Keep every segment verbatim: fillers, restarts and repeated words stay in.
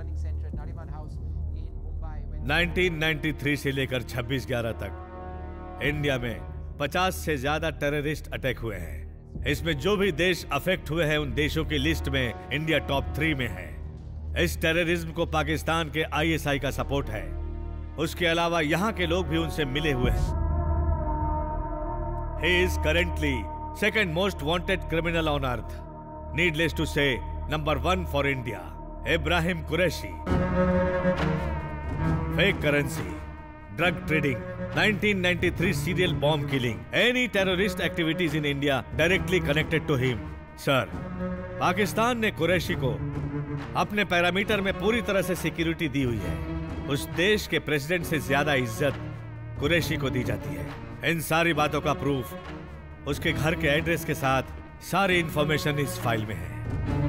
Nineteen ninety three से लेकर छब्बीस ग्यारह तक इंडिया में पचास से ज्यादा टेररिस्ट अटैक हुए हैं। इसमें जो भी देश अफेक्ट हुए हैं उन देशों की लिस्ट में इंडिया टॉप थ्री में है। इस टेररिज्म को पाकिस्तान के आई एस आई का सपोर्ट है। उसके अलावा यहाँ के लोग भी उनसे मिले हुए हैं। He is currently second most wanted criminal on earth. Needless to say, number one for India. Ibrahim Qureshi. Fake currency, drug trading, nineteen ninety-three serial bomb killing, any terrorist activities in India directly connected to him. Sir, Pakistan ने कुरैशी को अपने parameter में पूरी तरह से security दी हुई है। उस देश के प्रेसिडेंट से ज्यादा इज्जत कुरैशी को दी जाती है। इन सारी बातों का प्रूफ उसके घर के एड्रेस के साथ सारी इंफॉर्मेशन इस फाइल में है।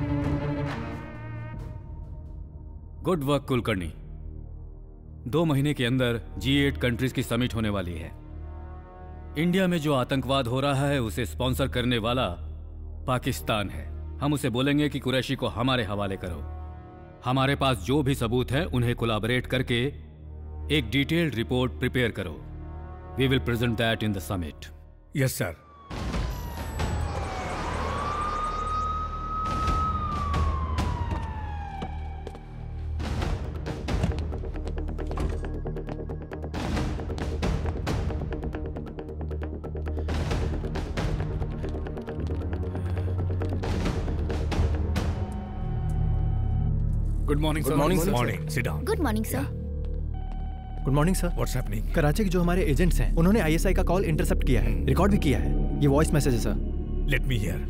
Good work Kulkarni. दो महीने के अंदर जी एट कंट्रीज की समिट होने वाली है। इंडिया में जो आतंकवाद हो रहा है उसे स्पॉन्सर करने वाला पाकिस्तान है। हम उसे बोलेंगे कि कुरैशी को हमारे हवाले करो। हमारे पास जो भी सबूत है उन्हें कोलैबोरेट करके एक डिटेल्ड रिपोर्ट प्रिपेयर करो। We will present that in the summit. Yes, sir. Good morning, sir. Good morning, sir. Morning. Sit down. Good morning sir. Good morning sir. What's happening? Karachi के जो हमारे एजेंट्स हैं उन्होंने I S I का call intercept किया है, record भी किया है। ये वॉइस मैसेज है sir. Let me hear.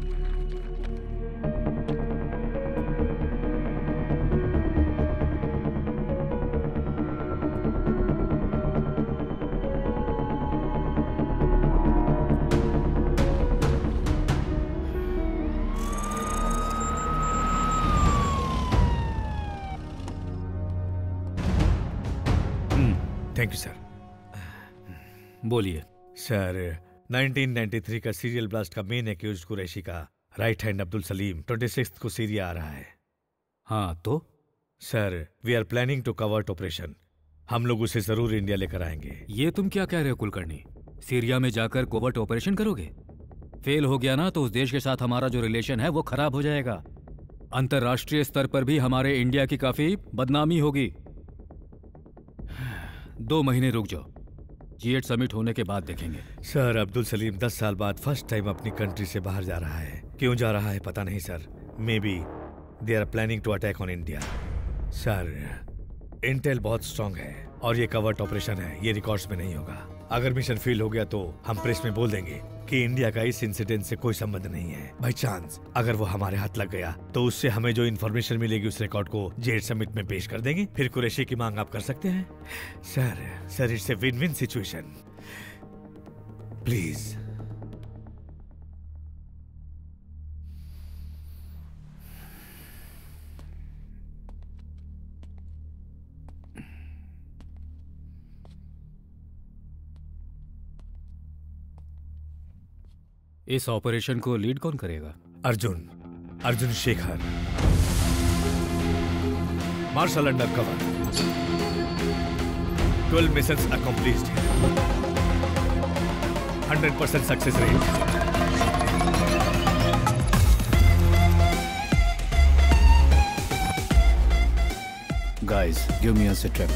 Thank you sir. बोलिए। सर, नाइनटीन नाइंटी थ्री का सीरियल ब्लास्ट का मेन एक्यूज्ड कुरैशी का राइट हैंड अब्दुल सलीम छब्बीस को सीरिया आ रहा है। हाँ तो? Sir, we are planning to covert operation. हम लोग उसे जरूर इंडिया लेकर आएंगे। ये तुम क्या कह रहे हो कुलकर्णी? सीरिया में जाकर कोवर्ट ऑपरेशन करोगे? फेल हो गया ना तो उस देश के साथ हमारा जो रिलेशन है वो खराब हो जाएगा। अंतरराष्ट्रीय स्तर पर भी हमारे इंडिया की काफी बदनामी होगी। दो महीने रुक जाओ, जी एट समिट होने के बाद देखेंगे। सर, अब्दुल सलीम दस साल बाद फर्स्ट टाइम अपनी कंट्री से बाहर जा रहा है। क्यों जा रहा है पता नहीं sir. Maybe they are planning to attack on India. Sir, intel बहुत स्ट्रांग है और ये कवर्ट ऑपरेशन है, ये रिकॉर्ड्स में नहीं होगा। अगर मिशन फेल हो गया तो हम प्रेस में बोल देंगे कि इंडिया का इस इंसिडेंट से कोई संबंध नहीं है। बाई चांस अगर वो हमारे हाथ लग गया तो उससे हमें जो इन्फॉर्मेशन मिलेगी उस रिकॉर्ड को जेट समिट में पेश कर देंगे। फिर कुरैशी की मांग आप कर सकते हैं। Sir sir it's a win win situation. Please. इस ऑपरेशन को लीड कौन करेगा? Arjun Arjun Shekhar, marshal undercover. Twelve missions accomplished, hundred percent success rate. Guys, give me a sit rep.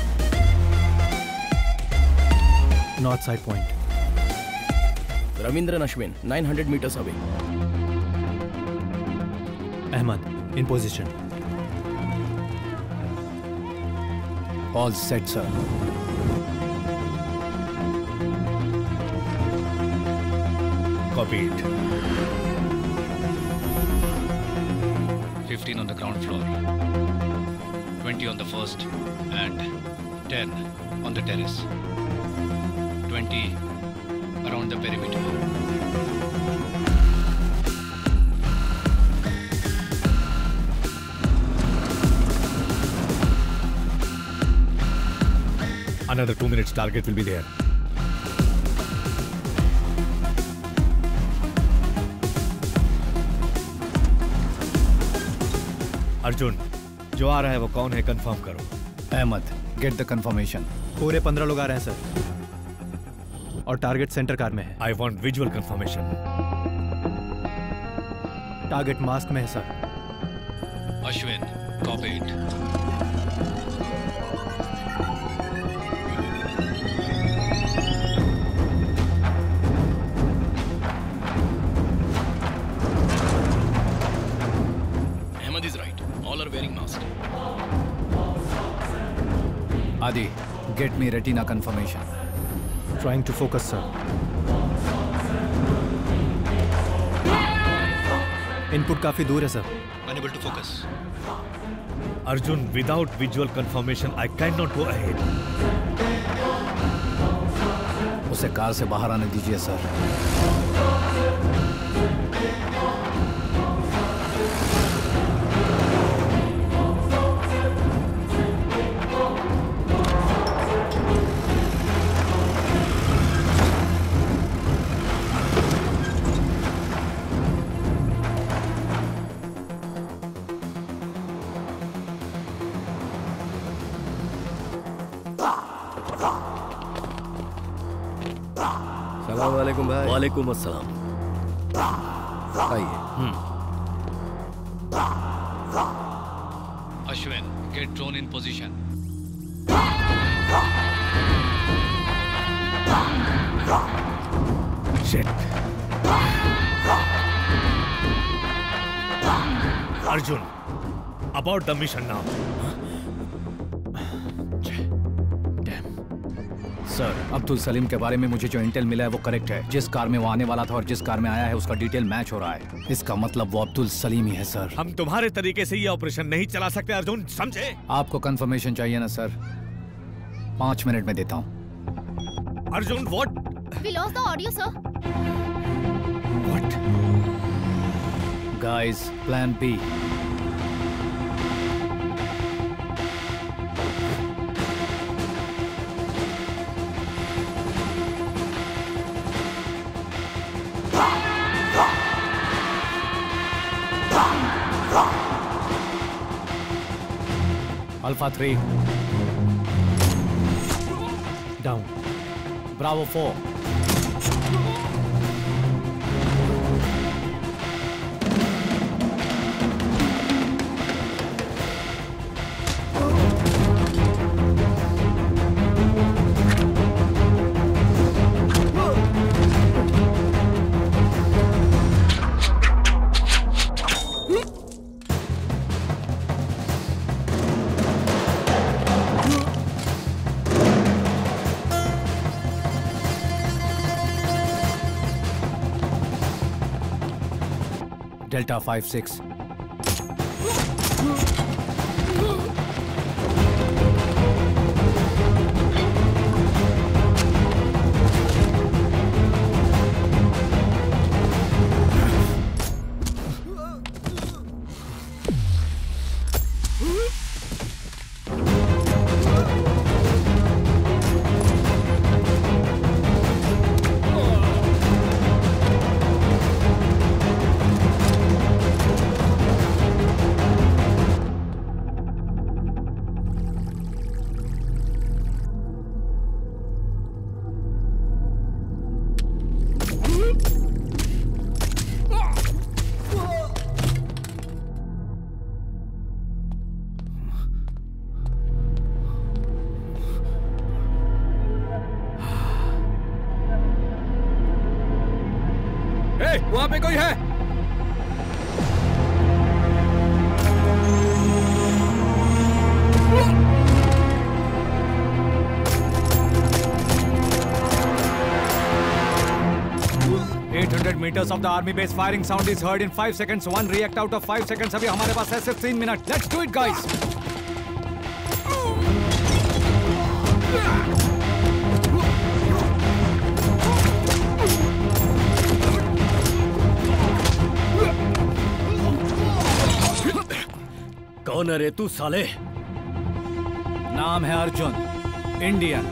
North side point. Ravindran Ashwin, nine hundred meters away. Ahmad, in position. All set, sir. Copied. fifteen on the ground floor, twenty on the first, and ten on the terrace. twenty around the perimeter. Another two minutes, target will be there. Arjun, जो आ रहा है वो कौन है, confirm करो। Ahmed, get the confirmation. पूरे पंद्रह लोग आ रहे हैं सर, और टारगेट सेंटर कार में है। I want visual confirmation. Target mask में है सर। Ashwin, copy it. Ahmed is right. All are wearing masks. Adi, get me retina confirmation. Trying to focus sir. Input काफी दूर है sir. Unable to focus. Arjun, without visual confirmation I cannot नॉट ahead अहेड। उसे car से बाहर आने दीजिए सर। सलाम भाई। वालेकुम अस्सलाम। आइए। Ashwin, get drone in position. Shit. Arjun, about the mission now. Sir, Abdul Salim के बारे में मुझे जो इंटेल मिला है वो करेक्ट है। जिस कार में वो आने वाला था और जिस कार में आया है उसका डिटेल मैच हो रहा है। इसका मतलब वो अब्दुल सलीम ही है सर। हम तुम्हारे तरीके से ये ऑपरेशन नहीं चला सकते अर्जुन, समझे? आपको कंफर्मेशन चाहिए ना सर? पांच मिनट में देता हूँ। Arjun, what? We lost the audio, sir. What? Guys, plan B. Alpha three. Down. Bravo four. Delta five six. वहां पे कोई है? eight hundred meters of the army base firing sound is heard in five seconds. One react out of five seconds. अभी हमारे पास है सिर्फ तीन minute. Let's do it, guys. कौन है रे तू साले? नाम है Arjun, Indian.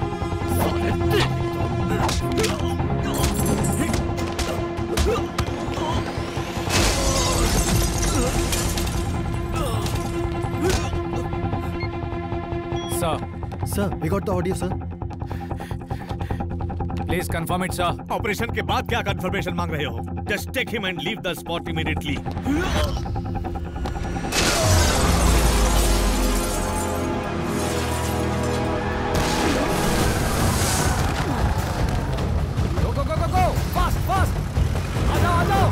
Sir. Sir, we got the audio, sir. Please confirm it sir. Operation के बाद क्या कंफर्मेशन मांग रहे हो? Just take him and leave the spot immediately. Go go go go go fast fast आ जाओ आ जाओ।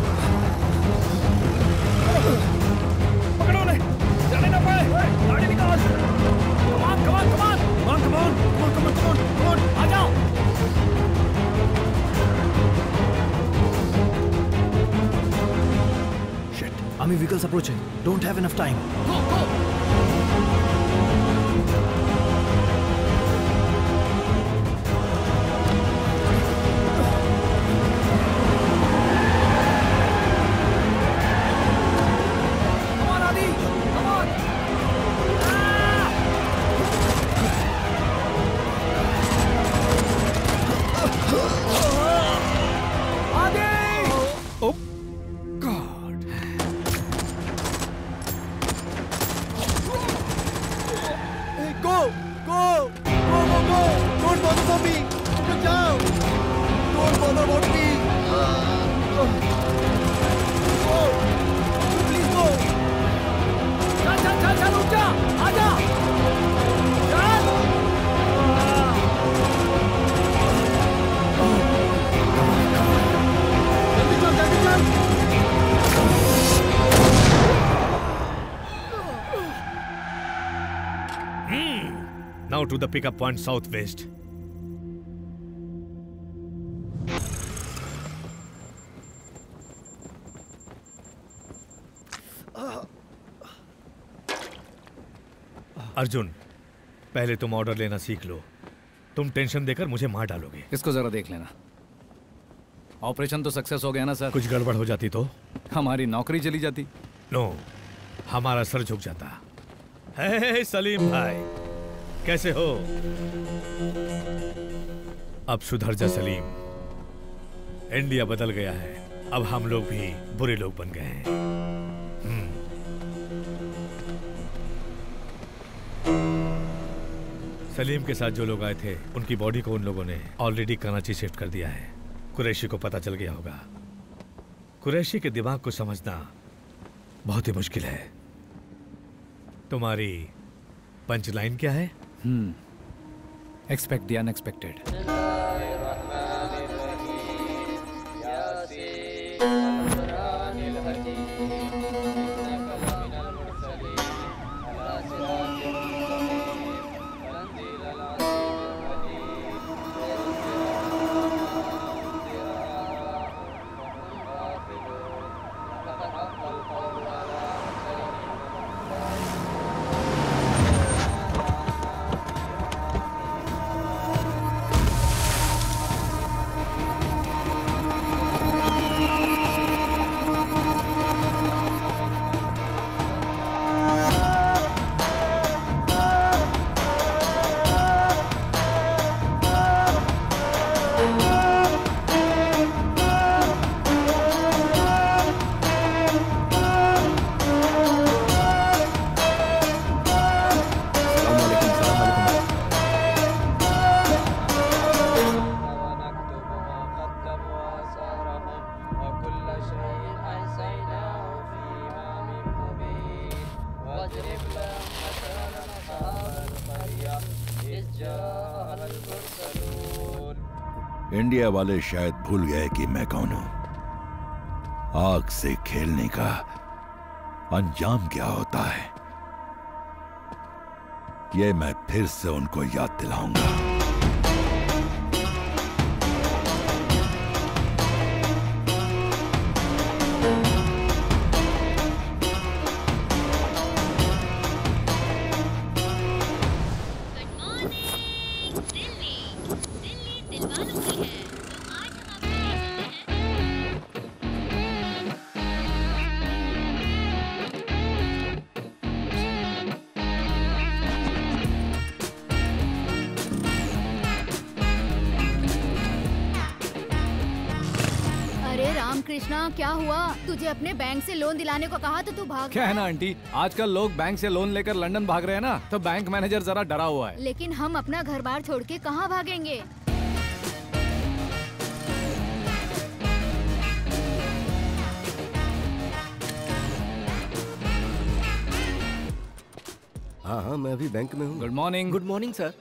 पकड़ो उन्हें, जाने ना पाए। गाड़ी निकाल। Come on come on come on come on come on come on come on come on आ जाओ। Shit. Army vehicles approaching. Don't have enough time. Go go. Now to the pickup point southwest. Arjun, पहले तुम order लेना सीख लो। तुम tension देकर मुझे मार डालोगे। इसको जरा देख लेना। ऑपरेशन तो सक्सेस हो गया ना सर? कुछ गड़बड़ हो जाती तो हमारी नौकरी चली जाती। नो, हमारा सर झुक जाता। हे सलीम भाई, कैसे हो? अब सुधर जा सलीम। इंडिया बदल गया है। अब हम लोग भी बुरे लोग बन गए हैं। सलीम के साथ जो लोग आए थे उनकी बॉडी को उन लोगों ने ऑलरेडी कराची शिफ्ट कर दिया है। कुरैशी को पता चल गया होगा। कुरैशी के दिमाग को समझना बहुत ही मुश्किल है। तुम्हारी पंच लाइन क्या है? Hmm expect the unexpected. India वाले शायद भूल गए कि मैं कौन हूं। आग से खेलने का अंजाम क्या होता है, यह मैं फिर से उनको याद दिलाऊंगा। कृष्णा, क्या हुआ? तुझे अपने बैंक से लोन दिलाने को कहा तो तू भाग क्या है ना आंटी, आजकल लोग बैंक से लोन लेकर लंदन भाग रहे हैं ना, तो बैंक मैनेजर जरा डरा हुआ है। लेकिन हम अपना घर बार छोड़ के कहाँ भागेंगे? हाँ हाँ मैं अभी बैंक में हूँ। Good morning. Good morning sir.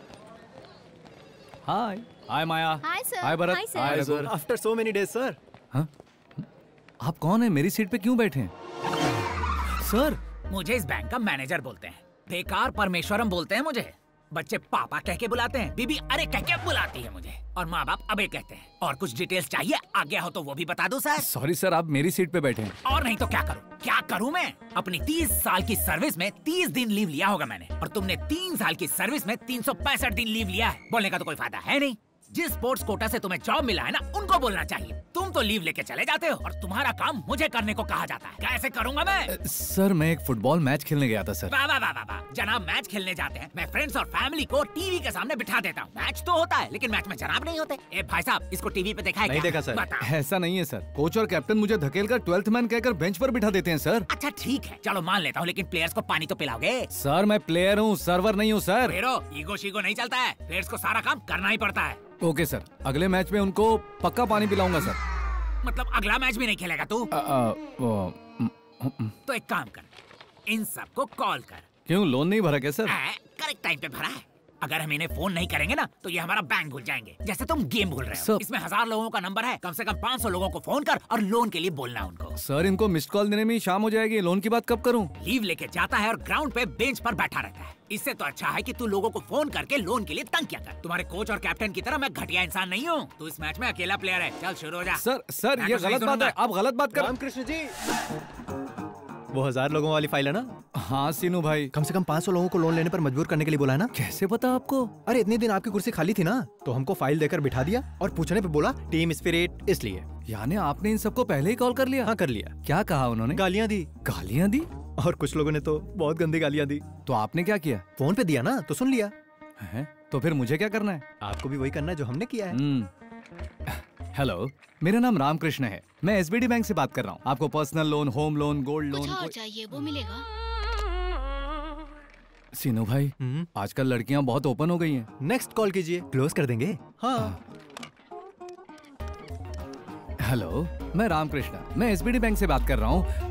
Hi hi Maya. Hi sir. Hi Bharat. Hi sir. Hi sir, after so many days sir. हाँ? आप कौन है? मेरी सीट पे क्यों बैठे हैं? सर, मुझे इस बैंक का मैनेजर बोलते हैं। बेकार परमेश्वरम बोलते हैं मुझे। बच्चे पापा कह के बुलाते हैं, बीबी अरे कह के बुलाती है मुझे, और माँ बाप अबे कहते हैं। और कुछ डिटेल्स चाहिए? आ गया हो तो वो भी बता दो सर। सॉरी सर, आप मेरी सीट पे बैठे हैं। और नहीं तो क्या करूँ? क्या करूँ मैं? अपनी तीस साल की सर्विस में तीस दिन लीव लिया होगा मैंने, और तुमने तीन साल की सर्विस में तीन सौ पैंसठ दिन लीव लिया है। बोलने का तो कोई फायदा है नहीं। जिस स्पोर्ट्स कोटा से तुम्हें जॉब मिला है ना, उनको बोलना चाहिए। तुम तो लीव लेके चले जाते हो और तुम्हारा काम मुझे करने को कहा जाता है। कैसे करूंगा मैं? सर, मैं एक फुटबॉल मैच खेलने गया था सर। वाह वाह वाह वाह, जनाब मैच खेलने जाते हैं। मैं फ्रेंड्स और फैमिली को टीवी के सामने बिठा देता हूँ। मैच तो होता है लेकिन मैच में जनाब नहीं होते। ए भाई साहब, इसको टीवी पे देखा है? नहीं क्या? देखा सर। बता। ऐसा नहीं है सर, कोच और कैप्टन मुझे धकेलकर ट्वेल्थ मैन कहकर बेंच पर बिठा देते हैं सर। अच्छा ठीक है, चलो मान लेता हूँ, लेकिन प्लेयर्स को पानी तो पिलाओगे? सर, मैं प्लेयर हूँ, सर्वर नहीं हूँ सर। फेरो, ईगो शीगो नहीं चलता है। प्लेयर्स को सारा काम करना ही पड़ता है। ओके सर, अगले मैच में उनको पक्का पानी पिलाऊंगा सर। मतलब अगला मैच भी नहीं खेलेगा तू? आ, आ, वो, तो एक काम कर, इन सबको कॉल कर। क्यों, लोन नहीं भरा क्या सर? करेक्ट टाइम पे भरा है। अगर हम इन्हें फोन नहीं करेंगे ना, तो ये हमारा बैंक भूल जाएंगे, जैसे तुम गेम भूल रहे हो। सर, इसमें हजार लोगों का नंबर है, कम से कम पाँच सौ लोगों को फोन कर और लोन के लिए बोलना उनको। सर, इनको मिस्ड कॉल देने में ही शाम हो जाएगी, लोन की बात कब करूं? लीव लेके जाता है और ग्राउंड पे बेंच पर बैठा रहता है। इससे तो अच्छा है कि तू लोगों को फोन करके लोन के लिए तंग किया कर। तुम्हारे कोच और कैप्टन की तरह मैं घटिया इंसान नहीं हूँ। तू इस मैच में अकेला प्लेयर है। चल शुरू हो जा। सर सर, ये गलत बात है, आप गलत बात कर। रामकृष्ण जी, वो हजार लोगों वाली फाइल है ना? हाँ सीनू भाई, कम से कम पाँच सौ लोगों को लोन लेने पर मजबूर करने के लिए बोला है ना? कैसे पता आपको? अरे इतने दिन आपकी कुर्सी खाली थी ना, तो हमको फाइल देकर बिठा दिया और पूछने पे बोला टीम स्पिरिट, इसलिए। यानी आपने इन सबको पहले ही कॉल कर लिया? हाँ कर लिया। क्या कहा उन्होंने? गालियाँ दी। गालियाँ दी? और कुछ लोगों ने तो बहुत गंदी गालियाँ दी। तो आपने क्या किया? फोन पे दिया ना, तो सुन लिया है? तो फिर मुझे क्या करना है? आपको भी वही करना है जो हमने किया है। हेलो, मेरा नाम रामकृष्ण है, मैं एसबीडी बैंक से बात कर रहा हूँ। आपको personal loan, home loan, gold loan कुछ और चाहिए वो मिलेगा। सीनू भाई, आजकल लड़कियाँ बहुत ओपन हो गई हैं। नेक्स्ट कॉल कीजिए, क्लोज कर देंगे। हाँ। हेलो, मैं रामकृष्ण, मैं एसबीडी बैंक से बात कर रहा हूँ।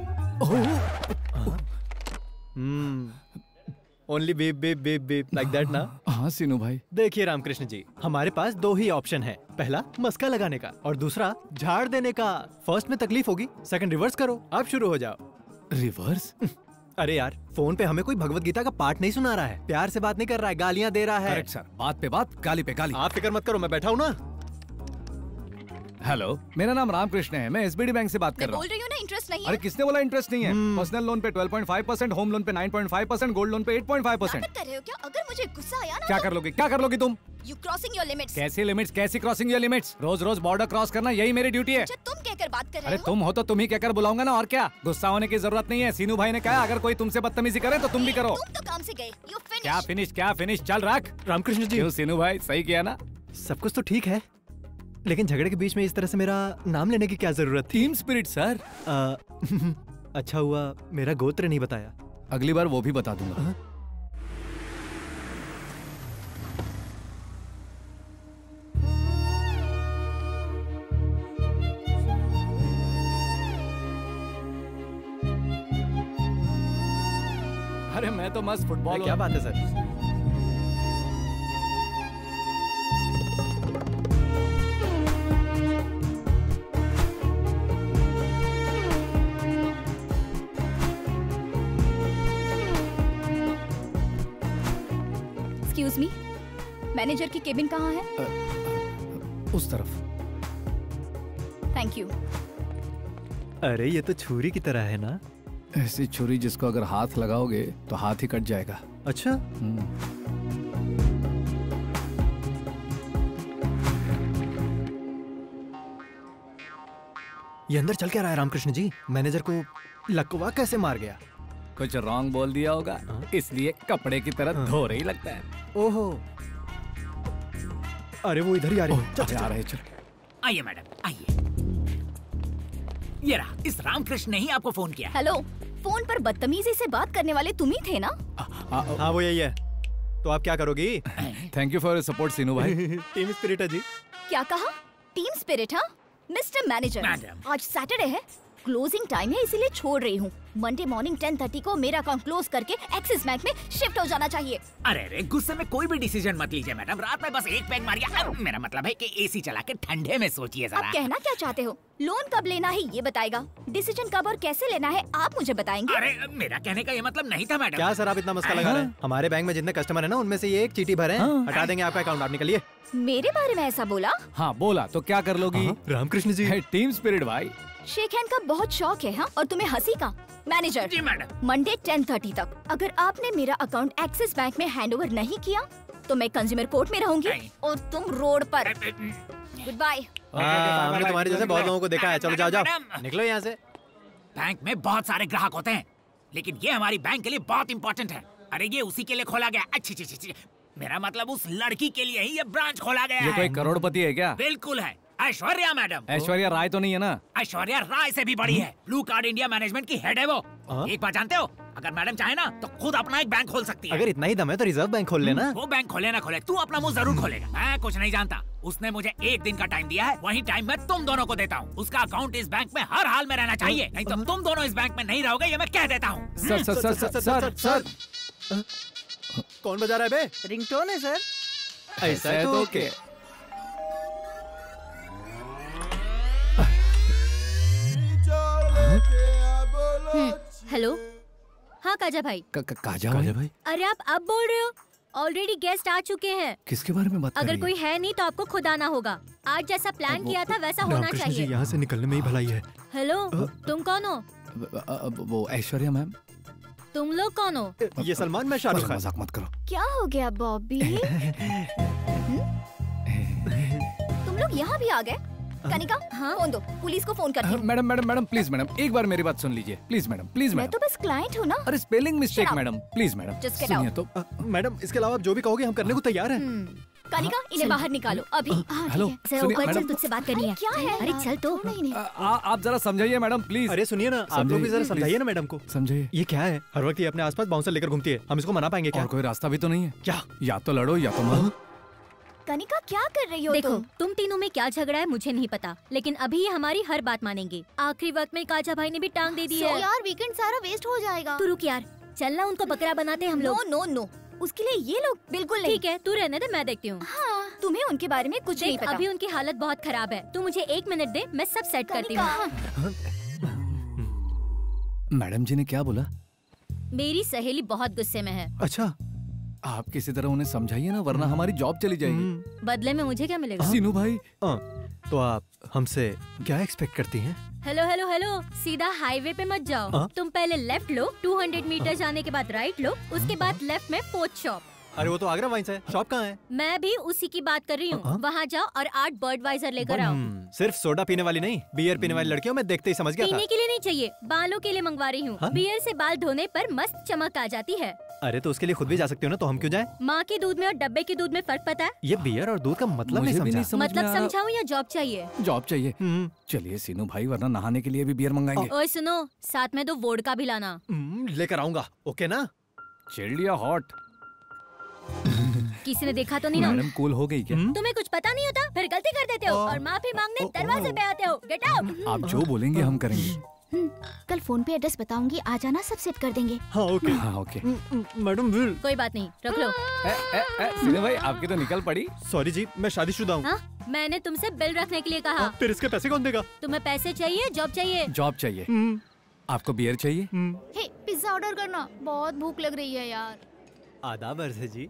Only beep beep beep beep like that ना? हाँ सीनू भाई। देखिए रामकृष्ण जी, हमारे पास दो ही ऑप्शन है। पहला मस्का लगाने का और दूसरा झाड़ देने का। फर्स्ट में तकलीफ होगी, सेकंड रिवर्स करो। आप शुरू हो जाओ। रिवर्स? अरे यार, फोन पे हमें कोई भगवत गीता का पाठ नहीं सुना रहा है, प्यार से बात नहीं कर रहा है, गालियाँ दे रहा है। करेक्ट सर, बात पे बात, गाली पे गाली। आप फिक्र मत करो, मैं बैठा हूँ ना। हेलो, मेरा नाम रामकृष्ण है, मैं एसबीडी बैंक से बात कर रहा हूँ। बोल रही हूँ ना, इंटरेस्ट नहीं है। अरे किसने बोला इंटरेस्ट नहीं है? पर्सनल लोन पे twelve point five percent, home loan पे nine point five percent, gold loan पे एट पॉइंट फाइव परसेंट। कर रहे हो क्या? अगर मुझे गुस्सा आया ना, क्या कर लोगी? क्या कर लोगी तुम? You crossing your limits. कैसी लिमिट्स? कैसी क्रॉसिंग योर लिमिट्स? रोज रोज बॉर्डर क्रॉस करना यही मेरी ड्यूटी है। तुम कहकर बात कर रहे अरे हो? तुम हो तो तुम ही कहकर बुलाऊंगा ना, और क्या? गुस्सा होने की जरूरत नहीं है। सीनू भाई ने कहा अगर कोई तुमसे बदतमीजी करे तो तुम भी करो। तुम तो काम से गए। You finish. क्या फिनिश? क्या फिनिश? चल रख। रामकृष्ण जी, क्यों सीनू भाई, सही किया ना? सब कुछ तो ठीक है, लेकिन झगड़े के बीच में इस तरह से मेरा नाम लेने की क्या जरूरत थी? Team spirit sir. आ, अच्छा हुआ मेरा गोत्र नहीं बताया। अगली बार वो भी बता दूंगा। अरे मैं तो मस्त फुटबॉल। क्या बात है सर? एक्सक्यूज मी, मैनेजर की केबिन कहाँ है? आ, उस तरफ। Thank you. अरे ये तो छुरी की तरह है ना? ऐसी छुरी जिसको अगर हाथ लगाओगे तो हाथ ही कट जाएगा। अच्छा। ये अंदर चल क्या रहा है रामकृष्ण जी? मैनेजर को लकवा कैसे मार गया? कुछ रॉन्ग बोल दिया होगा, इसलिए कपड़े की तरह धो रही लगता है। ओहो, अरे वो इधर ही आ रही है। चल आ रहे, चल। आइए मैडम, आइए। ये रहा, इस रामकृष्ण ने ही आपको फोन किया। हेलो, फोन पर बदतमीजी से बात करने वाले तुम ही थे ना? हाँ वो यही है। तो आप क्या करोगी? Thank you for support Seenu भाई। टीम स्पिरिट है जी। क्या कहा? Team spirit? हाँ मिस्टर मैनेजर, आज सैटरडे है, क्लोजिंग टाइम है, इसीलिए छोड़ रही हूँ। मंडे मॉर्निंग टेन थर्टी को मेरा अकाउंट क्लोज करके एक्सिस बैंक में शिफ्ट हो जाना चाहिए। अरे रे, गुस्से में कोई भी डिसीजन मत लीजिए मैडम। रात में बस एक पैग मारिए। अब मेरा मतलब है कि एसी चला के ठंडे में सोचिए जरा। अब कहना क्या चाहते हो? लोन कब लेना है ये बताएगा, डिसीजन कब और कैसे लेना है आप मुझे बताएंगे। अरे मेरा कहने का ये मतलब नहीं था मैडम। क्या सर आप इतना मस्का लगा रहे हैं? हमारे बैंक में जितने कस्टमर है ना, उनमें से ये एक चीटी भरे हैं। हटा देंगे आपका अकाउंट, आप निकलिए। मेरे बारे में ऐसा बोला? हाँ बोला, तो क्या कर लोगी? रामकृष्ण जी, टीम स्पिरिट भाई। शेक हैंड का बहुत शौक है हाँ, और तुम्हें हंसी का। Manager ji madam, Monday ten thirty तक अगर आपने मेरा अकाउंट एक्सिस बैंक में हैंडओवर नहीं किया तो मैं कंज्यूमर कोर्ट में रहूंगी और तुम रोड पर। Goodbye. हमने तुम्हारे जैसे बहुत लोगों को देखा है। चलो जाओ जाओ, निकलो यहाँ से। बैंक में बहुत सारे ग्राहक होते हैं, लेकिन ये हमारी बैंक के लिए बहुत इंपॉर्टेंट है। अरे ये उसी के लिए खोला गया। अच्छी अच्छी अच्छी, मेरा मतलब उस लड़की के लिए ही ये ब्रांच खोला गया है। ये कोई करोड़पति है क्या? बिल्कुल है, ऐश्वर्या मैडम। ऐश्वर्या राय तो नहीं है ना? ऐश्वर्या राय से भी बड़ी है। ब्लू कार्ड इंडिया मैनेजमेंट की हेड है वो। एक बात जानते हो, अगर मैडम चाहे ना तो खुद अपना एक बैंक खोल सकती है। अगर इतना ही दम है तो रिजर्व बैंक खोल लेना। वो बैंक खोले ना खोले, तू अपना मुंह जरूर खोलेगा। मैं कुछ नहीं जानता। उसने मुझे एक दिन का टाइम दिया है, वही टाइम मैं तुम दोनों को देता हूँ। उसका अकाउंट इस बैंक में हर हाल में रहना चाहिए, नहीं तो तुम दोनों इस बैंक में नहीं रहोगे, ये मैं कह देता हूँ। Sir sir sir sir sir sir कौन बजा रहा है बे? रिंगटोन है सर। ऐसा है तो ओके। हेलो, हाँ काजा भाई। काजा भाई? भाई अरे आप अब बोल रहे हो? ऑलरेडी गेस्ट आ चुके हैं। किसके बारे में बात कर अगर रही कोई है नहीं तो आपको खुद आना होगा। आज जैसा प्लान किया था वैसा होना चाहिए। यहाँ से निकलने में ही भलाई है। हेलो, तुम कौन हो? वो ऐश्वर्या मैम। तुम लोग कौन हो? ये सलमान, मैं शाहरुख खान। मजाक मत करो। क्या हो गया बॉबी? तुम लोग यहाँ भी आ गए? कनिका, हाँ? फोन दो, पुलिस को फोन करती हूँ। Madam madam madam please madam, एक बार मेरी बात सुन लीजिए प्लीज मैडम, प्लीज मैडम। मैं तो बस क्लाइंट हूँ ना। अरे spelling mistake madam, please madam सुनिए तो। मैडम इसके अलावा आप जो भी कहोगे हम करने को तैयार हैं। कनिका, इन्हें बाहर निकालो अभी। हेलो, चल तुझसे बात करनी है। क्या है? अरे चल तो। आप जरा समझाइए मैडम प्लीज। अरे सुनिए ना, आप लोग भी जरा समझाइए ना मैडम को। समझाइए। ये क्या है? हर वक्त ये अपने आसपास बाउंसर लेकर घूमती है, हम इसको मना पाएंगे क्या? और कोई रास्ता भी तो नहीं है क्या? या तो लड़ो या तो मरो। कनिका क्या कर रही हो? देखो तुम तुम तीनों में क्या झगड़ा है मुझे नहीं पता, लेकिन अभी ये हमारी हर बात मानेंगे। आखिरी वक्त में काजा भाई ने भी टांग दे दी है। यार वीकेंड सारा वेस्ट हो जाएगा। तू रुक यार, चलना उनको बकरा बनाते हम लोग। नो नो नो, उसके लिए ये लोग बिल्कुल नहीं। ठीक है, तू रहने दे, मैं देखती हूँ। हाँ, तुम्हें उनके बारे में कुछ नहीं पता। अभी उनकी हालत बहुत खराब है, तू मुझे एक मिनट दे, मैं सब सेट करती हूँ। मैडम जी ने क्या बोला? मेरी सहेली बहुत गुस्से में है। अच्छा, आप किसी तरह उन्हें समझाइए ना, वरना हमारी जॉब चली जाएगी। बदले में मुझे क्या मिलेगा? सीनू भाई, तो आप हमसे क्या एक्सपेक्ट करती हैं? हेलो हेलो हेलो, सीधा हाईवे पे मत जाओ। आ? तुम पहले लेफ्ट लो, दो सौ मीटर जाने के बाद राइट लो, उसके बाद लेफ्ट में पोस्ट शॉप। अरे वो तो आगरा वाइन्स है, शॉप कहाँ है? मैं भी उसी की बात कर रही हूँ। वहाँ जाओ और आठ बर्ड वाइजर लेकर आओ। सिर्फ सोडा पीने वाली नहीं, बियर पीने वाली लड़कियों में देखते ही समझ गया था। पीने के लिए नहीं चाहिए, बालों के लिए मंगवा रही हूँ। बियर से बाल धोने पर मस्त चमक आ जाती है। अरे तो उसके लिए खुद भी जा सकते हो ना, तो हम क्यों जाएं? माँ के दूध में और डब्बे के दूध में फर्क पता है? ये बियर और दूध का मतलब नहीं समझा। मतलब समझाऊँ या जॉब चाहिए? जॉब चाहिए। चलिए सीनू भाई, वरना नहाने के लिए भी बियर मंगाएंगे। ओए सुनो, साथ में दो वोडका भी लाना। लेकर आऊंगा, ओके ना? चिल्ड या हॉट? किसी ने देखा तो नहीं ना? मैडम कूल हो गई क्या? तुम्हें कुछ पता नहीं होता, फिर गलती कर देते हो और माफी मांगने दरवाजे पे आते हो। Get out. आप जो बोलेंगे हम करेंगे। कल फोन पे एड्रेस बताऊंगी, आ जाना, सब सेट कर देंगे। हाँ ओके। हाँ ओके। Madam will. कोई बात नहीं, रख लो। सीनू भाई आपकी तो निकल पड़ी। सॉरी जी, मैं शादीशुदा हूँ। मैंने तुमसे बिल रखने के लिए कहा। फिर इसके पैसे कौन देगा? तुम्हें पैसे चाहिए, जॉब चाहिए? जॉब चाहिए। आपको बियर चाहिए? हे, पिज्जा ऑर्डर करना, बहुत भूख लग रही है यार। आदाब अर्ज़ है जी।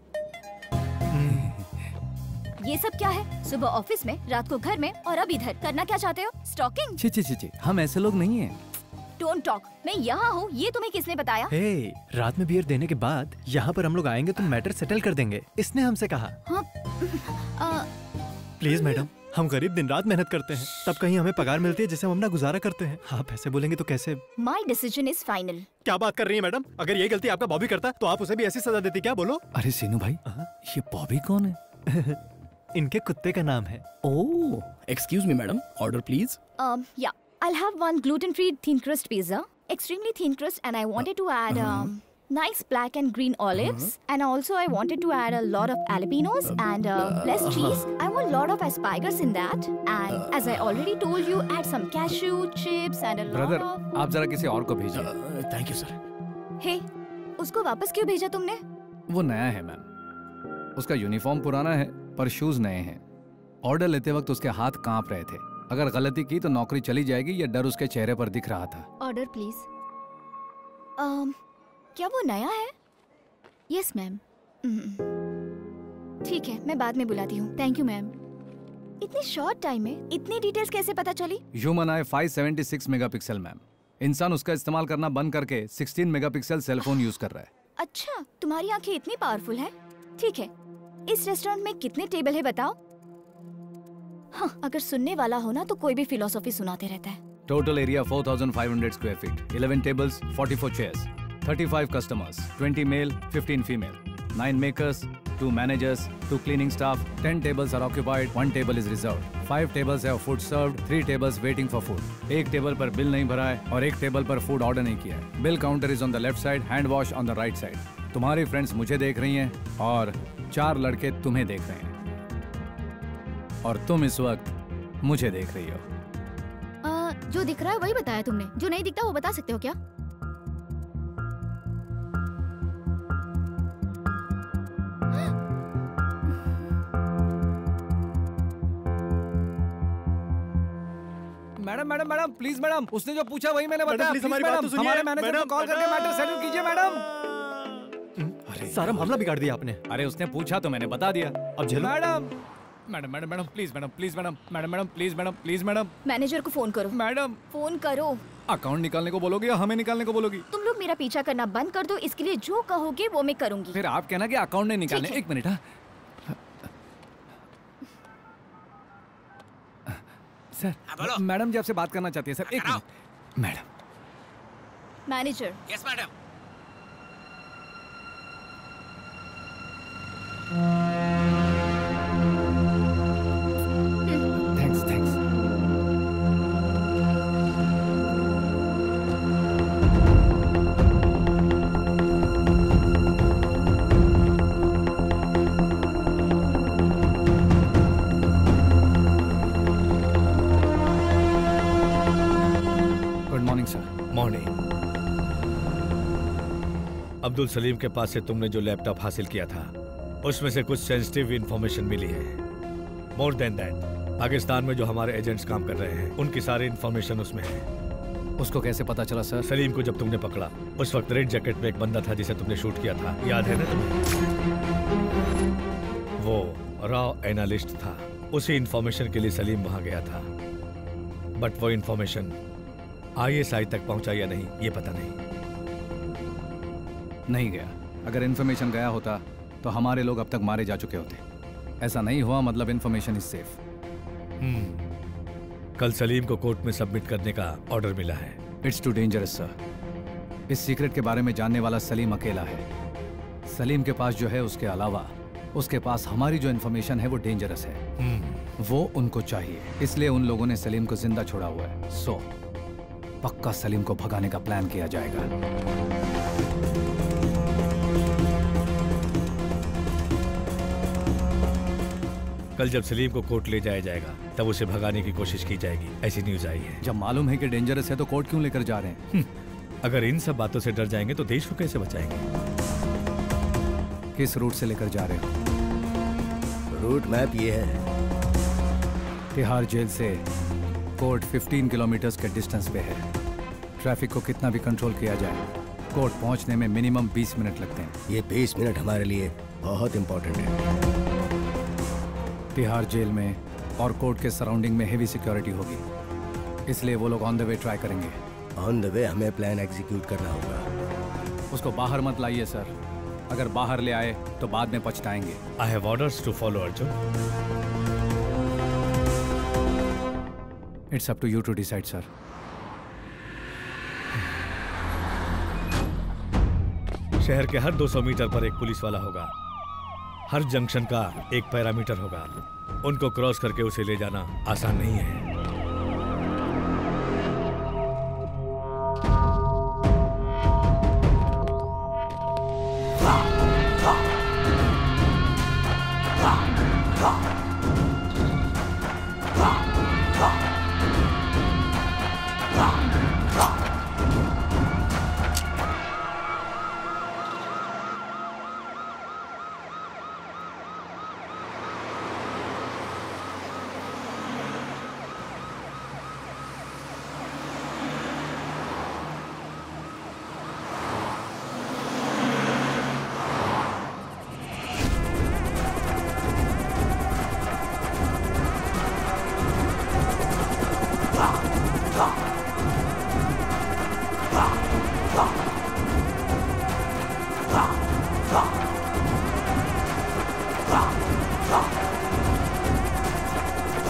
ये सब क्या है? सुबह ऑफिस में, रात को घर में और अब इधर। करना क्या चाहते हो? स्टॉकिंग? छी छी छी छी, हम ऐसे लोग नहीं हैं। डोंट टॉक, मैं यहाँ हूँ, ये तुम्हें किसने बताया? हे, रात में बियर देने के बाद यहाँ पर हम लोग आएंगे तो मैटर सेटल कर देंगे, इसने हमसे कहा। हाँ, आ, प्लीज मैडम, हम गरीब दिन रात मेहनत करते हैं, तब कहीं हमें पगार मिलती है जिससे हम अपना गुजारा करते हैं। आप ऐसे बोलेंगे तो कैसे? My decision is final. क्या बात कर रही है मैडम? अगर ये गलती आपका बॉबी करता तो आप उसे भी ऐसी सजा देती क्या? बोलो। अरे सीनू भाई, ये बॉबी कौन है? इनके कुत्ते का नाम है। Oh, excuse me madam, order please. या I'll have one gluten-free thin crust pizza, extremely thin crust, and I wanted to add um, nice black and green olives, and also I wanted to add a lot of jalapenos and uh, less cheese. I want a lot of asparagus in that, and as I already told you, add some cashew chips and a lot brother, of. आप जरा किसी और को भेजिए। Thank you sir. Hey, उसको वापस क्यों भेजा तुमने? वो नया है मैम, उसका यूनिफॉर्म पुराना है पर शूज नए हैं। ऑर्डर लेते वक्त उसके हाथ कांप रहे थे। अगर गलती की तो नौकरी चली जाएगी, ये डर उसके चेहरे पर दिख रहा था। Order please. um, क्या वो नया है? Yes ma'am. ठीक है, मैं बाद में बुलाती हूँ। Thank you ma'am. इतनी शॉर्ट टाइम में इतनी डिटेल्स कैसे पता चली? Human eye five seventy six megapixel ma'am. इंसान उसका इस्तेमाल करना बंद करके सिक्सटीन मेगापिक्सल सेलफोन यूज कर रहा है। अच्छा, तुम्हारी आंखें इतनी पावरफुल हैं? ठीक है, इस रेस्टोरेंट में कितने टेबल है बताओ? हाँ, अगर सुनने वाला हो ना तो कोई भी फिलोसॉफी सुनाते रहता है। Total area four thousand five hundred square feet, eleven tables, forty four chairs, thirty five customers, twenty male, fifteen female, nine makers, two managers, two cleaning staff, ten tables are occupied, one table is reserved, five tables have food served, three tables waiting for food. एक table पर bill नहीं भरा है और एक table पर food order नहीं किया है। Bill counter is on the left side, hand wash on the right side. तुम्हारी फ्रेंड्स मुझे देख रही हैं और चार लड़के तुम्हें देख रहे हैं और तुम इस वक्त मुझे देख रही हो। आ, जो दिख रहा है वही बताया तुमने, जो नहीं दिखता वो बता सकते हो क्या? Madam madam madam please madam, उसने जो पूछा वही मैंने बताया। प्लीज हमारी बात तो सुनिए। हमारे मैनेजर को कॉल करके मैटर सेटल कीजिए मैडम। अरे सारा मामला बिगाड़ दिया आपने। अरे उसने पूछा तो मैंने बता दिया। अब झेलो। Madam madam madam madam please madam please madam madam madam please madam please madam. Manager को फोन करो। मैडम फोन करो। अकाउंट निकालने को बोलोगे या हमें निकालने को बोलोगी? तुम लोग मेरा पीछा करना बंद कर दो, इसके लिए जो कहोगे वो मैं करूंगी। फिर आप कहना कि अकाउंट नहीं निकालने। एक मिनट। हाँ सर, मैडम जी आपसे बात करना चाहती है सर। एक minute. Madam manager. Yes madam. Thanks thanks. Morning. Abdul Salim के पास से तुमने जो लैपटॉप हासिल किया था उसमें से कुछ सेंसिटिव इंफॉर्मेशन मिली है। मोर देन दैट, पाकिस्तान में जो हमारे एजेंट्स काम कर रहे हैं उनकी सारी इंफॉर्मेशन उसमें है। उसको कैसे पता चला सर? सलीम को जब तुमने पकड़ा उस वक्त रेड जैकेट में एक बंदा था जिसे तुमने शूट किया था, याद है ना तुम्हें? वो रॉ एनालिस्ट था। उसी इंफॉर्मेशन के लिए सलीम वहां गया था, बट वो इंफॉर्मेशन आईएसआई तक पहुंचा या नहीं ये पता नहीं। नहीं गया। अगर इन्फॉर्मेशन गया होता तो हमारे लोग अब तक मारे जा चुके होते। ऐसा नहीं हुआ, मतलब इन्फॉर्मेशन इज सेफ। हम्म कल सलीम को कोर्ट में सबमिट करने का ऑर्डर मिला है। It's too dangerous sir. इस सीक्रेट के बारे में जानने वाला सलीम अकेला है। सलीम के पास जो है उसके अलावा उसके पास हमारी जो इन्फॉर्मेशन है वो डेंजरस है। वो उनको चाहिए, इसलिए उन लोगों ने सलीम को जिंदा छोड़ा हुआ है। सो पक्का सलीम को भगाने का प्लान किया जाएगा। कल जब सलीम को कोर्ट ले जाया जाएगा तब उसे भगाने की कोशिश की जाएगी, ऐसी न्यूज आई है। जब मालूम है कि डेंजरस है तो कोर्ट क्यों लेकर जा रहे हैं? अगर इन सब बातों से डर जाएंगे तो देश को कैसे बचाएंगे? किस रूट से लेकर जा रहे हो? रूट मैप ये है। तिहाड़ जेल से कोर्ट पंद्रह किलोमीटर के डिस्टेंस पे है। ट्रैफिक को कितना भी कंट्रोल किया जाए, कोर्ट पहुंचने में मिनिमम बीस मिनट लगते हैं। ये बीस मिनट हमारे लिए बहुत इंपॉर्टेंट है। तिहाड़ जेल में और कोर्ट के सराउंडिंग में हेवी सिक्योरिटी होगी, इसलिए वो लोग ऑन द वे ट्राई करेंगे। ऑन द वे हमें प्लान एग्जीक्यूट करना होगा। उसको बाहर मत लाइए सर। अगर बाहर ले आए तो बाद में पछताएंगे। I have orders to follow Arjun. It's up to you to decide sir. शहर के हर दो सौ मीटर पर एक पुलिस वाला होगा। हर जंक्शन का एक पैरामीटर होगा। उनको क्रॉस करके उसे ले जाना आसान नहीं है।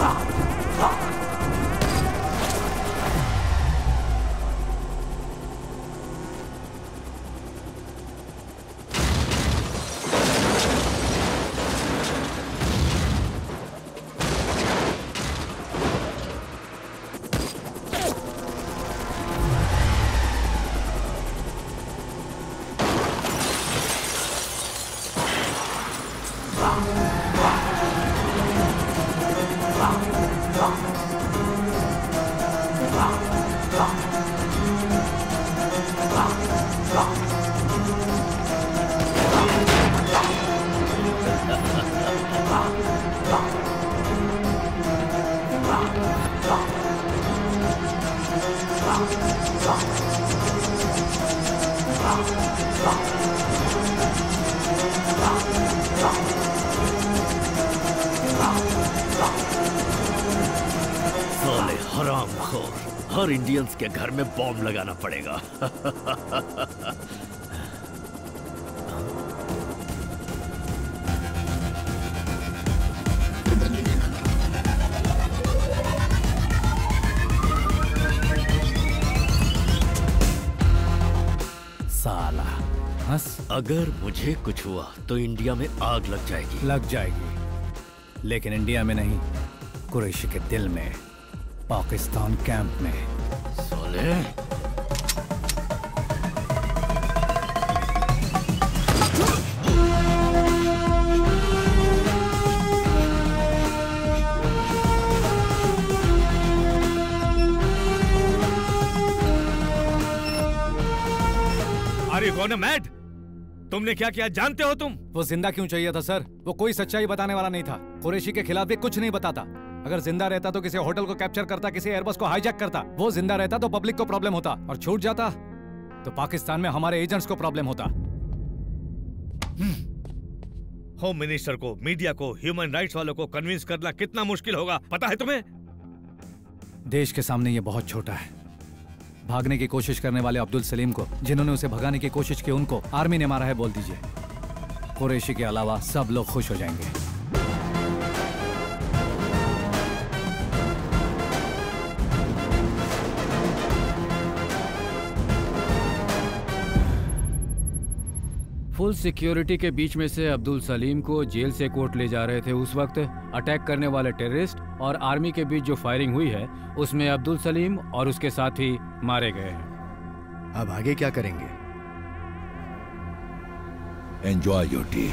साले हरामखोर, हर इंडियंस के घर में बॉम्ब लगाना पड़ेगा। साला हंस। अगर मुझे कुछ हुआ तो इंडिया में आग लग जाएगी। लग जाएगी, लेकिन इंडिया में नहीं, कुरैशी के दिल में, पाकिस्तान कैंप में। साले Are you gonna mad? तुमने क्या किया जानते हो तुम? वो जिंदा क्यों चाहिए था सर? वो कोई सच्चाई बताने वाला नहीं था। कुरैशी के खिलाफ भी कुछ नहीं बताता। अगर जिंदा रहता तो किसी होटल को कैप्चर करता, किसी एयरबस को हाईजैक करता। वो जिंदा रहता तो पब्लिक को प्रॉब्लम होता, और छूट जाता तो पाकिस्तान में हमारे एजेंट्स को प्रॉब्लम होता। होम मिनिस्टर को, मीडिया को, ह्यूमन राइट्स वालों को कन्विंस करना कितना मुश्किल होगा पता है तुम्हें? देश के सामने ये बहुत छोटा है। भागने की कोशिश करने वाले अब्दुल सलीम को, जिन्होंने उसे भगाने की कोशिश की, उनको आर्मी ने मारा है बोल दीजिए। कुरैशी के अलावा सब लोग खुश हो जाएंगे। फुल सिक्योरिटी के बीच में से अब्दुल सलीम को जेल से कोर्ट ले जा रहे थे। उस वक्त अटैक करने वाले टेररिस्ट और आर्मी के बीच जो फायरिंग हुई है, उसमें अब्दुल सलीम और उसके साथी मारे गए हैं। अब आगे क्या करेंगे? Enjoy your T.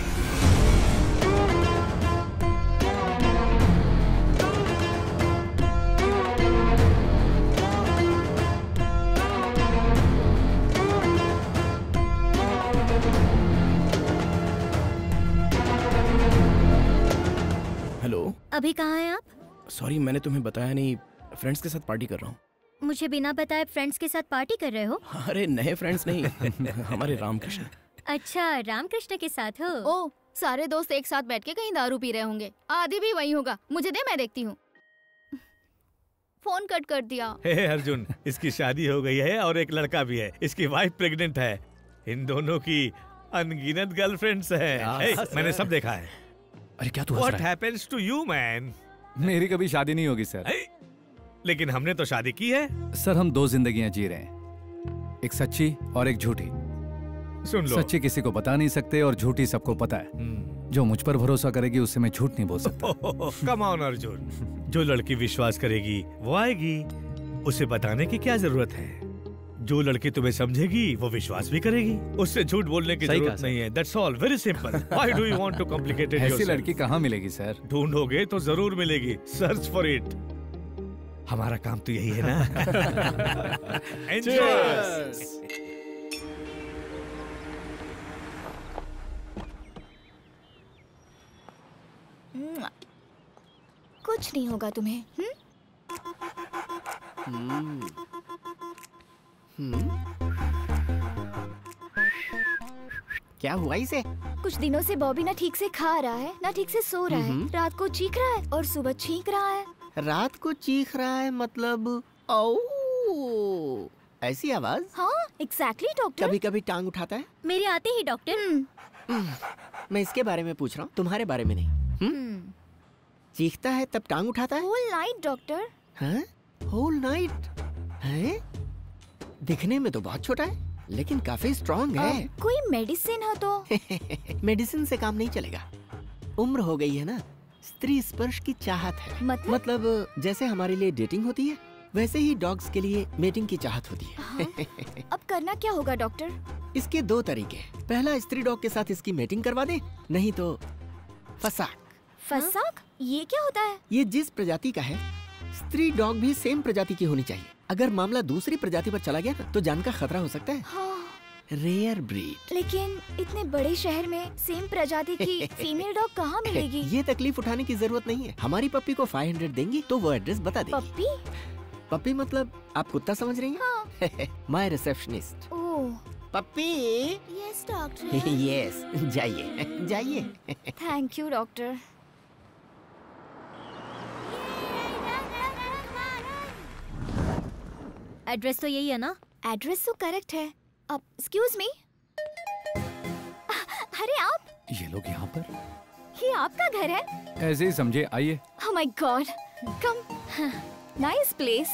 हेलो, अभी कहाँ हैं आप? सॉरी मैंने तुम्हें बताया नहीं, फ्रेंड्स के साथ पार्टी कर रहा हूँ। मुझे बिना बताए फ्रेंड्स के साथ पार्टी कर रहे हो? अरे नए फ्रेंड्स नहीं, हमारे रामकृष्ण। अच्छा, रामकृष्ण के साथ हो? ओ, सारे दोस्त एक साथ बैठ के कहीं दारू पी रहे होंगे। आदि भी वही होगा। मुझे दे, मैं देखती हूँ। फोन कट कर दिया। हे अर्जुन, इसकी शादी हो गई है और एक लड़का भी है। इसकी वाइफ प्रेग्नेंट है। इन दोनों की अनगिनत गर्लफ्रेंड्स हैं। मैंने सब देखा है। अरे क्या तू हंस What रहा है? happens to you, man? मेरी कभी शादी नहीं होगी सर। लेकिन हमने तो शादी की है। सर हम दो जिंदगियां जी रहे हैं, एक सच्ची और एक झूठी। सुन लो, सच्ची किसी को बता नहीं सकते और झूठी सबको पता है। जो मुझ पर भरोसा करेगी उससे मैं झूठ नहीं बोल सकता। कम ऑन अर्जुन, जो लड़की विश्वास करेगी वो आएगी। उसे बताने की क्या जरूरत है? जो लड़की तुम्हें समझेगी वो विश्वास भी करेगी। उससे झूठ बोलने की जरूरत नहीं है। That's all, very simple. Why do you want to complicate it ऐसी yourself? लड़की कहाँ मिलेगी सर? ढूंढोगे तो जरूर मिलेगी। Search for it. हमारा काम तो यही है ना। Enjoy. कुछ नहीं होगा तुम्हें। हुँ? हम्म। हम्म। क्या हुआ इसे? कुछ दिनों से बॉबी ना ठीक से खा रहा है, ना ठीक से सो रहा है। रात को चीख रहा है और सुबह छींक रहा है। रात को चीख रहा है मतलब? ओ, ऐसी आवाज? हाँ, एग्जैक्टली डॉक्टर। कभी कभी टांग उठाता है। मेरे आते ही डॉक्टर। मैं इसके बारे में पूछ रहा हूँ, तुम्हारे बारे में नहीं। चीखता है तब टांग उठाता है? Whole night doctor. हाँ? Whole night? हैं? दिखने में तो बहुत छोटा है, लेकिन काफी स्ट्रॉन्ग है। कोई मेडिसिन हो तो? मेडिसिन से काम नहीं चलेगा। उम्र हो गई है ना, स्त्री स्पर्श की चाहत है। मतलब? मतलब जैसे हमारे लिए डेटिंग होती है, वैसे ही डॉग्स के लिए मेटिंग की चाहत होती है। हाँ? अब करना क्या होगा डॉक्टर? इसके दो तरीके। पहला, स्त्री डॉग के साथ इसकी मेटिंग करवा दे, नहीं तो फसाक। फसाक? ये क्या होता है? ये जिस प्रजाति का है, स्त्री डॉग भी सेम प्रजाति की होनी चाहिए। अगर मामला दूसरी प्रजाति पर चला गया ना, तो जान का खतरा हो सकता है। हाँ। Rare breed. लेकिन इतने बड़े शहर में सेम प्रजाति की फीमेल डॉग कहाँ मिलेगी? ये तकलीफ उठाने की जरूरत नहीं है। हमारी पप्पी को पाँच सौ देंगी तो वो एड्रेस बता देगी। पप्पी? पप्पी मतलब आप कुत्ता समझ रही हैं? हाँ। My receptionist. Oh. Puppy. Yes doctor. Yes, जाइए जाइए। Thank you doctor. एड्रेस तो यही है ना? एड्रेस तो करेक्ट है। अब एक्सक्यूज मी, अरे आप? ये लोग यहाँ पर? ये आपका घर है? ऐसे ही समझे, आइए। Oh my God, come, nice place.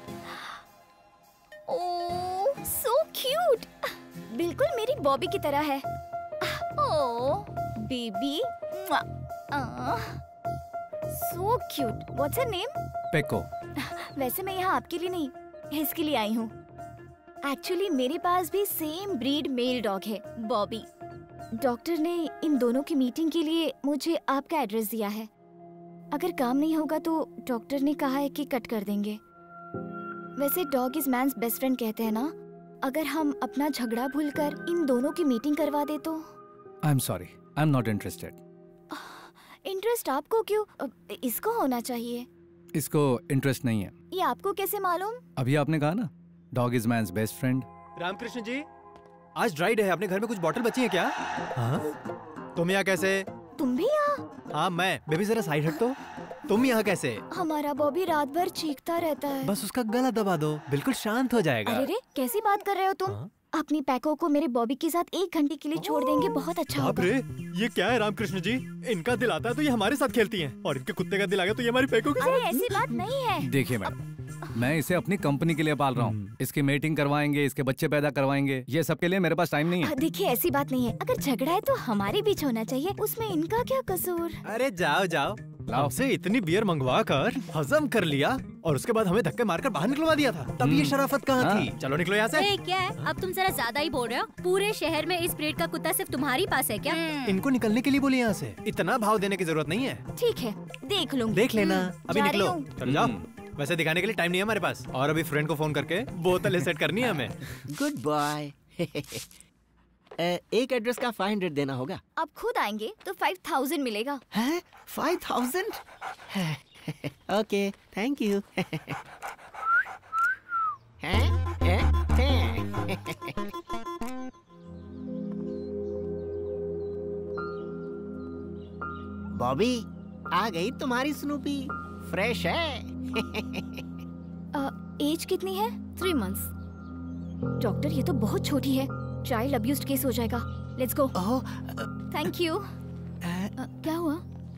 Oh, so cute. बिल्कुल मेरी बॉबी की तरह है। Oh, baby. Ah, so cute. What's her name? पेको। वैसे मैं यहाँ आपके लिए नहीं, इसके लिए आई हूँ। एक्चुअली मेरे पास भी सेम ब्रीड मेल डॉग है, बॉबी। डॉक्टर ने इन दोनों की मीटिंग के लिए मुझे आपका एड्रेस दिया है। अगर काम नहीं होगा तो डॉक्टर ने कहा है कि कट कर देंगे। वैसे dog is man's best friend कहते हैं ना। अगर हम अपना झगड़ा भूलकर इन दोनों की मीटिंग करवा दे तो? I am sorry, I am not interested. Interest आपको क्यों? इसको होना चाहिए। इसको इंटरेस्ट नहीं है। ये आपको कैसे मालूम? अभी आपने कहा ना, dog is man's best friend. Ramakrishna ji, आज ड्राई डे है, अपने घर में कुछ बॉटल बची है क्या? हाँ? तुम यहाँ कैसे? तुम भी यहाँ? हाँ मैं। बेबी जरा साइड हट तो। तुम यहाँ कैसे? हमारा बॉबी रात भर चीखता रहता है। बस उसका गला दबा दो, बिल्कुल शांत हो जाएगा। अरे रे, कैसी बात कर रहे हो तुम? हाँ? अपनी पैको को मेरे बॉबी के साथ एक घंटे के लिए छोड़ देंगे, बहुत अच्छा होगा। रे, ये क्या है रामकृष्ण जी? इनका दिल आता है तो ये हमारे साथ खेलती हैं, और इनके कुत्ते का दिल आ गया तो ये हमारी पैको के साथ। अरे ऐसी बात नहीं है। देखिए मैडम, मैं इसे अपनी कंपनी के लिए पाल रहा हूँ। इसकी मीटिंग करवाएंगे, इसके बच्चे पैदा करवाएंगे, ये सब के लिए मेरे पास टाइम नहीं है। देखिए ऐसी बात नहीं है, अगर झगड़ा है तो हमारे बीच होना चाहिए, उसमें इनका क्या कसूर? अरे जाओ जाओ, आपसे इतनी बियर मंगवा कर हजम कर लिया और उसके बाद हमें धक्के मारकर बाहर निकलवा दिया था, तब ये शराफत कहाँ हाँ। थी? चलो निकलो यहाँ से। ए, क्या है? अब तुम जरा ज्यादा ही बोल रहे हो। पूरे शहर में इस ब्रीड का कुत्ता सिर्फ तुम्हारी पास है क्या? इनको निकलने के लिए बोले यहाँ से, इतना भाव देने की जरूरत नहीं है। ठीक है, देख लूंगी। देख लेना, अभी जा निकलो। रही हूँ। चलो जाओ। वैसे दिखाने के लिए टाइम नहीं है हमारे पास, और अभी फ्रेंड को फोन करके बोतल सेट करनी है हमें। Good boy. एक एड्रेस का फाइव हंड्रेड देना होगा। आप खुद आएंगे तो फाइव थाउजेंड मिलेगा। है? Five thousand? Okay, thank you. Bobby, आ गई तुम्हारी स्नूपी। फ्रेश है। एज कितनी है? Three months. डॉक्टर ये तो बहुत छोटी है, चाइल्ड अब्यूज केस हो जाएगा। Let's go. Thank you. क्या हुआ?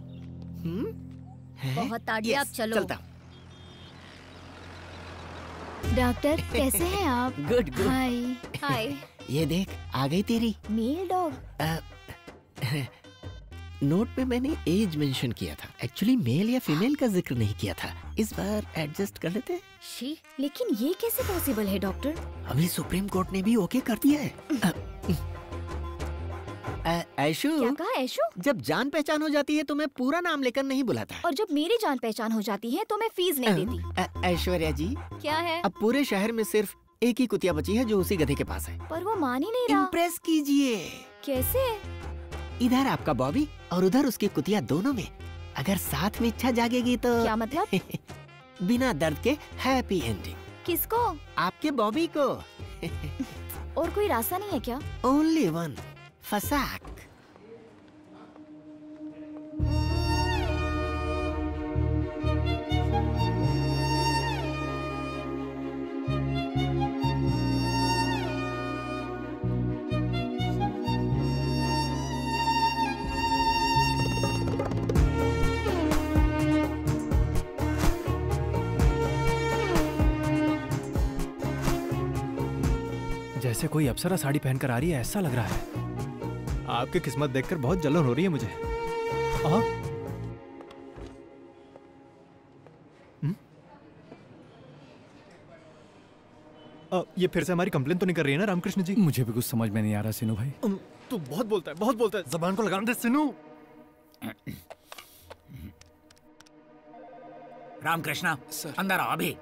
बहुत ताड़ी, आप चलो। चलता। डॉक्टर कैसे हैं आप? Good good. Hi hi. ये देख, आ गई तेरी मेल डॉग। नोट में मैंने एज मेंशन किया था, एक्चुअली मेल या फीमेल का जिक्र नहीं किया था। इस बार एडजस्ट कर लेते हैं। शी, लेकिन ये कैसे पॉसिबल है डॉक्टर? अभी सुप्रीम कोर्ट ने भी ओके कर दिया है। ऐशु, क्या कहा ऐशु? जब जान पहचान हो जाती है तो मैं पूरा नाम लेकर नहीं बुलाता। और जब मेरी जान पहचान हो जाती है तो मैं फीस नहीं देती। ऐश्वर्या जी, क्या है? अब पूरे शहर में सिर्फ एक ही कुतिया बची है जो उसी गधे के पास है। पर वो मान ही नहीं रहा। इम्प्रेस कीजिए। कैसे? इधर आपका बॉबी और उधर उसकी कुतिया, दोनों में अगर साथ में इच्छा जागेगी तो। क्या मतलब? बिना दर्द के हैप्पी एंडिंग। किसको? आपके बॉबी को। और कोई रास्ता नहीं है क्या? ओनली वन, फसाक। जैसे कोई अप्सरा साड़ी पहनकर आ रही है ऐसा लग रहा है। आपकी किस्मत देखकर बहुत जलन हो रही है मुझे। हाँ? आ, ये फिर से हमारी कंप्लेन तो नहीं कर रही है ना रामकृष्ण जी? मुझे भी कुछ समझ में नहीं आ रहा सिनू भाई। तू बहुत बोलता है, बहुत बोलता है। जबान को लगाने दे सिनू। रामकृष्णा अंदर आओ अभी।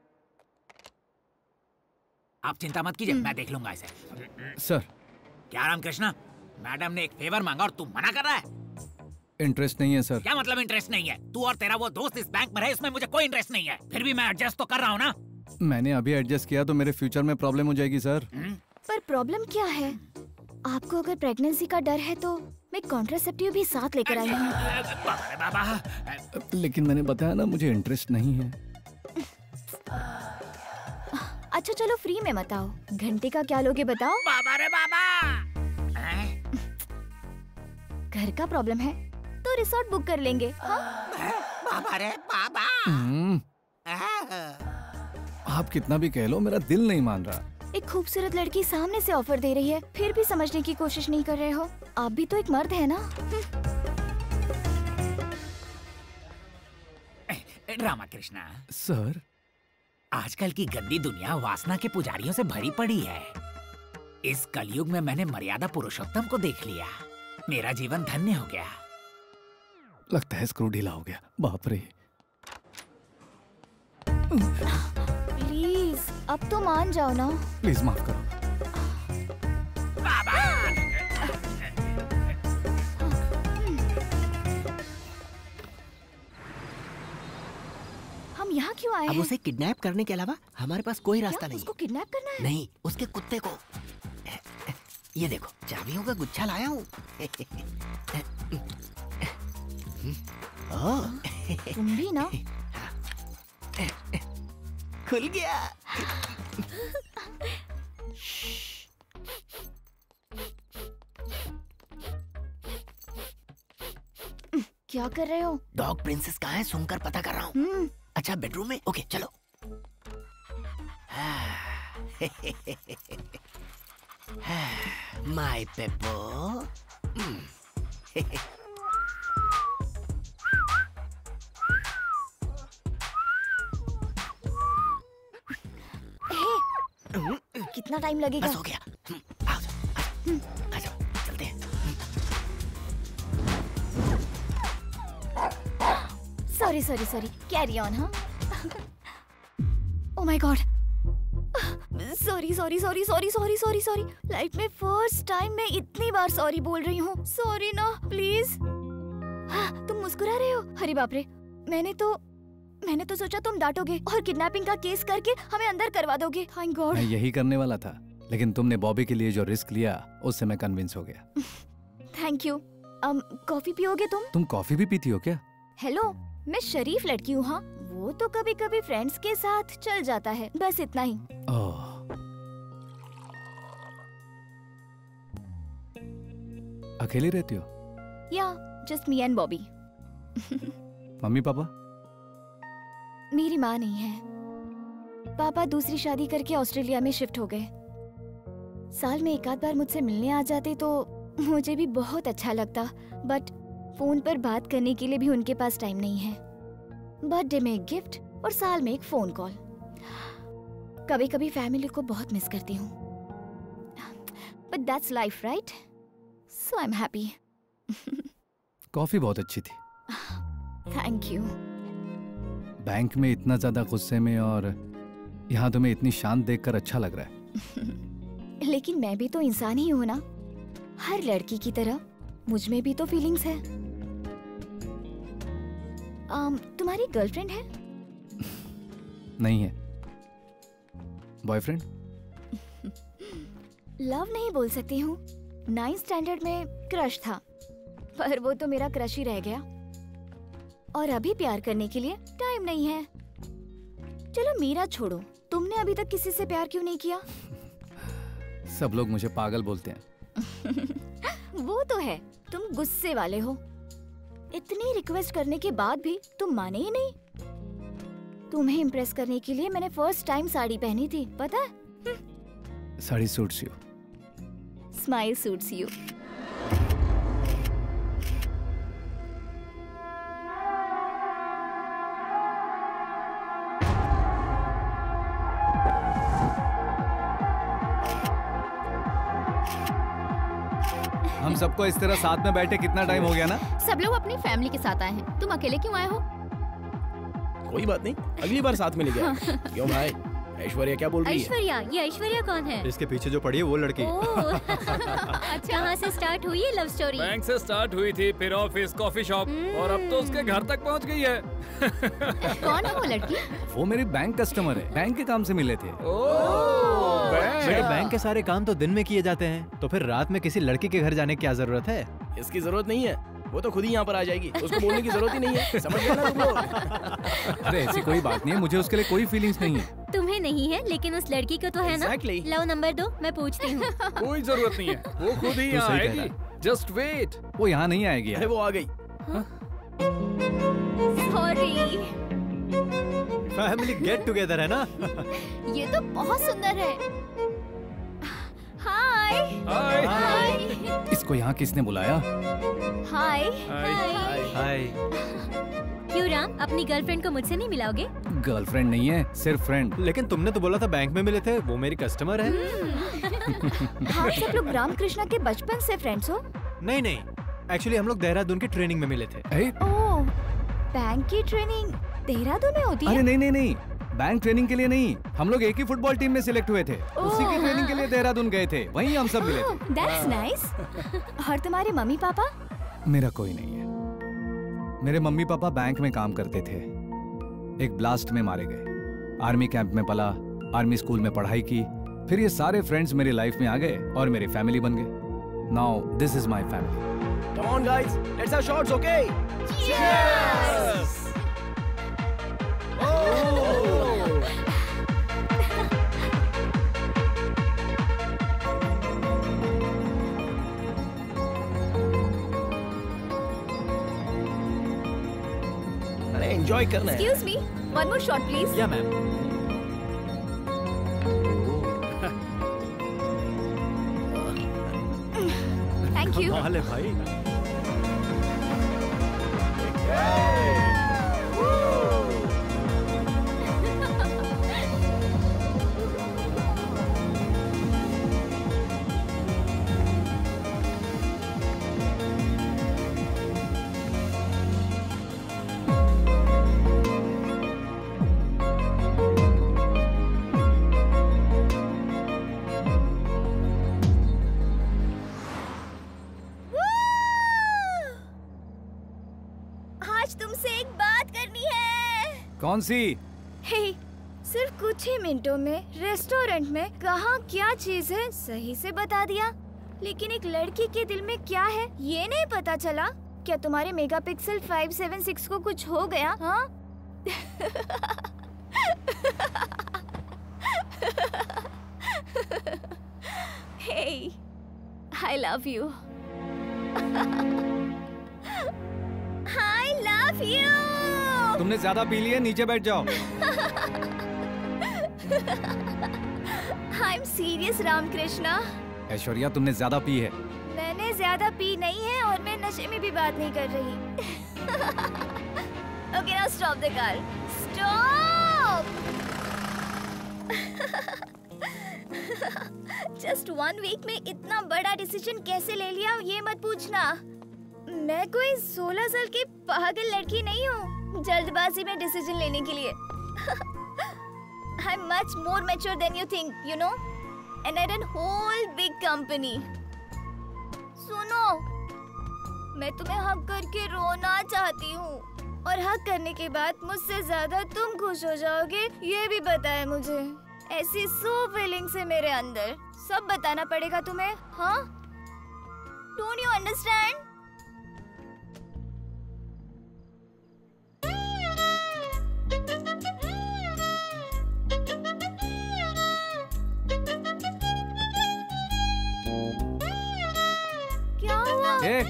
आप चिंता मत कीजिए, मैं देख लूंगा इसे। सर। क्या रामकृष्णा, मैडम ने एक फेवर मांगा और तू मना कर रहा है? इंटरेस्ट नहीं है सर। क्या मतलब इंटरेस्ट नहीं है? तू और तेरा वो दोस्त इस बैंक में रहे, इसमें मुझे कोई इंटरेस्ट नहीं है। फिर भी मैं एडजस्ट तो कर रहा हूँ ना। मैंने अभी एडजस्ट किया तो मेरे फ्यूचर में प्रॉब्लम हो जाएगी सर। पर प्रॉब्लम क्या है? आपको अगर प्रेगनेंसी का डर है तो मैं कॉन्ट्रासेप्टिव भी साथ लेकर आई हूँ। बाबा, लेकिन मैंने बताया ना मुझे इंटरेस्ट नहीं है। अच्छा चलो फ्री में मत आओ। घंटे का क्या लोगे बताओ? बाबा रे बाबा। घर का प्रॉब्लम है तो रिसोर्ट बुक कर लेंगे। हाँ? बाबा रे बाबा। आप कितना भी कह लो मेरा दिल नहीं मान रहा। एक खूबसूरत लड़की सामने से ऑफर दे रही है, फिर भी समझने की कोशिश नहीं कर रहे हो। आप भी तो एक मर्द है ना। रामकृष्णा सर, आजकल की गंदी दुनिया वासना के पुजारियों से भरी पड़ी है। इस कलयुग में मैंने मर्यादा पुरुषोत्तम को देख लिया। मेरा जीवन धन्य हो गया। लगता है स्क्रू ढीला हो गया। बाप रे। प्लीज अब तो मान जाओ ना। प्लीज माफ करो। बाबा। हम यहाँ क्यों आए अब हैं? उसे किडनैप करने के अलावा हमारे पास कोई रास्ता नहीं। उसको किडनैप करना है? नहीं, उसके कुत्ते को। ये देखो, चाबियों का गुच्छा लाया हूँ। तुम भी ना। खुल गया। क्या कर रहे हो? डॉग प्रिंसेस कहाँ है सुनकर पता कर रहा हूँ। अच्छा बेडरूम में? ओके चलो। माय पेपो। कितना टाइम लगेगा? बस हो गया। आओ जाओ, आ जाओ, चलते हैं। Sorry sorry sorry, carry on. हाँ। Oh my god. Sorry sorry sorry sorry sorry sorry sorry. Life में फर्स्ट टाइम मैं इतनी बार सॉरी बोल रही हूँ। सॉरी ना प्लीज। हाँ, तुम मुस्कुरा रहे हो? अरे बाप रे, मैंने तो मैंने तो सोचा तुम डांटोगे और किडनैपिंग का केस करके हमें अंदर करवा दोगे। Thank God. मैं यही करने वाला था, लेकिन तुमने बॉबी के लिए जो रिस्क लिया उससे मैं कन्विंस हो गया। Thank you. um, कॉफी पियोगे तुम? तुम कॉफी भी पीती हो क्या? हेलो, मैं शरीफ लड़की हूँ। हाँ, वो तो कभी कभी फ्रेंड्स के साथ चल जाता है, बस इतना ही। ओह। अकेली रहती हो? या just me and Bobby. Mummy papa? मेरी माँ नहीं है। पापा दूसरी शादी करके ऑस्ट्रेलिया में शिफ्ट हो गए। साल में एक आध बार मुझसे मिलने आ जाते तो मुझे भी बहुत अच्छा लगता, बट फोन पर बात करने के लिए भी उनके पास टाइम नहीं है। बर्थडे में एक गिफ्ट और साल में एक फोन कॉल। कभी कभी फैमिली को बहुत मिस करती हूँ, but that's life right, so I am happy. Coffee बहुत अच्छी थी। Thank you. बैंक में इतना ज्यादा गुस्से में और यहाँ तुम्हें इतनी शांत देखकर अच्छा लग रहा है। लेकिन मैं भी तो इंसान ही हूँ ना, हर लड़की की तरह मुझ में भी तो फीलिंग्स है। um, तुम्हारी गर्लफ्रेंड है? नहीं है। बॉयफ्रेंड? लव नहीं बोल सकती हूँ। नाइन्थ स्टैंडर्ड में क्रश था, पर वो तो मेरा क्रश ही रह गया। और अभी प्यार करने के लिए टाइम नहीं है। चलो मेरा छोड़ो, तुमने अभी तक किसी से प्यार क्यों नहीं किया? सब लोग मुझे पागल बोलते हैं। वो तो है, तुम गुस्से वाले हो। इतनी रिक्वेस्ट करने के बाद भी तुम माने ही नहीं। तुम्हें इम्प्रेस करने के लिए मैंने फर्स्ट टाइम साड़ी पहनी थी, पता है? Sari suits you. Smile suits you. हम सबको इस तरह साथ में बैठे कितना टाइम हो गया ना? सब लोग अपनी फैमिली के साथ आए हैं, तुम अकेले क्यों आए हो? कोई बात नहीं, अगली बार साथ में ले जाएंगे। क्यों भाई? ऐश्वर्या क्या बोल रही है? ऐश्वर्या, ये ऐश्वर्या कौन है? इसके पीछे जो पड़ी है वो लड़की। अच्छा, कहाँ से स्टार्ट हुई है लव स्टोरी? बैंक से स्टार्ट हुई थी, फिर ऑफिस, कॉफी शॉप और अब तो उसके घर तक पहुंच गई है। कौन है वो लड़की? वो मेरी बैंक कस्टमर है, बैंक के काम से मिले थे। बेटे, बैंक के सारे काम तो दिन में किए जाते हैं, तो फिर रात में किसी लड़की के घर जाने की क्या जरूरत है? इसकी जरूरत नहीं है, वो तो खुद ही यहाँ पर आ जाएगी, उसको बोलने की जरूरत ही नहीं है। समझ गए ना तुम लोग? अरे ऐसी कोई बात नहीं है, मुझे उसके लिए कोई फीलिंग्स नहीं है। तुम्हें नहीं है, लेकिन उस लड़की को तो है ना? Exactly. लो नंबर दो, मैं पूछती हूँ। कोई जरूरत नहीं है, वो खुद ही तू यहाँ सही कह आएगी। Just wait. वो यहाँ नहीं आएगी। अरे वो आ गई। Sorry. फैमिली गेट टुगेदर है ना? ये तो बहुत सुंदर है। Hi. हाय Hi. इसको यहाँ किसने बुलाया? Hi. हाय। क्यों राम, अपनी गर्लफ्रेंड को मुझसे नहीं मिलाओगे? गर्लफ्रेंड नहीं है, सिर्फ फ्रेंड। लेकिन तुमने तो बोला था बैंक में मिले थे, वो मेरी कस्टमर है। आप सब लोग रामकृष्णा के बचपन से फ्रेंड्स हो? नहीं नहीं, एक्चुअली हम लोग देहरादून की ट्रेनिंग में मिले थे। ओह, बैंक की ट्रेनिंग देहरादून में होती है? अरे नहीं नहीं नहीं, बैंक ट्रेनिंग के लिए नहीं, हम लोग एक ही फुटबॉल टीम में सिलेक्ट हुए थे, उसी की ट्रेनिंग के लिए देहरादून गए थे, वहीं हम सब मिले थे। That's nice. और तुम्हारे मम्मी पापा? मेरा कोई नहीं है। मेरे मम्मी पापा बैंक में काम करते थे, एक ब्लास्ट में मारे गए। आर्मी कैंप में पला, आर्मी स्कूल में पढ़ाई की, फिर ये सारे फ्रेंड्स मेरी लाइफ में आ गए और मेरी फैमिली बन गए। Now this is my family. Come on guys, let's have shots, okay? Cheers! अरे एंजॉय करना है। Excuse me, one more shot please. या मैम। Thank you. हाल है भाई। आज तुमसे एक बात करनी है। कौन सी? हे, सिर्फ कुछ ही मिनटों में रेस्टोरेंट में कहाँ क्या चीज है सही से बता दिया, लेकिन एक लड़की के दिल में क्या है ये नहीं पता चला। क्या तुम्हारे मेगापिक्सल फाइव सेवन सिक्स को कुछ हो गया? हाँ? Hey, I love you. I love you. तुमने ज्यादा पी लिया, नीचे बैठ जाओ। I'm serious, Ramakrishna. ऐश्वर्या, तुमने ज्यादा पी है। मैंने ज्यादा पी नहीं है और मैं नशे में भी बात नहीं कर रही। Okay, now stop the car. Stop. Just one week में इतना बड़ा डिसीजन कैसे ले लिया ये मत पूछना। मैं कोई सोलह साल की पागल लड़की नहीं हूँ जल्दबाजी में डिसीजन लेने के लिए। I'm much more mature than you think, you know, and I run whole big company. सुनो, मैं तुम्हें हक करके रोना चाहती हूँ और हक करने के बाद मुझसे ज्यादा तुम खुश हो जाओगे ये भी पता है मुझे। ऐसी सो फीलिंग्स है मेरे अंदर, सब बताना पड़ेगा तुम्हें, हाँ? Don't you understand? क्या हुआ? ए,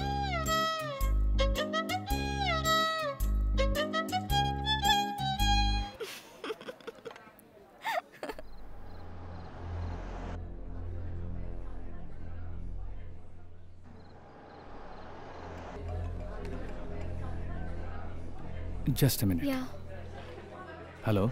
just a minute. Yeah. Hello.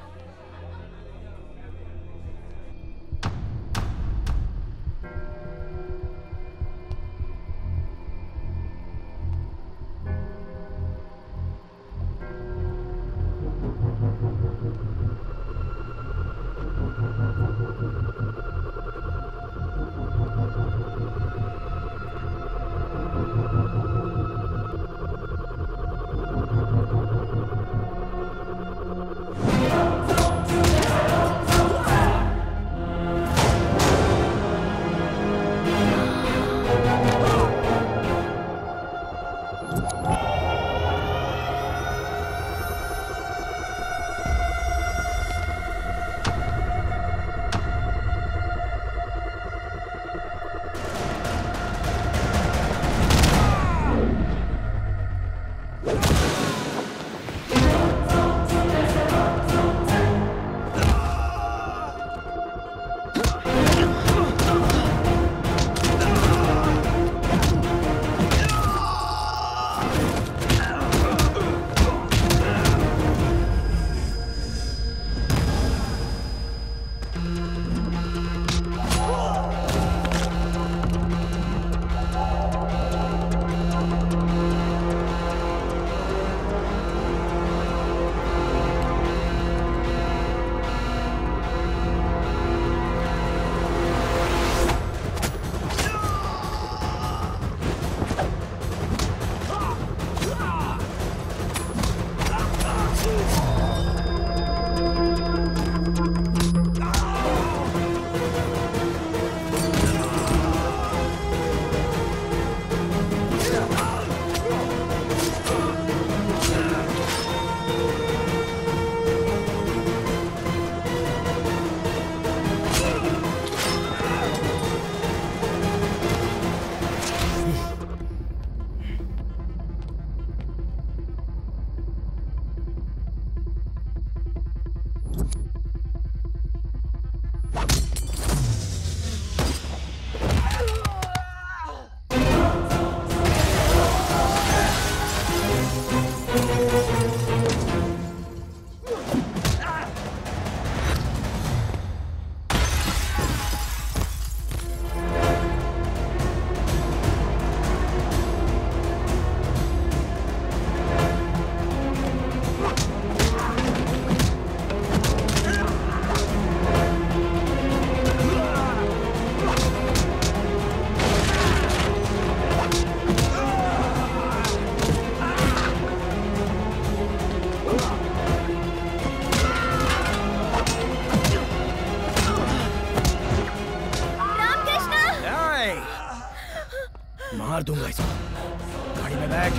मार दूंगा इसको। गाड़ी में बैठ।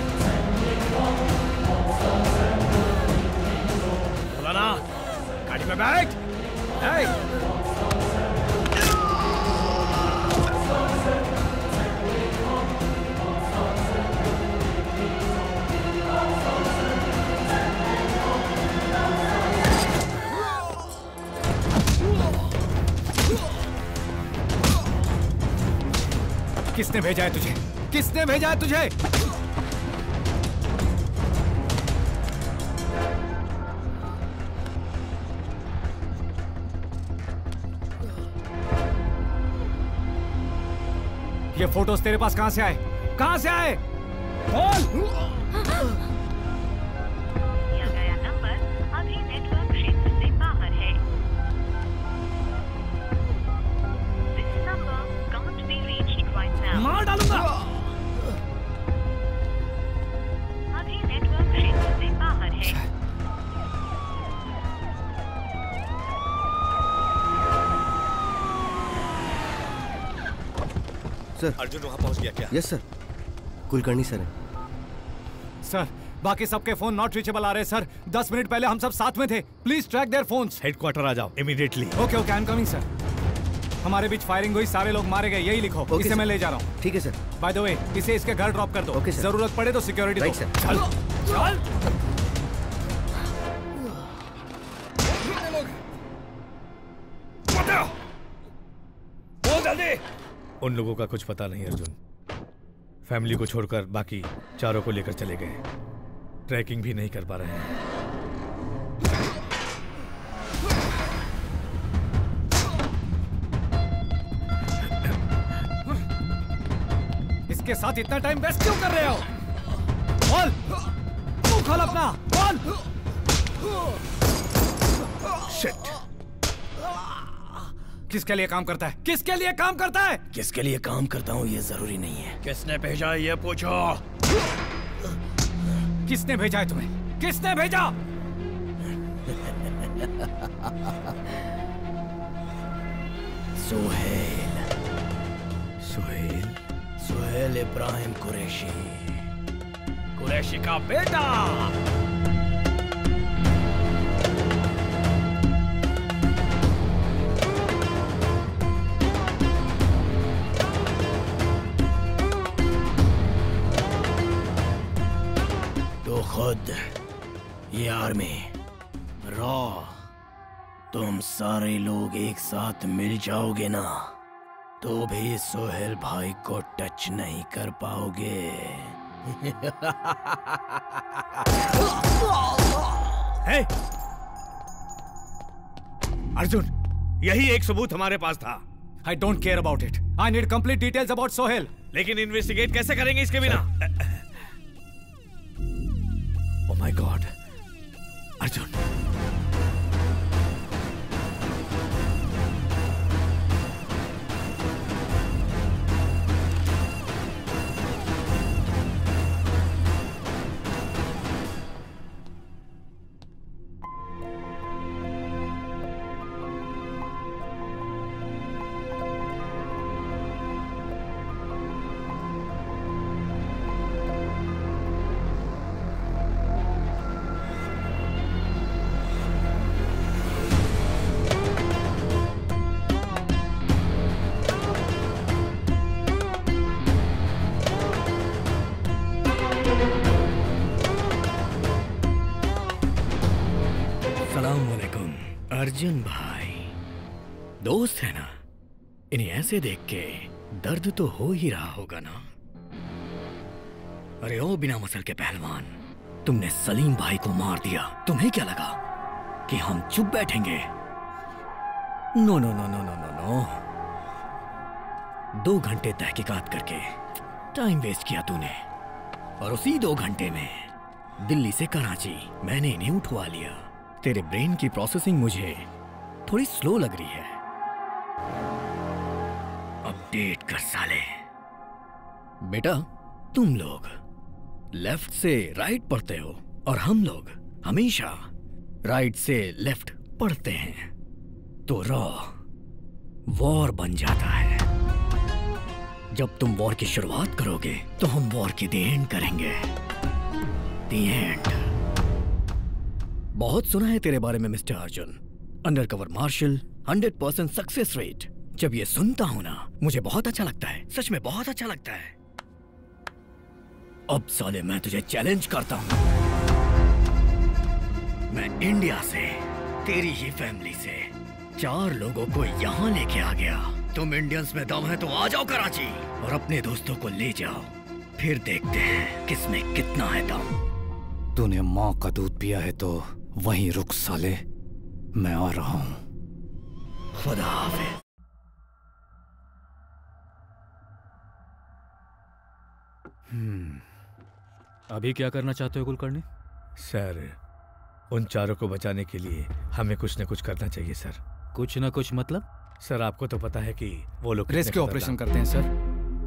बोला ना, गाड़ी में बैठ। hey! किसने भेजा है तुझे? किसने भेजा है तुझे? ये फोटोज तेरे पास कहां से आए? कहां से आए? बोल! मार डालूंगा। अभी नेटवर्क क्षेत्र से बाहर है। सर, अर्जुन वहां पहुंच गया क्या? यस सर, कुलकर्णी सर है। सर, बाकी सबके फोन नॉट रीचेबल आ रहे हैं सर। दस मिनट पहले हम सब साथ में थे। Please track their phones. Headquarter आ जाओ immediately. Okay okay, I am coming sir. हमारे बीच फायरिंग हुई, सारे लोग मारे गए, यही लिखो। okay, इसे sir. मैं ले जा रहा हूँ। ठीक है सर। बाय द वे, इसे इसके घर ड्रॉप कर दो। okay, जरूरत पड़े तो सिक्योरिटी दो। right, sir. चल चल। बोल जल्दी। उन लोगों का कुछ पता नहीं अर्जुन। फैमिली को छोड़कर बाकी चारों को लेकर चले गए। ट्रैकिंग भी नहीं कर पा रहे हैं। इसके साथ इतना टाइम वेस्ट क्यों कर रहे हो? बोल, तू खोल अपना, बोल। शिट। किसके लिए काम करता है? किसके लिए काम करता है? किसके लिए काम करता हूँ ये जरूरी नहीं है। किसने भेजा ये पूछो। किसने भेजा है तुम्हें? किसने भेजा? सुहेल। सुहेल? सुहेल इब्राहिम कुरैशी, कुरैशी का बेटा। तो खुद ये आर्मी रॉ, तुम सारे लोग एक साथ मिल जाओगे ना, तो भी सोहेल भाई को टच नहीं कर पाओगे। हे! अर्जुन, यही एक सबूत हमारे पास था। I don't care about it. I need complete details about Sohail. लेकिन इन्वेस्टिगेट कैसे करेंगे इसके बिना? Oh my God, Arjun. Arjun भाई, दोस्त है ना? इन्हें ऐसे देख के दर्द तो हो ही रहा होगा ना? अरे ओ बिना मसल के पहलवान, तुमने सलीम भाई को मार दिया। तुम्हें क्या लगा कि हम चुप बैठेंगे? No no no no no no no. दो घंटे तहकीकात करके टाइम वेस्ट किया तूने, और उसी दो घंटे में दिल्ली से कराची मैंने इन्हें उठवा लिया। तेरे ब्रेन की प्रोसेसिंग मुझे थोड़ी स्लो लग रही है। अपडेट कर साले। बेटा, तुम लोग लेफ्ट से राइट पढ़ते हो और हम लोग हमेशा राइट से लेफ्ट पढ़ते हैं, तो रॉ वॉर बन जाता है। जब तुम वॉर की शुरुआत करोगे तो हम वॉर की द एंड करेंगे। The end. बहुत सुना है तेरे बारे में mister Arjun, undercover marshal, hundred percent success rate. जब ये सुनता हूं ना, मुझे बहुत अच्छा लगता है, सच में बहुत अच्छा लगता है। अब साले मैं तुझे चैलेंज करता हूं। मैं इंडिया से, तेरी ही फैमिली से चार लोगों को यहां लेके आ गया। तुम इंडियंस में दम है तो आ जाओ कराची और अपने दोस्तों को ले जाओ, फिर देखते हैं किसमें कितना है दम। तूने माँ का दूध पिया है तो वहीं रुक साले, मैं आ रहा हूं। खुदा हाफिज। हम्म, अभी क्या करना चाहते हो कुलकर्णी? सर, उन चारों को बचाने के लिए हमें कुछ न कुछ करना चाहिए सर। कुछ न कुछ मतलब? सर, आपको तो पता है कि वो लोग रेस्क्यू ऑपरेशन करते हैं सर।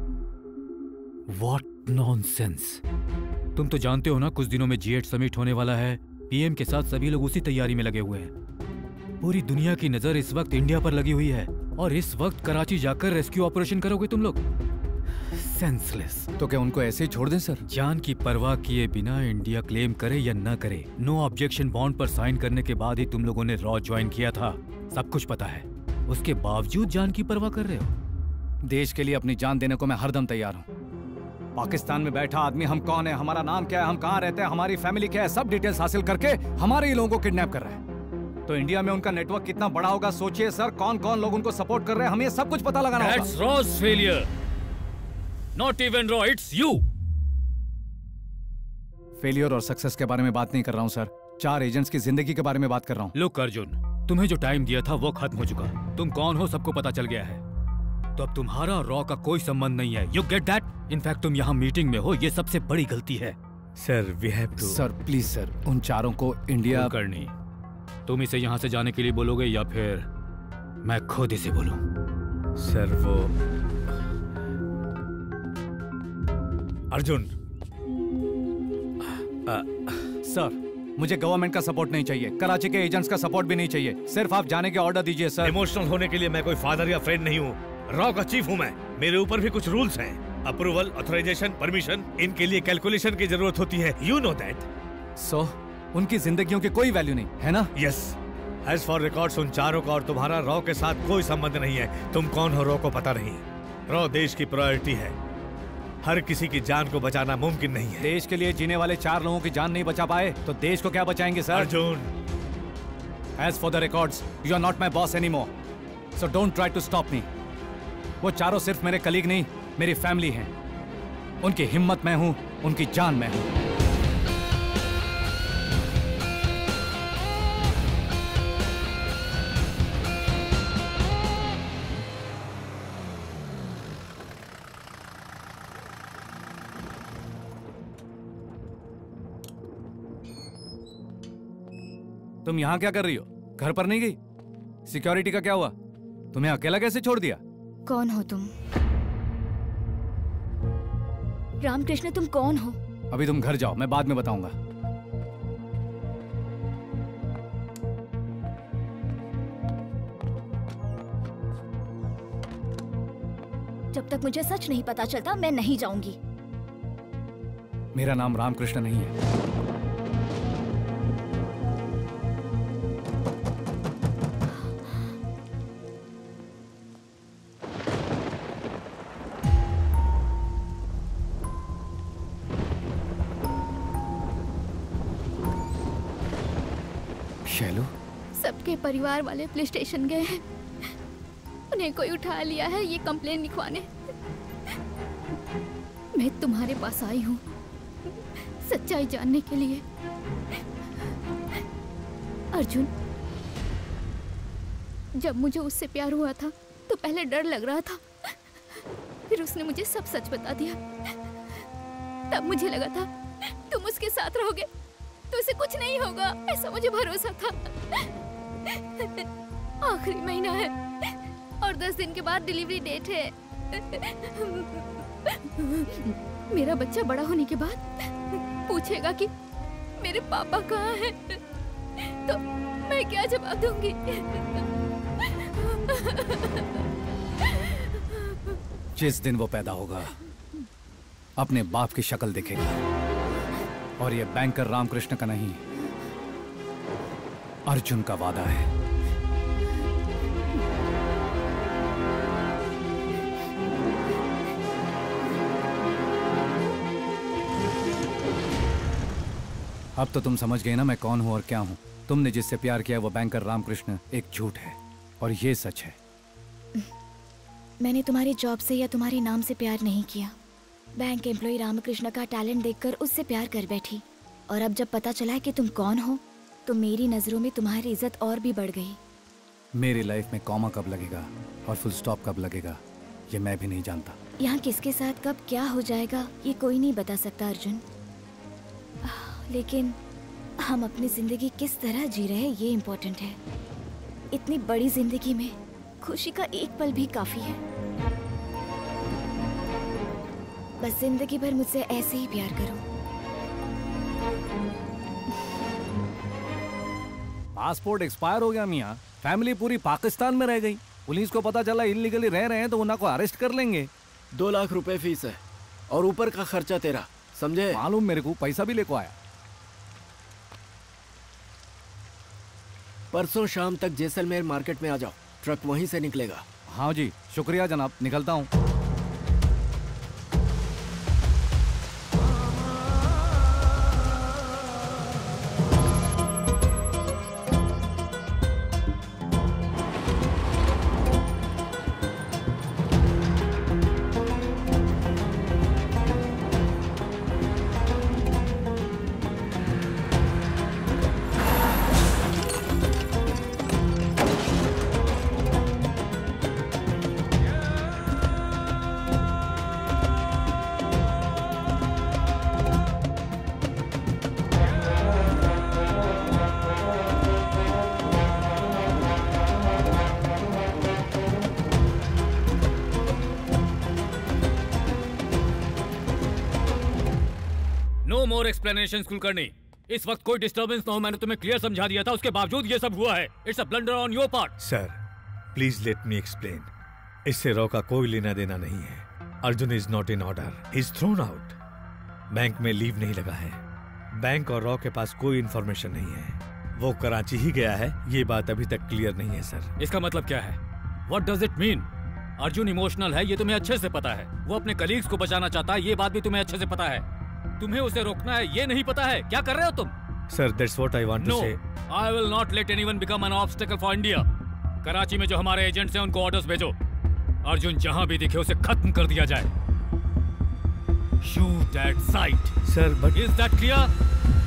What nonsense. तुम तो जानते हो ना, कुछ दिनों में जी एट समिट होने वाला है। पीएम के साथ सभी लोग उसी तैयारी में लगे हुए हैं। पूरी दुनिया की नजर इस वक्त इंडिया पर लगी हुई है, और इस वक्त कराची जाकर रेस्क्यू ऑपरेशन करोगे तुम लोग? सेंसलेस। तो क्या उनको ऐसे ही छोड़ दें सर? जान की परवाह किए बिना इंडिया क्लेम करे या न करे, नो ऑब्जेक्शन बॉन्ड पर साइन करने के बाद ही तुम लोगों ने रॉ ज्वाइन किया था। सब कुछ पता है, उसके बावजूद जान की परवाह कर रहे हो। देश के लिए अपनी जान देने को मैं हरदम तैयार हूँ। पाकिस्तान में बैठा आदमी हम कौन है, हमारा नाम क्या है, हम कहाँ रहते हैं, हमारी फैमिली क्या है, सब डिटेल्स हासिल करके हमारे ही लोगों को किडनैप कर रहे हैं। तो इंडिया में उनका नेटवर्क कितना बड़ा होगा सोचिए सर। कौन कौन लोग उनको सपोर्ट कर रहे हैं, हमें सब कुछ पता लगाना होगा। That's Raw's failure. Not even Raw, it's you. Failure और सक्सेस के बारे में बात नहीं कर रहा हूँ सर, चार एजेंट्स की जिंदगी के बारे में बात कर रहा हूँ। लुक अर्जुन, तुम्हें जो टाइम दिया था वो खत्म हो चुका। तुम कौन हो सबको पता चल गया है, तो अब तुम्हारा और रॉ का कोई संबंध नहीं है। You get that? इनफैक्ट तुम यहाँ मीटिंग में हो, ये सबसे बड़ी गलती है। Sir we have to. Sir please sir, उन चारों को इंडिया करनी। तुम इसे यहाँ से जाने के लिए बोलोगे या फिर मैं खुद इसे बोलूं? सर वो अर्जुन आ, सर मुझे गवर्नमेंट का सपोर्ट नहीं चाहिए, कराची के एजेंट्स का सपोर्ट भी नहीं चाहिए, सिर्फ आप जाने के ऑर्डर दीजिए सर। इमोशनल होने के लिए मैं कोई फादर या फ्रेंड नहीं हूँ, रॉ का चीफ हूँ मैं। मेरे ऊपर भी कुछ रूल्स हैं, अप्रूवल, ऑथराइजेशन, परमिशन, इनके लिए कैलकुलेशन की जरूरत होती है। You know that. सो उनकी जिंदगियों की कोई वैल्यू नहीं है ना? यस। एज फॉर रिकॉर्ड्स उन चारों का और तुम्हारा रॉ के साथ कोई संबंध नहीं है। तुम कौन हो रॉ को पता नहीं। रॉ देश की प्रायोरिटी है, हर किसी की जान को बचाना मुमकिन नहीं है। देश के लिए जीने वाले चार लोगों की जान नहीं बचा पाए तो देश को क्या बचाएंगे sir? Arjun, as for the records, you are not my boss anymore, so don't try to stop me. वो चारों सिर्फ मेरे कलीग नहीं, मेरी फैमिली हैं। उनकी हिम्मत मैं हूं, उनकी जान मैं हूं। तुम यहाँ क्या कर रही हो? घर पर नहीं गई? सिक्योरिटी का क्या हुआ? तुम्हें अकेला कैसे छोड़ दिया? कौन हो तुम? रामकृष्ण तुम कौन हो? अभी तुम घर जाओ, मैं बाद में बताऊंगा। जब तक मुझे सच नहीं पता चलता मैं नहीं जाऊंगी। मेरा नाम रामकृष्ण नहीं है। शैलू, सबके परिवार वाले पुलिस स्टेशन गए हैं, उन्हें कोई उठा लिया है ये कंप्लेन लिखवाने। मैं तुम्हारे पास आई हूँ सच्चाई जानने के लिए। अर्जुन, जब मुझे उससे प्यार हुआ था तो पहले डर लग रहा था, फिर उसने मुझे सब सच बता दिया। तब मुझे लगा था तुम उसके साथ रहोगे तो उसे कुछ नहीं होगा, ऐसा मुझे भरोसा था। आखिरी महीना है और दस दिन के बाद डिलीवरी डेट है। मेरा बच्चा बड़ा होने के बाद पूछेगा कि मेरे पापा कहाँ हैं, तो मैं क्या जवाब दूंगी? जिस दिन वो पैदा होगा अपने बाप की शक्ल देखेगा, और ये बैंकर रामकृष्ण का नहीं, अर्जुन का वादा है। अब तो तुम समझ गए ना मैं कौन हूं और क्या हूं। तुमने जिससे प्यार किया वो बैंकर रामकृष्ण एक झूठ है और ये सच है। मैंने तुम्हारे जॉब से या तुम्हारे नाम से प्यार नहीं किया। बैंक एम्प्लॉय रामकृष्ण का टैलेंट देखकर उससे प्यार कर बैठी, और अब जब पता चला कि तुम कौन हो तो मेरी नजरों में तुम्हारी इज्जत और भी बढ़ गई। मेरी लाइफ में कॉमा कब लगेगा और फुल स्टॉप कब लगेगा ये मैं भी नहीं जानता। यहाँ किसके साथ कब क्या हो जाएगा ये कोई नहीं बता सकता अर्जुन, लेकिन हम अपनी जिंदगी किस तरह जी रहे हैं ये इम्पोर्टेंट है। इतनी बड़ी जिंदगी में खुशी का एक पल भी काफी है। बस जिंदगी भर मुझसे ऐसे ही प्यार करो। पासपोर्ट एक्सपायर हो गया मियाँ, फैमिली पूरी पाकिस्तान में रह गई। पुलिस को पता चला इलीगली रह रहे हैं तो उन्हें को अरेस्ट कर लेंगे। दो लाख रुपए फीस है और ऊपर का खर्चा तेरा, समझे? मालूम मेरे को, पैसा भी लेको आया। परसों शाम तक जैसलमेर मार्केट में आ जाओ, ट्रक वहीं से निकलेगा। हाँ जी, शुक्रिया जनाब, निकलता हूँ। More explanation Kulkarni. इस वक्त कोई डिस्टर्बेंस ना हो, मैंने तुम्हें क्लियर समझा दिया था, उसके बावजूद ये सब हुआ है। It's a blunder on your part. Sir please let me explain. इससे रॉ का कोई लेना देना नहीं है। Arjun is not in order, he is thrown out. Bank में लीव नहीं लगा है। बैंक और रॉ के पास कोई इंफॉर्मेशन नहीं है। वो कराची ही गया है, ये बात अभी तक क्लियर नहीं है सर। इसका मतलब क्या है? What does it mean? Arjun emotional है, ये तुम्हें अच्छे से पता है। वो अपने कलीग्स को बचाना चाहता है, ये बात भी तुम्हें अच्छे से पता है। तुम्हें उसे रोकना है, ये नहीं पता है। क्या कर रहे हो तुम? Sir that's what I want to say. I will not let anyone become an obstacle for India. Karachi में जो हमारे एजेंट्स हैं उनको ऑर्डर्स भेजो। अर्जुन जहां भी दिखे उसे खत्म कर दिया जाए। Shoot at sight. Sir but is that clear?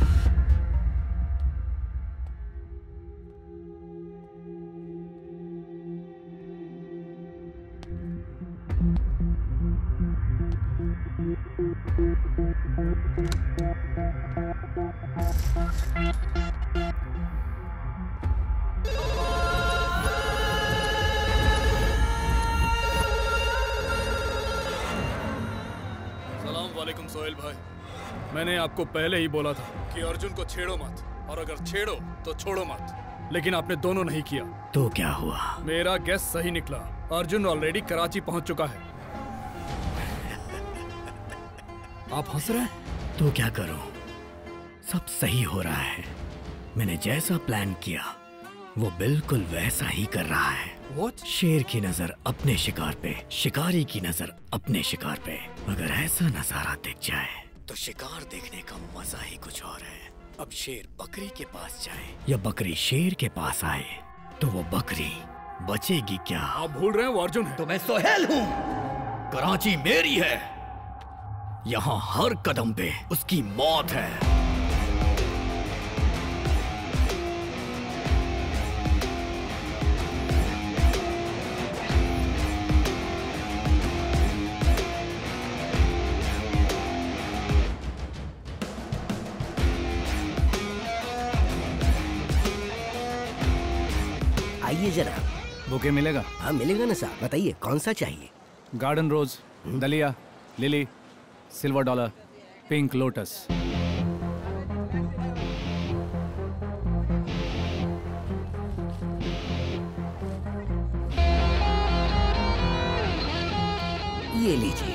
वालेकुम सोहेल भाई, मैंने आपको पहले ही बोला था कि अर्जुन को छेड़ो मत, और अगर छेड़ो तो छोड़ो मत, लेकिन आपने दोनों नहीं किया। तो क्या हुआ? मेरा गेस सही निकला। अर्जुन ऑलरेडी कराची पहुंच चुका है। आप हंस रहे हैं? तो क्या करूं? सब सही हो रहा है। मैंने जैसा प्लान किया वो बिल्कुल वैसा ही कर रहा है। What? शेर की नजर अपने शिकार पे, शिकारी की नजर अपने शिकार पे। अगर ऐसा नजारा दिख जाए तो शिकार देखने का मजा ही कुछ और है। अब शेर बकरी के पास जाए या बकरी शेर के पास आए तो वो बकरी बचेगी क्या? आप भूल रहे हैं वो अर्जुन है। तो मैं सोहेल हूँ। कराची मेरी है। यहाँ हर कदम पे उसकी मौत है। आइए जरा। बुके मिलेगा? हाँ मिलेगा ना साहब, बताइए कौन सा चाहिए? Garden rose, dahlia, lily, silver dollar, pink lotus. ये लीजिए।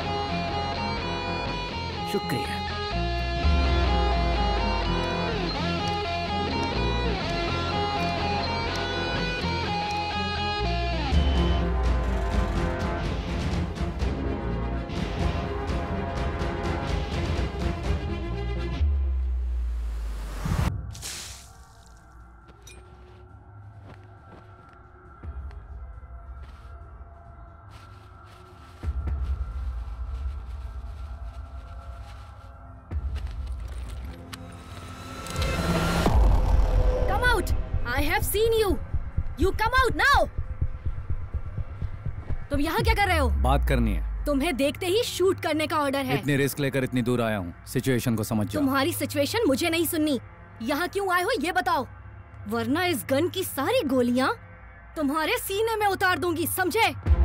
शुक्रिया। I have seen you. You come out now. तुम यहाँ क्या कर रहे हो? बात करनी है। तुम्हें देखते ही शूट करने का ऑर्डर है। इतनी रिस्क लेकर इतनी दूर आया हूँ, सिचुएशन को समझ जाओ। तुम्हारी सिचुएशन मुझे नहीं सुननी। यहाँ क्यों आए हो ये बताओ, वरना इस गन की सारी गोलियाँ तुम्हारे सीने में उतार दूंगी, समझे?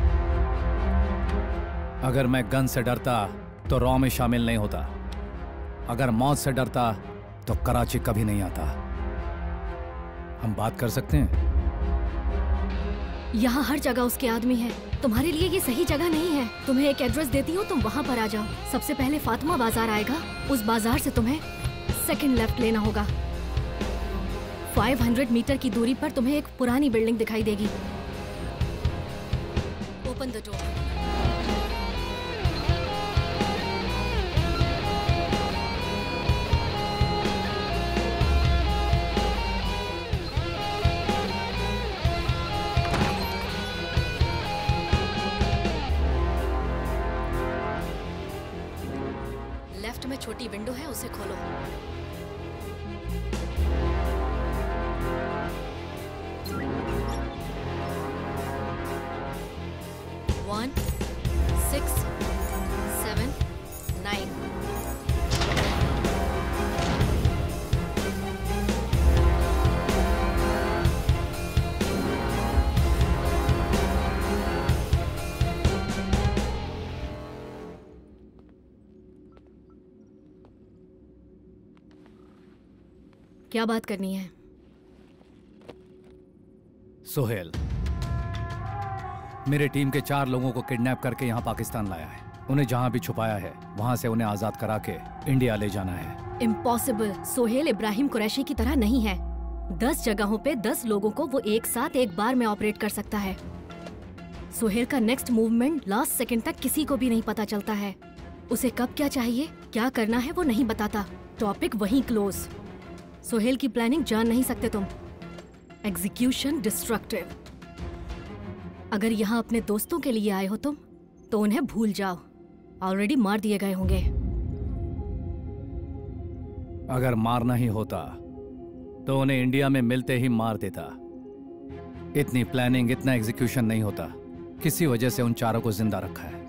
अगर मैं गन से डरता तो रॉ में शामिल नहीं होता। अगर मौत से डरता तो कराची कभी नहीं आता। हम बात कर सकते हैं? यहाँ हर जगह उसके आदमी हैं। तुम्हारे लिए ये सही जगह नहीं है। तुम्हें एक एड्रेस देती हूँ, तुम वहाँ पर आ जाओ। सबसे पहले फातिमा बाजार आएगा, उस बाजार से तुम्हें सेकंड लेफ्ट लेना होगा। पाँच सौ मीटर की दूरी पर तुम्हें एक पुरानी बिल्डिंग दिखाई देगी। Open the door. लेफ्ट में छोटी विंडो है, उसे खोलो। One six seven nine. क्या बात करनी है? सोहेल मेरे टीम के चार लोगों को किडनैप करके यहाँ पाकिस्तान लाया है। उन्हें जहाँ भी छुपाया है वहाँ से उन्हें आजाद करा के इंडिया ले जाना है। इम्पॉसिबल। सोहेल इब्राहिम कुरैशी की तरह नहीं है। दस जगहों पे दस लोगों को वो एक साथ एक बार में ऑपरेट कर सकता है। सोहेल का नेक्स्ट मूवमेंट लास्ट सेकंड तक किसी को भी नहीं पता चलता है। उसे कब क्या चाहिए, क्या करना है वो नहीं बताता। टॉपिक वहीं क्लोज। सोहेल की प्लानिंग जान नहीं सकते तुम। Execution destructive. अगर यहाँ अपने दोस्तों के लिए आए हो तुम तो उन्हें भूल जाओ, ऑलरेडी मार दिए गए होंगे। अगर मारना ही होता तो उन्हें इंडिया में मिलते ही मार देता। इतनी प्लानिंग, इतना एग्जीक्यूशन नहीं होता। किसी वजह से उन चारों को जिंदा रखा है।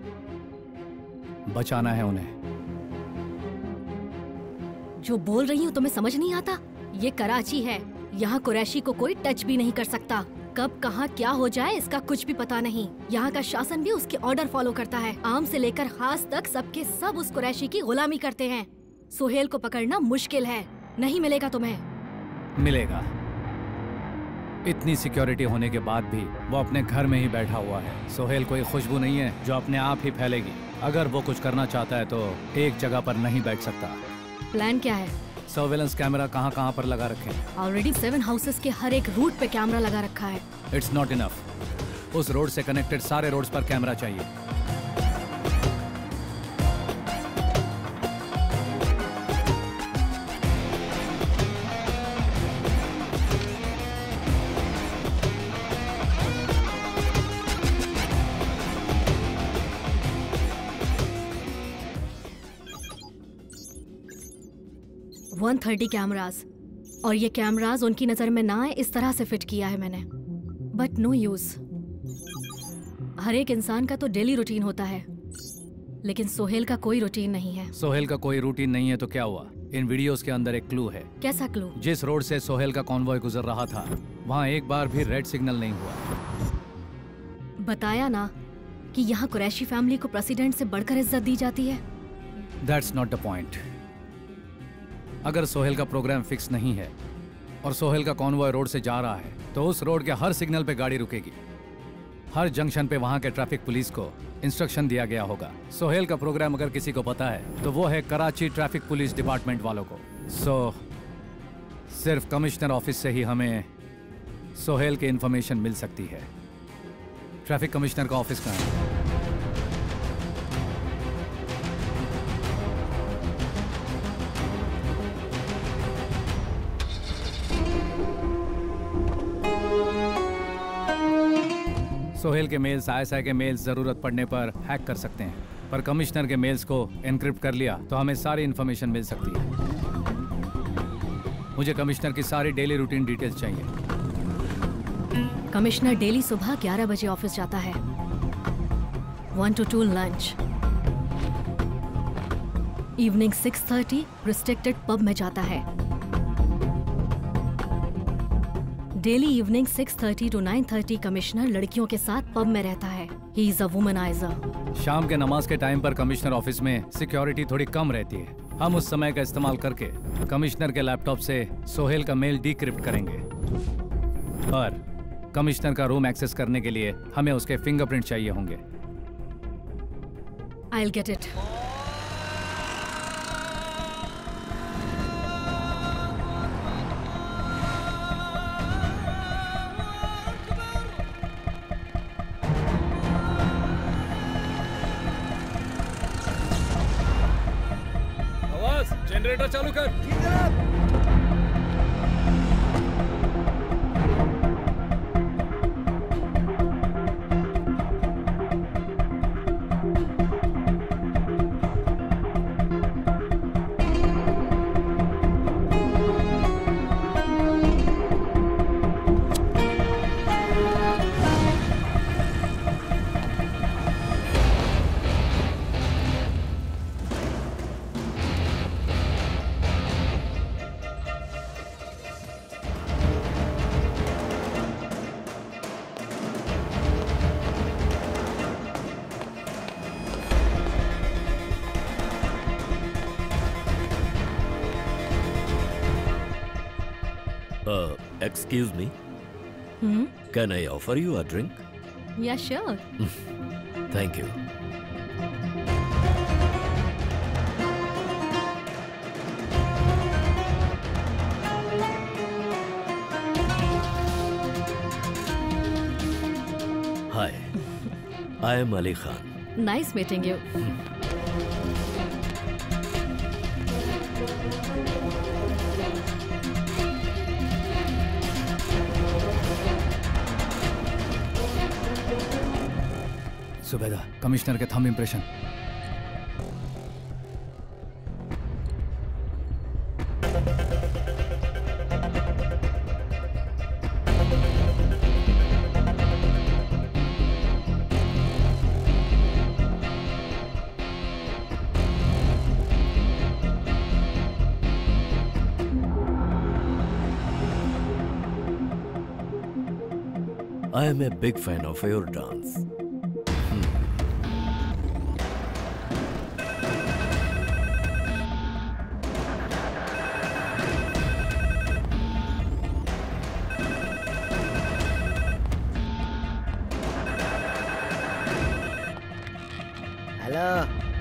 बचाना है उन्हें। जो बोल रही हूँ तुम्हें समझ नहीं आता? ये कराची है, यहाँ कुरैशी को कोई टच भी नहीं कर सकता। कब कहाँ क्या हो जाए इसका कुछ भी पता नहीं। यहाँ का शासन भी उसके ऑर्डर फॉलो करता है। आम से लेकर खास तक सबके सब उस कुरैशी की गुलामी करते हैं। सोहेल को पकड़ना मुश्किल है, नहीं मिलेगा तुम्हें। मिलेगा। इतनी सिक्योरिटी होने के बाद भी वो अपने घर में ही बैठा हुआ है। सोहेल कोई खुशबू नहीं है जो अपने आप ही फैलेगी। अगर वो कुछ करना चाहता है तो एक जगह पर नहीं बैठ सकता। प्लान क्या है? सर्वेलेंस कैमरा कहाँ कहाँ पर लगा रखे हैं? ऑलरेडी सेवन हाउसेस के हर एक रूट पे कैमरा लगा रखा है। It's not enough. उस रोड से कनेक्टेड सारे रोड्स पर कैमरा चाहिए। वन थर्टी कैमराज, और ये कैमराज उनकी नजर में ना आए इस तरह से फिट किया है मैंने। But no use. हर एक इंसान का तो डेली रूटीन होता है, लेकिन सोहेल का कोई रूटीन नहीं है। सोहेल का कोई रूटीन नहीं है तो क्या हुआ? इन वीडियोस के अंदर एक क्लू है। कैसा क्लू? जिस रोड से सोहेल का कॉन्वॉय गुजर रहा था वहाँ एक बार भी रेड सिग्नल नहीं हुआ। बताया ना कि यहाँ कुरैशी फैमिली को प्रेसिडेंट से बढ़कर इज्जत दी जाती है। That's not the point. अगर सोहेल का प्रोग्राम फिक्स नहीं है और सोहेल का कॉन्वॉय रोड से जा रहा है तो उस रोड के हर सिग्नल पे गाड़ी रुकेगी। हर जंक्शन पे वहाँ के ट्रैफिक पुलिस को इंस्ट्रक्शन दिया गया होगा। सोहेल का प्रोग्राम अगर किसी को पता है तो वो है कराची ट्रैफिक पुलिस डिपार्टमेंट वालों को। सो so, सिर्फ कमिश्नर ऑफिस से ही हमें सोहेल की इंफॉर्मेशन मिल सकती है। ट्रैफिक कमिश्नर का ऑफिस कहाँ है? सोहेल के मेल्स, आईएसआई के मेल्स जरूरत पड़ने पर हैक कर सकते हैं, पर कमिश्नर के मेल्स को एनक्रिप्ट कर लिया तो हमें सारी इंफॉर्मेशन मिल सकती है। मुझे कमिश्नर की सारी डेली रूटीन डिटेल्स चाहिए। कमिश्नर डेली सुबह ग्यारह बजे ऑफिस जाता है। One to two lunch. Evening six thirty restricted pub में जाता है। Daily evening six thirty to nine thirty commissioner लड़कियों के साथ पब में रहता है। He is a womaniser. शाम के नमाज के टाइम पर कमिश्नर ऑफिस में सिक्योरिटी थोड़ी कम रहती है। हम उस समय का इस्तेमाल करके कमिश्नर के लैपटॉप से सोहेल का मेल डिक्रिप्ट करेंगे। पर कमिश्नर का रूम एक्सेस करने के लिए हमें उसके फिंगरप्रिंट चाहिए होंगे। I will get it. Generator चालू कर। Excuse me. Hmm? Can I offer you a drink? Yeah, sure. Thank you. Hi. I am Ali Khan. Nice meeting you. Zubeda, commissioner के thumb impression. I am a big fan of your dance. Hello.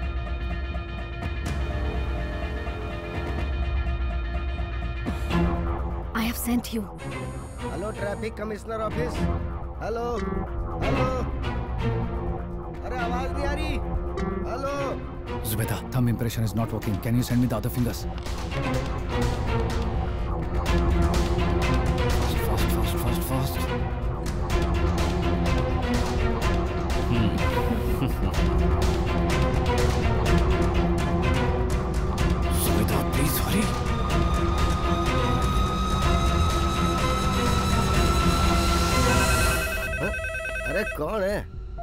I have sent you. Hello traffic commissioner office. Hello hello. अरे आवाज नहीं आ रही। Hello. Zubeda, thumb impression is not working. Can you send me the other fingers? Fast, fast, fast, fast, fast. Zubeda, please hurry. अरे कौन है?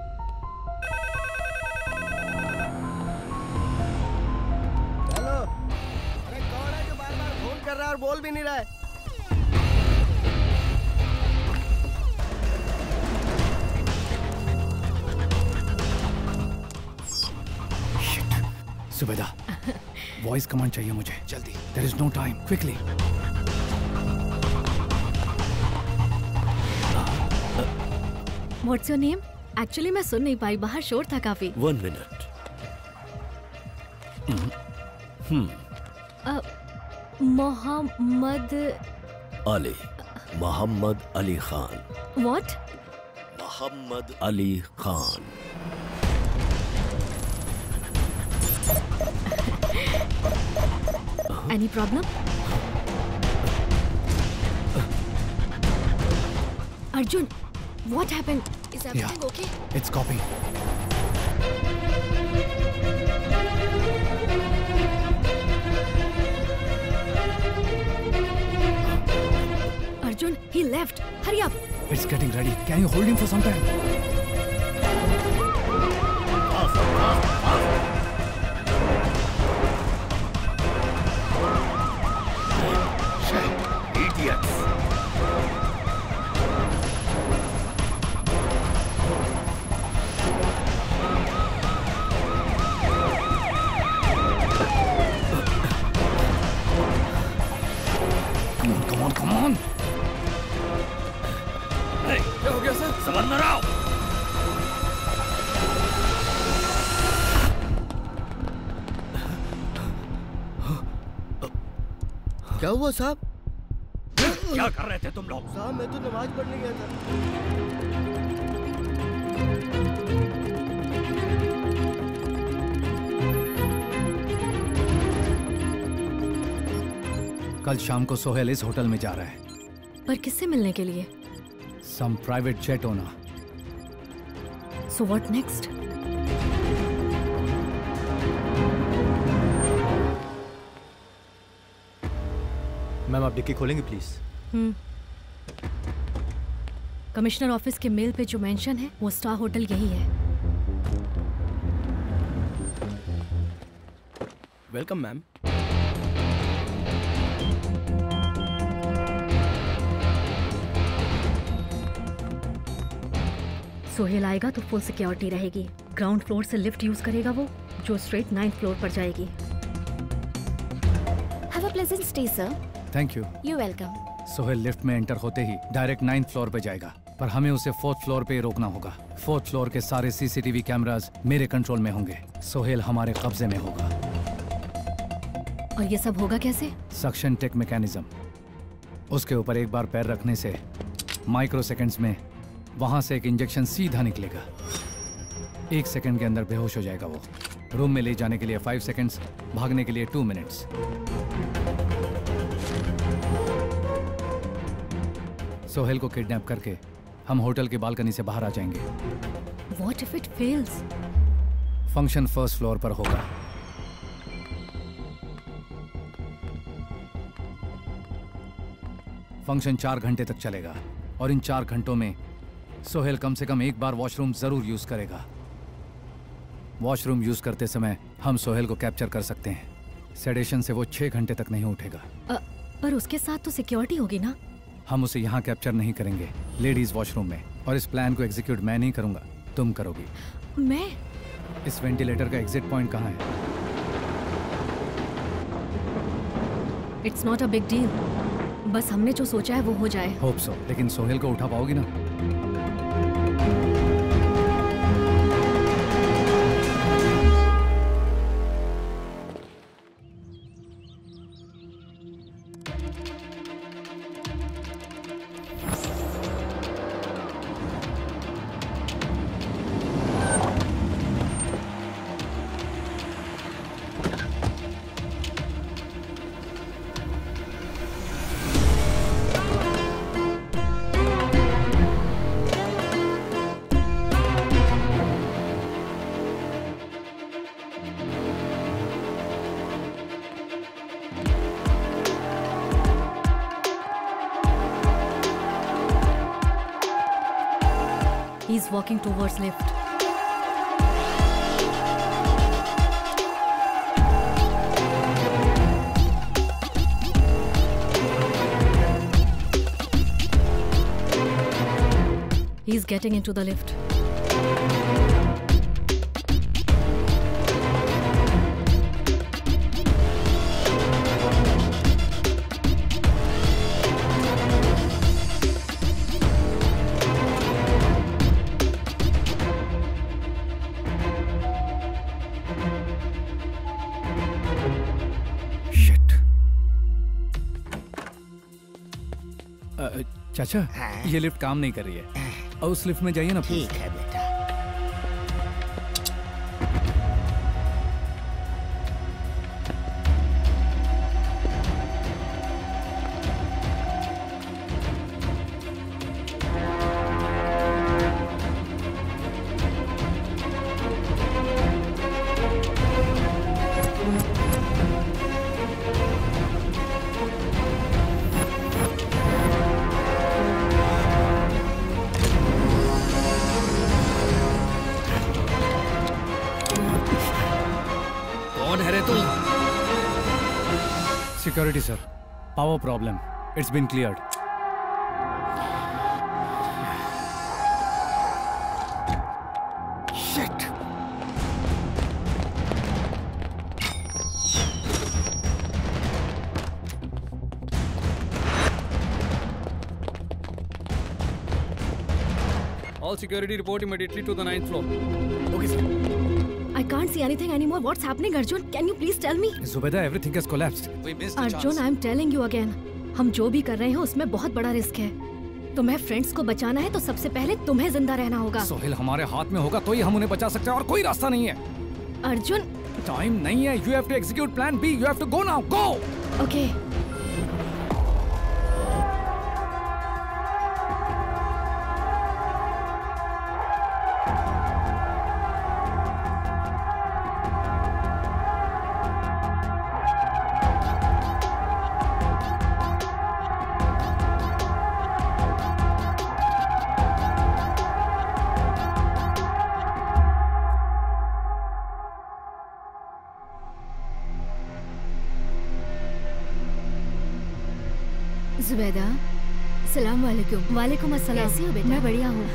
Hello. अरे कौन है जो बार बार फोन कर रहा है और बोल भी नहीं रहा है? Zubeda, वॉइस कमांड चाहिए मुझे जल्दी। There is no time. Quickly. What's your name? Actually मैं सुन नहीं पाई, बाहर शोर था काफी। One minute. Hmm. A, Mohammad Ali. Muhammad Ali Khan. What? Muhammad Ali Khan. Any problem? Arjun, what happened? Is everything Yeah. okay? It's copy. Arjun, he left. Hurry up. It's getting ready. Can you hold him for some time? Idiots. Come on, come on, come on. Hey, क्या हो गया sir? संभल रहा हूँ। क्या हुआ साहब? क्या कर रहे थे तुम लोग? साहब मैं तो नमाज पढ़ने गया था। कल शाम को सोहेल इस होटल में जा रहा है। पर किससे मिलने के लिए? Some private jet owner. So what next? Ma'am आप डिक्की खोलेंगे प्लीज? हम्म। कमिश्नर ऑफिस के मेल पे जो मेंशन है वो स्टार होटल यही है। Welcome ma'am. सोहेल आएगा तो फुल सिक्योरिटी रहेगी। ग्राउंड फ्लोर से लिफ्ट यूज करेगा वो, जो स्ट्रेट नाइन्थ फ्लोर पर जाएगी। Have a pleasant stay, sir. Thank you. You're welcome. Sohail lift में एंटर होते ही डायरेक्ट नाइन्थ फ्लोर पे जाएगा, पर हमें उसे फोर्थ फ्लोर पे ही रोकना होगा। फोर्थ फ्लोर के सारे सीसीटीवी कैमरास मेरे कंट्रोल में होंगे। सोहेल हमारे कब्जे में होगा। और ये सब होगा कैसे? Suction tech mechanism. उसके ऊपर एक बार पैर रखने से माइक्रो सेकेंड्स में वहां से एक इंजेक्शन सीधा निकलेगा। एक सेकंड के अंदर बेहोश हो जाएगा वो। रूम में ले जाने के लिए फाइव सेकंड्स, भागने के लिए टू मिनट्स। सोहेल को किडनैप करके हम होटल की बालकनी से बाहर आ जाएंगे। What if it fails? Function first floor पर होगा। फंक्शन चार घंटे तक चलेगा और इन चार घंटों में सोहेल कम से कम एक बार वॉशरूम जरूर यूज करेगा। वॉशरूम यूज करते समय हम सोहेल को कैप्चर कर सकते हैं। सेडेशन से वो छह घंटे तक नहीं उठेगा। अ, पर उसके साथ तो सिक्योरिटी होगी ना? हम उसे यहाँ कैप्चर नहीं करेंगे, लेडीज वॉशरूम में। और इस प्लान को एग्जीक्यूट मैं नहीं करूंगा, तुम करोगी। मैं? इस वेंटिलेटर का एग्जिट पॉइंट कहाँ है? It's not a big deal. बस हमने जो सोचा है वो हो जाए। होप सो, लेकिन सोहेल को उठा पाओगी ना? He's walking towards lift. He's getting into the lift. चाचा, ये लिफ्ट काम नहीं कर रही है। और उस लिफ्ट में जाइए ना। ठीक है बेटा। Security, sir. Power problem. It's been cleared. Shit. All security report immediately to the ninth floor. Okay, sir. I can't see anything anymore. What's happening, Arjun? Can you please tell me? Zubeda, everything has collapsed. We missed the Arjun, I'm telling you again. हम जो भी कर रहे हैं उसमें बहुत बड़ा risk है। तुम्हें फ्रेंड्स को बचाना है तो सबसे पहले तुम्हें जिंदा रहना होगा। सोहेल हमारे हाथ में होगा तो ही हम उन्हें बचा सकते हैं और कोई रास्ता नहीं है। अर्जुन, टाइम नहीं है। You have to execute plan B. You have to go now. Go. Okay. Zubaida, सलाम वालेकुम। वालेकुम अस्सलाम। कैसी हो बेटा? मैं बढ़िया हूँ।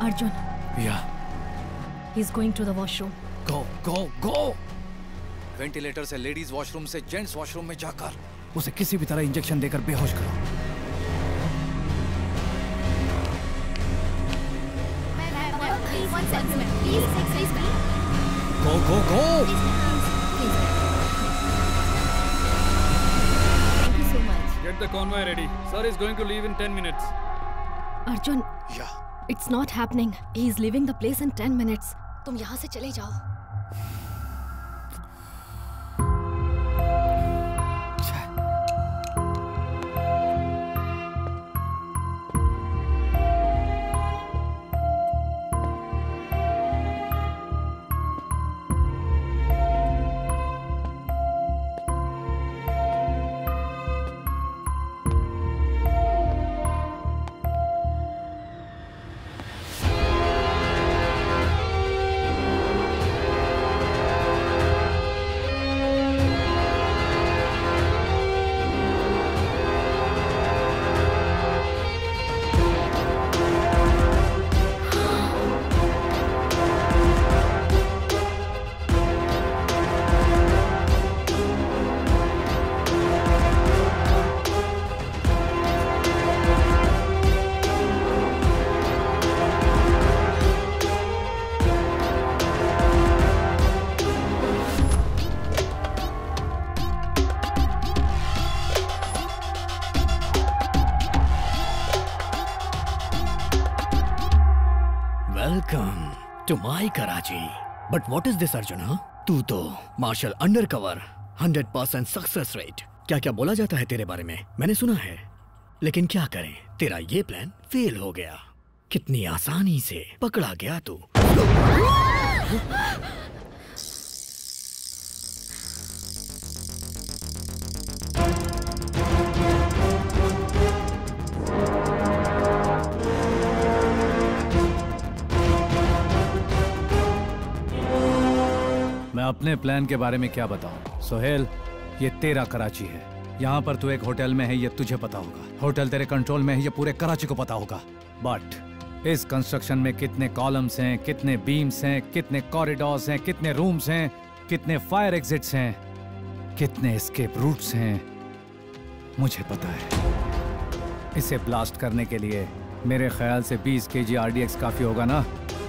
Arjun, yeah he is going to the washroom. Go go go. Ventilator से लेडीज वॉशरूम से जेंट्स वॉशरूम में जाकर उसे किसी भी तरह इंजेक्शन देकर बेहोश करो। Go, go, go! Thank you so much. Get the convoy ready. Sir is going to leave in ten minutes. Arjun, Yeah. it's not happening. He is leaving the place in ten minutes. तुम यहाँ से चले जाओ। Welcome to my Karachi. But what is this Arjun? हाँ, तू तो marshal undercover, hundred percent success rate, क्या क्या बोला जाता है तेरे बारे में, मैंने सुना है। लेकिन क्या करें, तेरा ये प्लान फेल हो गया। कितनी आसानी से पकड़ा गया तू। मैं अपने प्लान के बारे में क्या बताऊं? सोहेल, ये तेरा कराची है। यहाँ पर तू एक होटल में है, ये तुझे पता होगा। होटल तेरे कंट्रोल में है, ये पूरे कराची को पता होगा। बट इस कंस्ट्रक्शन में कितने कॉलम्स हैं, कितने बीम्स हैं, कितने कॉरिडोर्स हैं, कितने रूम्स हैं, कितने फायर एग्जिट्स हैं, कितने एस्केप रूट्स हैं, मुझे पता है। इसे ब्लास्ट करने के लिए मेरे ख्याल से बीस केजी आरडीएक्स काफी होगा ना?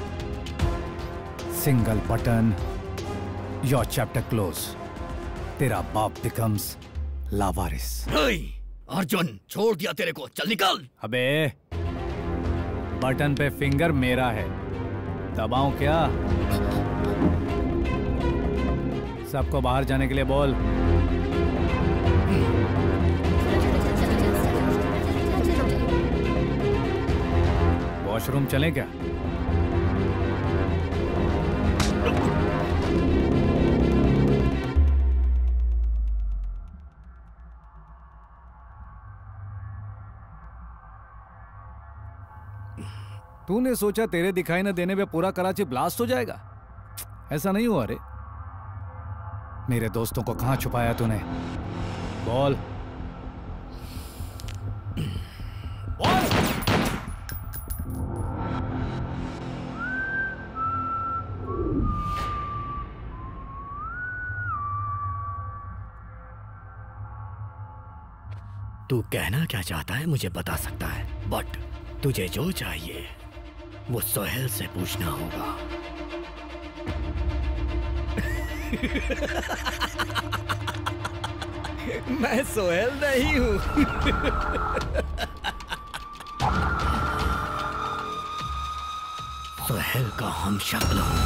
Single button, your chapter close. तेरा बाप बिकम्स लावारिस। अर्जुन, छोड़ दिया तेरे को, चल निकल। अबे, बटन पे फिंगर मेरा है, दबाऊं क्या? सबको बाहर जाने के लिए बोल। वॉशरूम चलें क्या? तूने सोचा तेरे दिखाई न देने पे पूरा कराची ब्लास्ट हो जाएगा? ऐसा नहीं हुआ रे। मेरे दोस्तों को कहां छुपाया तूने? बोल बोल। तू कहना क्या चाहता है मुझे बता सकता है, बट तुझे जो चाहिए वो सोहेल से पूछना होगा। मैं सोहेल नहीं हूं। सोहेल का हम शक्ल हूं।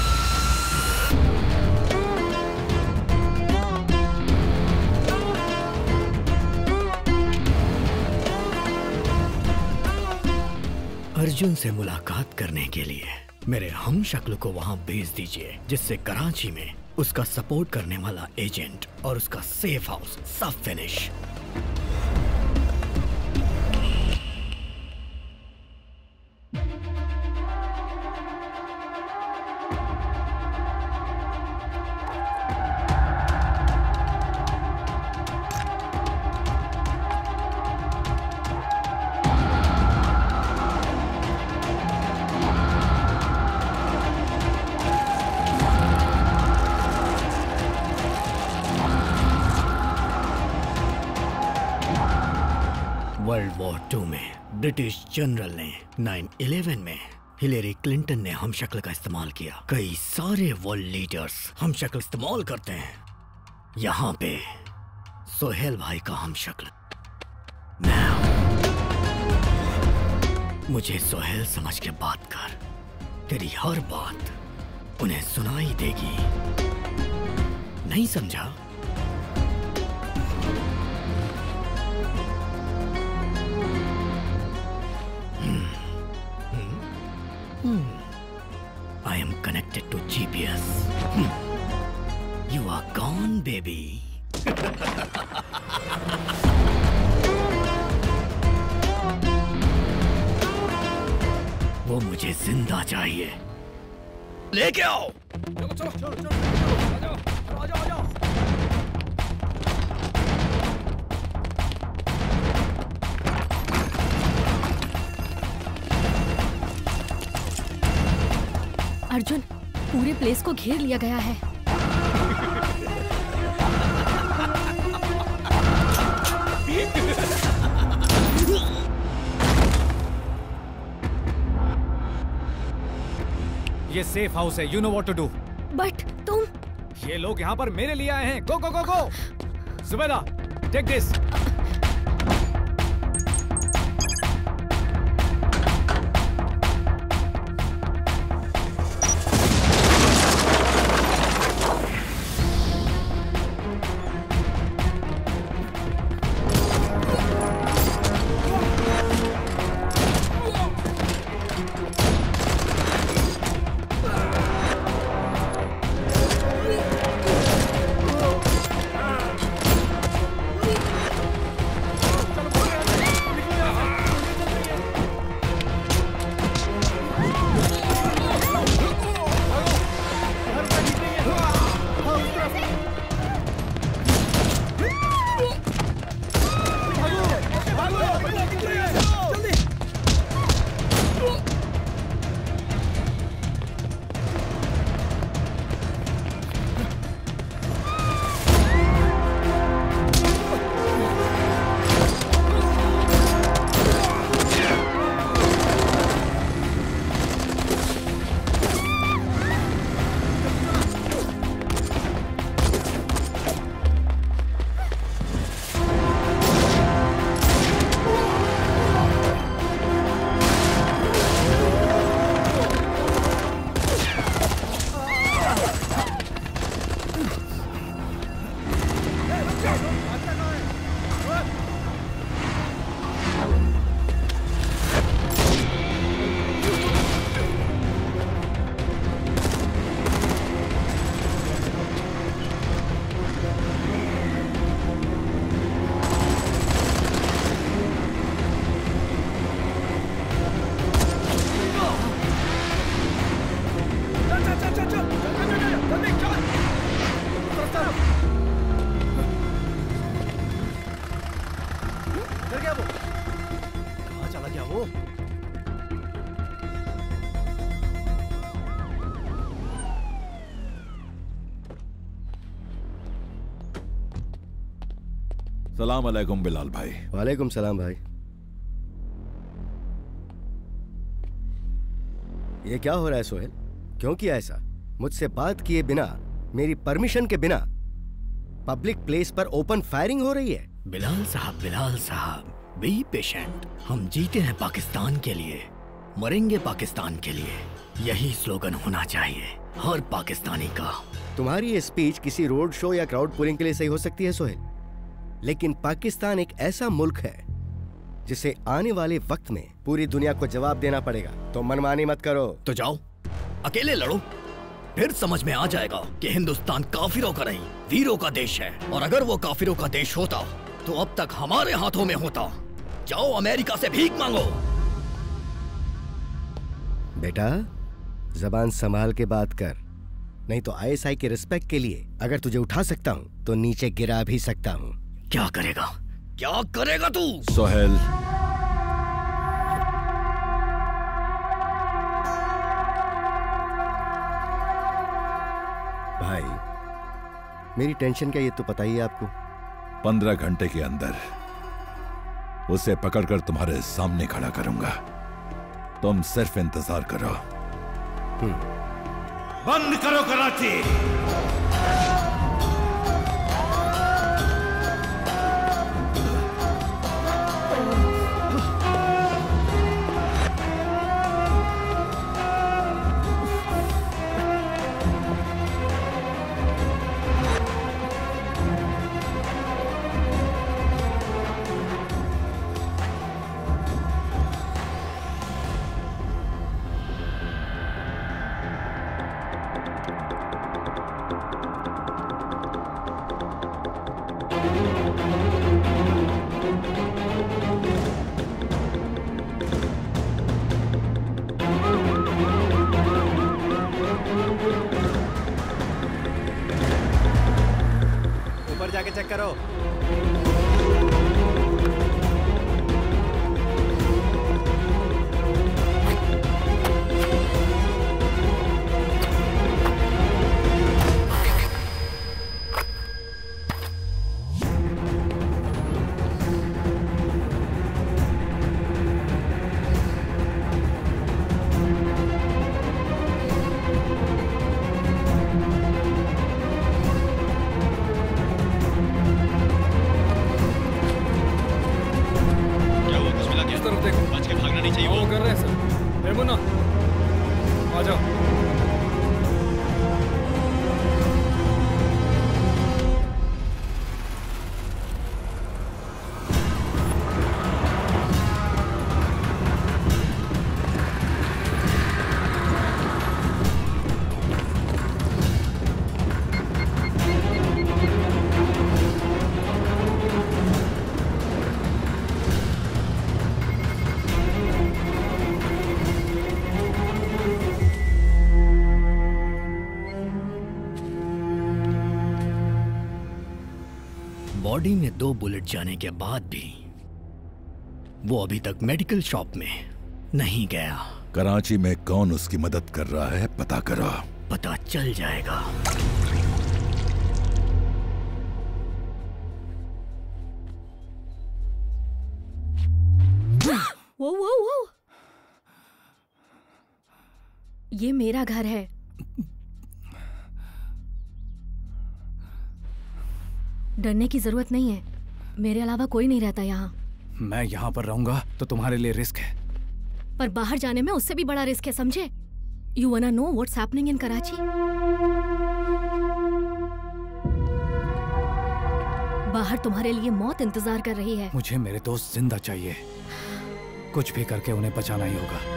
अर्जुन से मुलाकात करने के लिए मेरे हम शक्ल को वहां भेज दीजिए, जिससे कराची में उसका सपोर्ट करने वाला एजेंट और उसका सेफ हाउस सब फिनिश। वर्ल्ड वॉर टू में ब्रिटिश जनरल ने नाइन इलेवन में हिलेरी क्लिंटन ने हम शक्ल का इस्तेमाल किया। कई सारे वर्ल्ड लीडर्स हम शक्ल इस्तेमाल करते हैं। यहाँ पे सोहेल भाई का हम शक्ल मैं हूं। मुझे सोहेल समझ के बात कर। तेरी हर बात उन्हें सुनाई देगी। नहीं समझा? Hmm. I am connected to G P S. Hmm. You are gone, baby. वो मुझे जिंदा चाहिए। लेके आओ। चलो चलो चलो चलो आ जाओ आ जाओ आ जाओ। अर्जुन, पूरे प्लेस को घेर लिया गया है। ये सेफ हाउस है। You know what to do. But तुम ये लोग यहाँ पर मेरे लिए आए हैं। Go go go go. Zubeda, take this. सलाम अलैकुम बिलाल भाई। वालेकुम सलाम भाई। ये क्या हो रहा है सोहेल? क्यों किया ऐसा? मुझसे बात किए बिना, मेरी परमिशन के बिना पब्लिक प्लेस पर ओपन फायरिंग हो रही है। बिलाल साहब, बिलाल साहब, बी पेशेंट। हम जीते हैं पाकिस्तान के लिए, मरेंगे पाकिस्तान के लिए। यही स्लोगन होना चाहिए हर पाकिस्तानी का। तुम्हारी ये स्पीच किसी रोड शो या क्राउड पुलिंग के लिए सही हो सकती है सोहेल, लेकिन पाकिस्तान एक ऐसा मुल्क है जिसे आने वाले वक्त में पूरी दुनिया को जवाब देना पड़ेगा। तो मनमानी मत करो। तो जाओ अकेले लड़ो, फिर समझ में आ जाएगा कि हिंदुस्तान काफिरों का नहीं वीरों का देश है। और अगर वो काफिरों का देश होता तो अब तक हमारे हाथों में होता। जाओ अमेरिका से भीख मांगो। बेटा जबान संभाल के बात कर, नहीं तो आईएसआई के रिस्पेक्ट के लिए अगर तुझे उठा सकता हूँ तो नीचे गिरा भी सकता हूँ। क्या करेगा, क्या करेगा तू? सोहेल, भाई मेरी टेंशन क्या ये तो पता ही है आपको। पंद्रह घंटे के अंदर उसे पकड़कर तुम्हारे सामने खड़ा करूंगा। तुम सिर्फ इंतजार करो। बंद करो कराची। ऊपर जाके चेक करो। बॉडी में दो बुलेट जाने के बाद भी वो अभी तक मेडिकल शॉप में नहीं गया। कराची में कौन उसकी मदद कर रहा है पता करो। पता चल जाएगा। वो वो वो ये मेरा घर है। डरने की जरूरत नहीं है, मेरे अलावा कोई नहीं रहता यहाँ। मैं यहाँ पर रहूंगा तो तुम्हारे लिए रिस्क है, पर बाहर जाने में उससे भी बड़ा रिस्क है, समझे? You wanna know what's happening in Karachi? बाहर तुम्हारे लिए मौत इंतजार कर रही है। मुझे मेरे दोस्त जिंदा चाहिए, कुछ भी करके उन्हें बचाना ही होगा।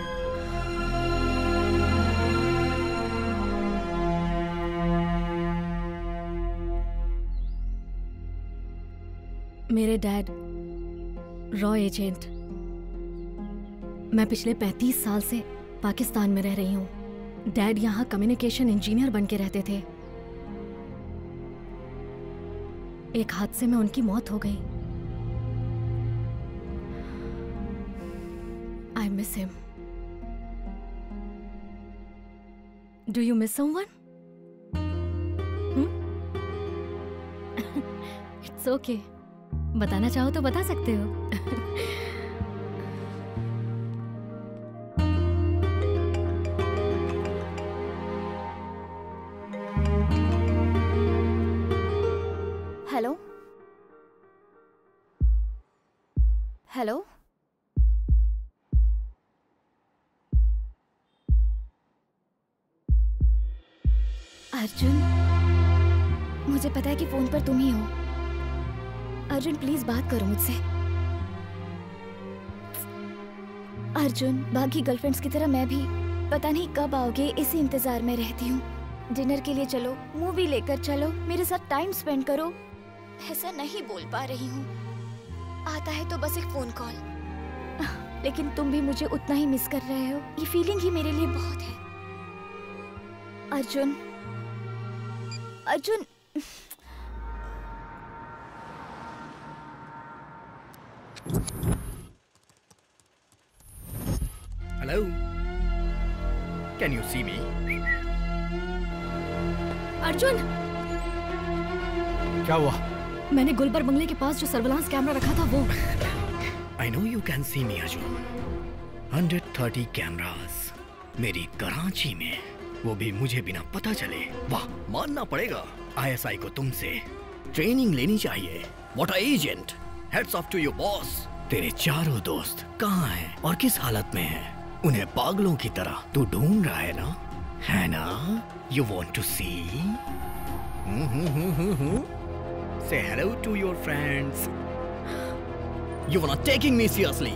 मेरे डैड रॉ एजेंट। मैं पिछले पैंतीस साल से पाकिस्तान में रह रही हूँ। डैड यहाँ कम्युनिकेशन इंजीनियर बन के रहते थे। एक हादसे में उनकी मौत हो गई। I miss him. Do you miss someone? It's okay. बताना चाहो तो बता सकते हो। हेलो हेलो अर्जुन, मुझे पता है कि फोन पर तुम ही हो। अर्जुन प्लीज बात करो मुझसे। अर्जुन, बाकी गर्लफ्रेंड्स की तरह मैं भी पता नहीं कब आओगे इसी इंतजार में रहती हूँ। डिनर के लिए चलो, मूवी लेकर चलो, मेरे साथ टाइम स्पेंड करो। ऐसा नहीं बोल पा रही हूँ, आता है तो बस एक फोन कॉल। लेकिन तुम भी मुझे उतना ही मिस कर रहे हो। ये फीलिंग ही मेरे लिए बहुत है। Arjun Arjun hello, can you see me? Arjun, क्या हुआ? मैंने गुलबर बंगले के पास जो सर्विलांस कैमरा रखा था वो I know you can see me Arjun. Hundred thirty cameras मेरी कराची में, वो भी मुझे बिना पता चले। वाह, मानना पड़ेगा आईएसआई को तुमसे ट्रेनिंग लेनी चाहिए। What a agent, hats off to your boss. तेरे चारों दोस्त कहाँ हैं और किस हालत में हैं? उन्हें पागलों की तरह तू ढूंढ रहा है ना, है ना? You want to see? Say hello to your friends. You were not taking me seriously.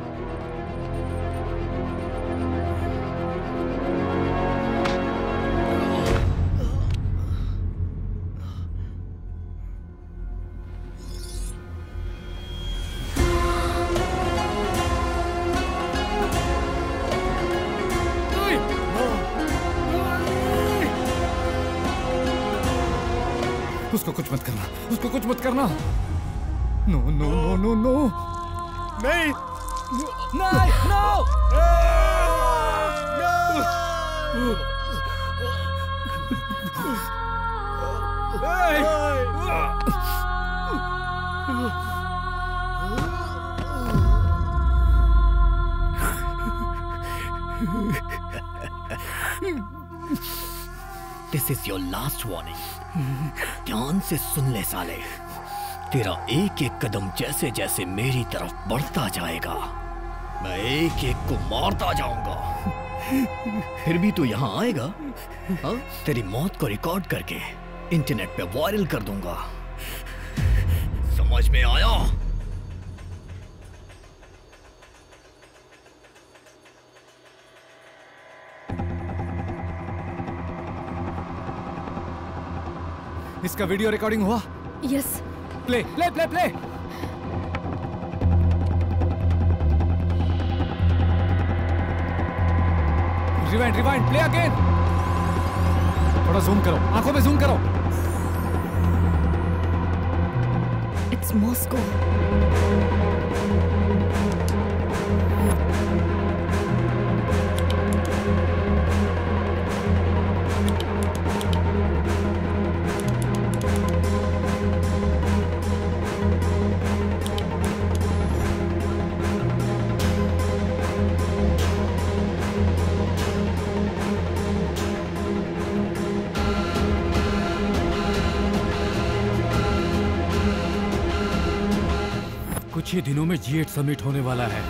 उसको कुछ मत करना, उसको कुछ मत करना। No no no no no नहीं नहीं no This is your last warning. ध्यान से सुन ले साले, तेरा एक एक कदम जैसे जैसे मेरी तरफ बढ़ता जाएगा, मैं एक एक को मारता जाऊंगा। फिर भी तू यहाँ आएगा, हाँ? तेरी मौत को रिकॉर्ड करके इंटरनेट पे वायरल कर दूंगा, समझ में आया? इसका वीडियो रिकॉर्डिंग हुआ? Yes. Play play play play. Rewind rewind, play again. थोड़ा जूम करो, आंखों पे जूम करो। It's Moscow. कुछ ही दिनों में जी एट समिट होने वाला है।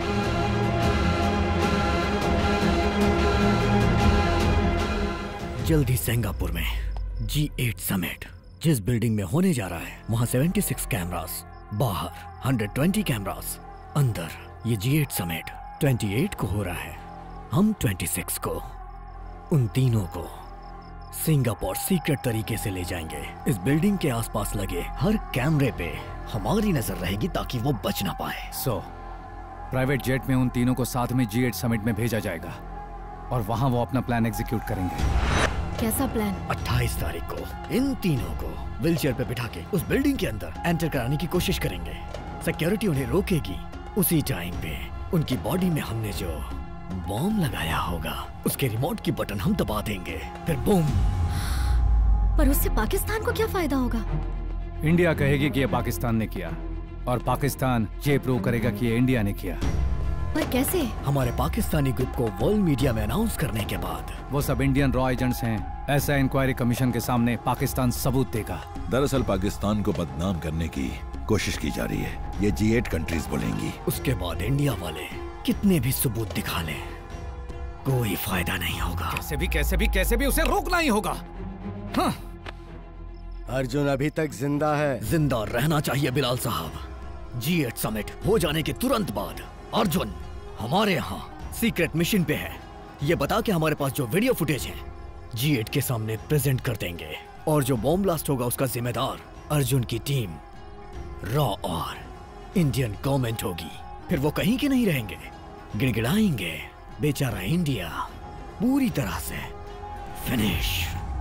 जल्दी सिंगापुर में जी एट समिट जिस बिल्डिंग में होने जा रहा है, वहां छिहत्तर कैमरास, बाहर एक सौ बीस कैमरास, अंदर ये जी एट समिट अट्ठाईस को हो रहा है। हम छब्बीस को उन तीनों को सिंगापुर सीक्रेट तरीके से ले जाएंगे। इस बिल्डिंग के आसपास लगे हर कैमरे पे हमारी नजर रहेगी ताकि वो बच ना पाए। सो प्राइवेट जेट में उन तीनों को साथ में जी एट समिट में भेजा जाएगा और वहां वो अपना प्लान एग्जीक्यूट करेंगे। कैसा प्लान? अट्ठाईस तारीख को इन तीनों को व्हीलचेयर पे बिठा के उस बिल्डिंग के अंदर एंटर कराने की कोशिश करेंगे। सिक्योरिटी उन्हें रोकेगी। उसी टाइम पे उनकी बॉडी में हमने जो बॉम्ब लगाया होगा उसके रिमोट की बटन हम दबा देंगे, फिर बूम। पर उससे पाकिस्तान को क्या फायदा होगा? इंडिया कहेगी कि ये पाकिस्तान ने किया और पाकिस्तान ये प्रूव करेगा कि ये इंडिया ने किया। पर कैसे? हमारे पाकिस्तानी ग्रुप को वर्ल्ड मीडिया में अनाउंस करने के बाद वो सब इंडियन रॉ एजेंट्स हैं। ऐसा इंक्वायरी कमीशन के सामने पाकिस्तान सबूत देगा। दरअसल पाकिस्तान को बदनाम करने की कोशिश की जा रही है, ये जी एट कंट्रीज बोलेंगी। उसके बाद इंडिया वाले कितने भी सबूत दिखा लें, कोई फायदा नहीं होगा। कैसे भी कैसे भी कैसे भी उसे रोकना ही होगा। हाँ। अर्जुन अभी तक जिंदा है। जिंदा रहना चाहिए बिलाल साहब। जी एट समिट हो जाने के तुरंत बाद अर्जुन हमारे यहाँ सीक्रेट मिशन पे है। ये बता के हमारे पास जो वीडियो फुटेज है जी एट के सामने प्रेजेंट कर देंगे और जो बॉम्ब ब्लास्ट होगा उसका जिम्मेदार अर्जुन की टीम रॉ और इंडियन गवर्नमेंट होगी। फिर वो कहीं के नहीं रहेंगे, गिड़गिड़ाएंगे। बेचारा इंडिया पूरी तरह से फिनिश।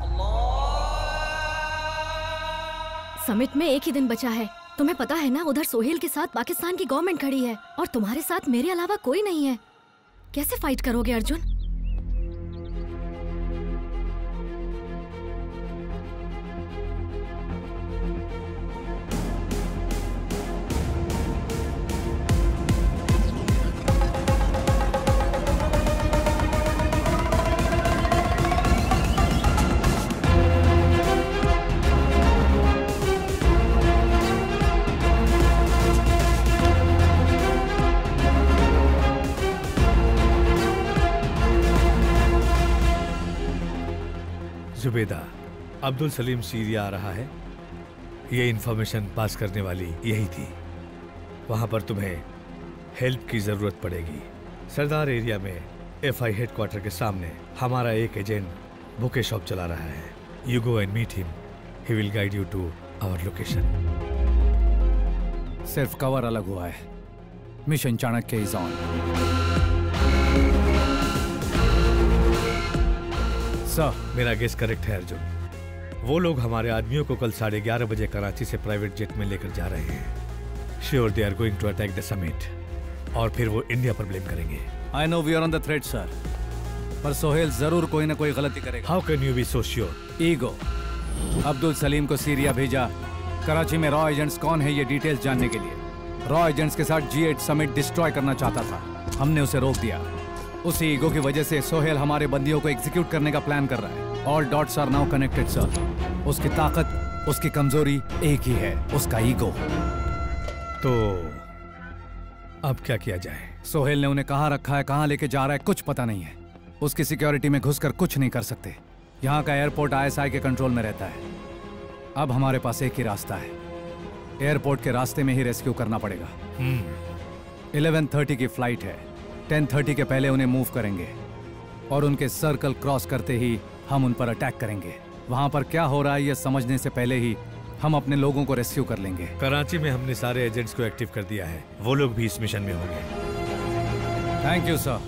समिट में एक ही दिन बचा है। तुम्हें पता है ना, उधर सोहेल के साथ पाकिस्तान की गवर्नमेंट खड़ी है और तुम्हारे साथ मेरे अलावा कोई नहीं है। कैसे फाइट करोगे अर्जुन? जुबेदा, अब्दुल सलीम सीरिया आ रहा है। ये इन्फॉर्मेशन पास करने वाली यही थी। वहां पर तुम्हें हेल्प की जरूरत पड़ेगी। सरदार एरिया में एफ आई हेडक्वार्टर के सामने हमारा एक एजेंट बुके शॉप चला रहा है। You go and meet him, he will guide you to our location. सिर्फ कवर अलग हुआ है। Mission Chanakya is on. Sir, मेरा गेस करेक्ट है अर्जुन। वो लोग हमारे आदमियों को कल साढ़े ग्यारह बजे कराची से प्राइवेट जेट में लेकर जा रहे हैं। Sure they are going to attack the summit और फिर वो इंडिया पर ब्लेम करेंगे। I know we are on the threat sir, पर सोहेल जरूर कोई ना कोई गलती करेगा। How can you be so sure? Ego. Abdul Salim को सीरिया भेजा, कराची में रॉ एजेंट्स कौन है ये डिटेल्स जानने के लिए। रॉ एजेंट्स के साथ जी एट समिट डिस्ट्रॉय करना चाहता था, हमने उसे रोक दिया। उसी ईगो की वजह से सोहेल हमारे बंदियों को एग्जीक्यूट करने का प्लान कर रहा है। All dots are now connected sir. उसकी ताकत, उसकी कमजोरी एक ही है, उसका ईगो। तो अब क्या किया जाए? सोहेल ने उन्हें कहाँ रखा है, कहाँ लेके जा रहा है, कुछ पता नहीं है। उसकी सिक्योरिटी में घुसकर कुछ नहीं कर सकते। यहाँ का एयरपोर्ट आई एस आई के कंट्रोल में रहता है। अब हमारे पास एक ही रास्ता है, एयरपोर्ट के रास्ते में ही रेस्क्यू करना पड़ेगा। इलेवन थर्टी की फ्लाइट है, टेन थर्टी के पहले उन्हें मूव करेंगे और उनके सर्कल क्रॉस करते ही हम उन पर अटैक करेंगे। वहां पर क्या हो रहा है ये समझने से पहले ही हम अपने लोगों को रेस्क्यू कर लेंगे। कराची में हमने सारे एजेंट्स को एक्टिव कर दिया है, वो लोग भी इस मिशन में होंगे। Thank you sir.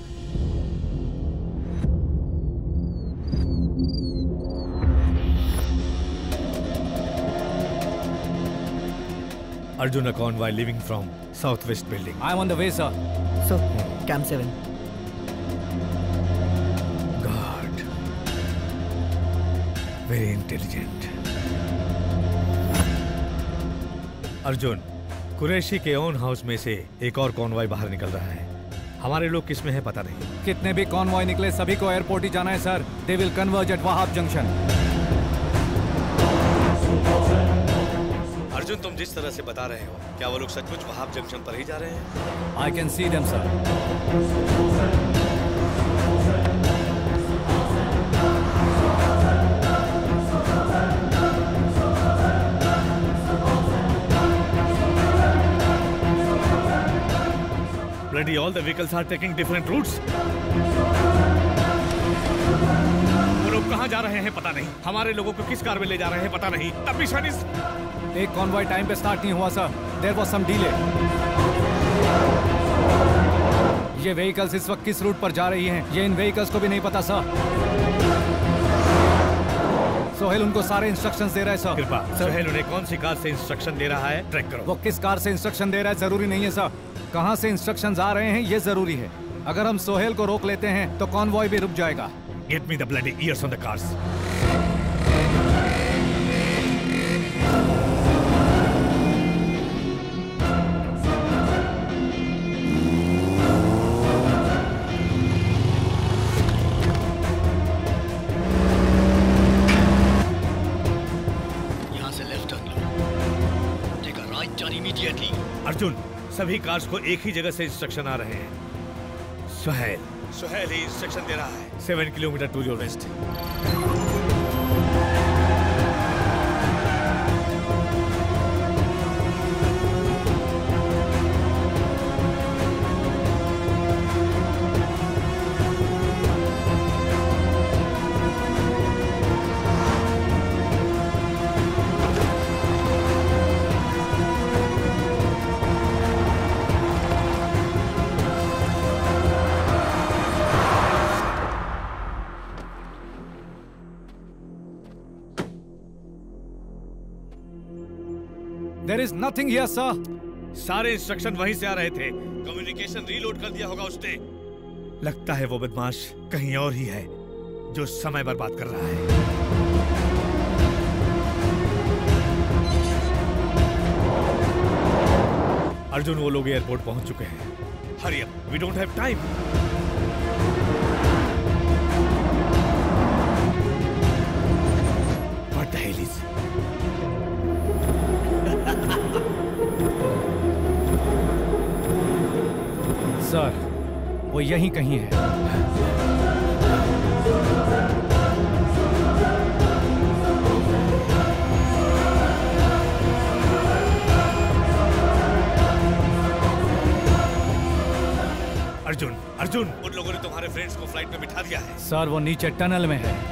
Arjun, a convoy leaving from southwest building. I'm on the way, sir. So, Camp seven. God. Very intelligent. Arjun, Qureshi के ओन हाउस में से एक और कॉन्वॉय बाहर निकल रहा है। हमारे लोग किस में है पता नहीं। कितने भी कॉन्वॉय निकले सभी को एयरपोर्ट ही जाना है sir. They will converge at Wahab junction. Arjun, तुम जिस तरह से बता रहे हो, क्या वो लोग सचमुच वहाब जंक्शन पर ही जा रहे हैं? I can see them sir. Bloody all the vehicles are taking different routes. वो लोग कहाँ जा रहे हैं पता नहीं। हमारे लोगों को किस कार में ले जा रहे हैं पता नहीं। तब भी शायद एक कॉन्वॉय टाइम पे स्टार्ट नहीं हुआ sir. There was some delay. ये व्हीकल्स इस वक्त किस रूट पर जा रही हैं, ये इन व्हीकल्स को भी नहीं पता सर। सोहेल उनको सारे इंस्ट्रक्शंस दे रहा है सर। कृपा, सोहेल उन्हें कौन सी कार से इंस्ट्रक्शन दे रहा है ट्रैक करो। वो किस कार से इंस्ट्रक्शन दे रहा है जरूरी नहीं है सर, कहां से इंस्ट्रक्शंस आ रहे हैं ये जरूरी है। अगर हम सोहेल को रोक लेते हैं तो कॉन्वॉय भी रुक जाएगा। Get me the bloody ears on the cars. यहाँ से लेफ्ट टर्न लो। Take a right turn immediately. Arjun, सभी कार्स को एक ही जगह से इंस्ट्रक्शन आ रहे हैं। सोहेल सोहेल ही इंस्ट्रक्शन दे रहा है। Seven kilometre to your west. There is nothing here, sir. सारे इंस्ट्रक्शन वहीं से आ रहे थे। कम्युनिकेशन रीलोड कर दिया होगा उसने। लगता है वो बदमाश कहीं और ही है जो समय बर्बाद कर रहा है। अर्जुन, वो लोग एयरपोर्ट पहुंच चुके हैं। Hurry up, we don't have time. What the hell is? Sir, वो यहीं कहीं है। अर्जुन, उन लोगों ने तुम्हारे फ्रेंड्स को फ्लाइट में बिठा दिया है। सर वो नीचे टनल में है।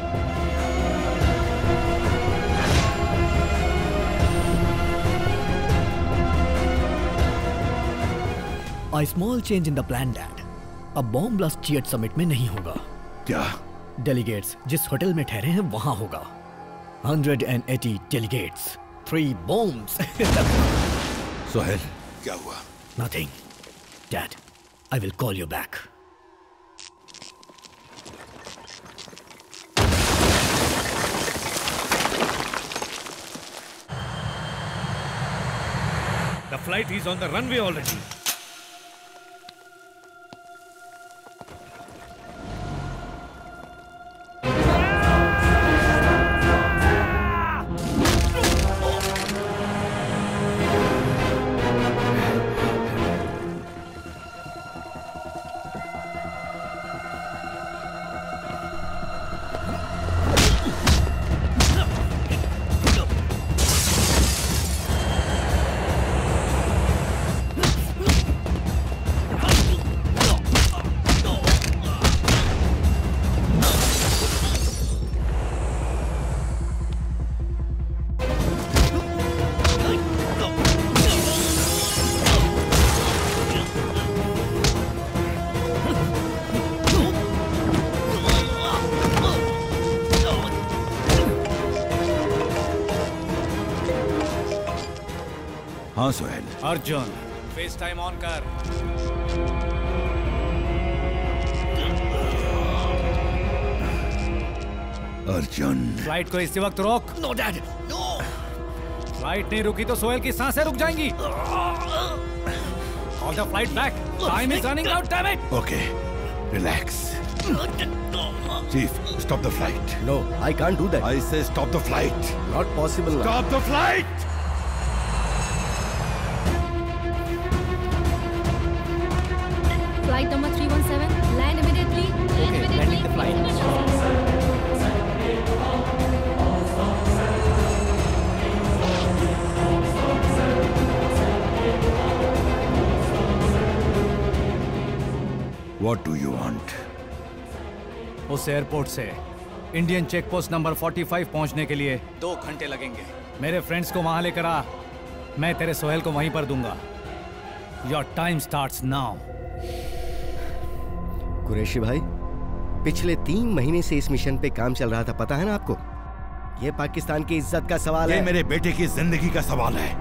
A small change in the plan, Dad. अब bomb blast G eight summit में नहीं होगा। क्या? डेलीगेट्स जिस होटल में ठहरे हैं वहां होगा। one hundred eighty delegates, three bombs. Sohail, क्या हुआ? Nothing. Dad, I will call you back. The flight is on the runway already. हाँ Sohail. Arjun, FaceTime on कर। अर्जुन, फ्लाइट को इसी वक्त रोक। No dad, no. फ्लाइट नहीं रुकी तो सोहेल की सांसें रुक जाएंगी। Call the flight back. Time is running out, damn it. Okay, relax. Chief, stop the flight. No, I can't do that. I say stop the flight. Not possible now. Stop the flight. Flight number three one seven, land immediately. Land Okay, immediately. landing the flight. What do you want? उस airport से Indian check post number पैंतालीस पहुंचने के लिए दो घंटे लगेंगे। मेरे फ्रेंड्स को वहां लेकर आ, मैं तेरे सोहेल को वहीं पर दूंगा। Your time starts now. Qureshi भाई, पिछले तीन महीने से इस मिशन पे काम चल रहा था, पता है ना आपको? ये पाकिस्तान की इज्जत का सवाल ये है। मेरे बेटे की जिंदगी का सवाल है।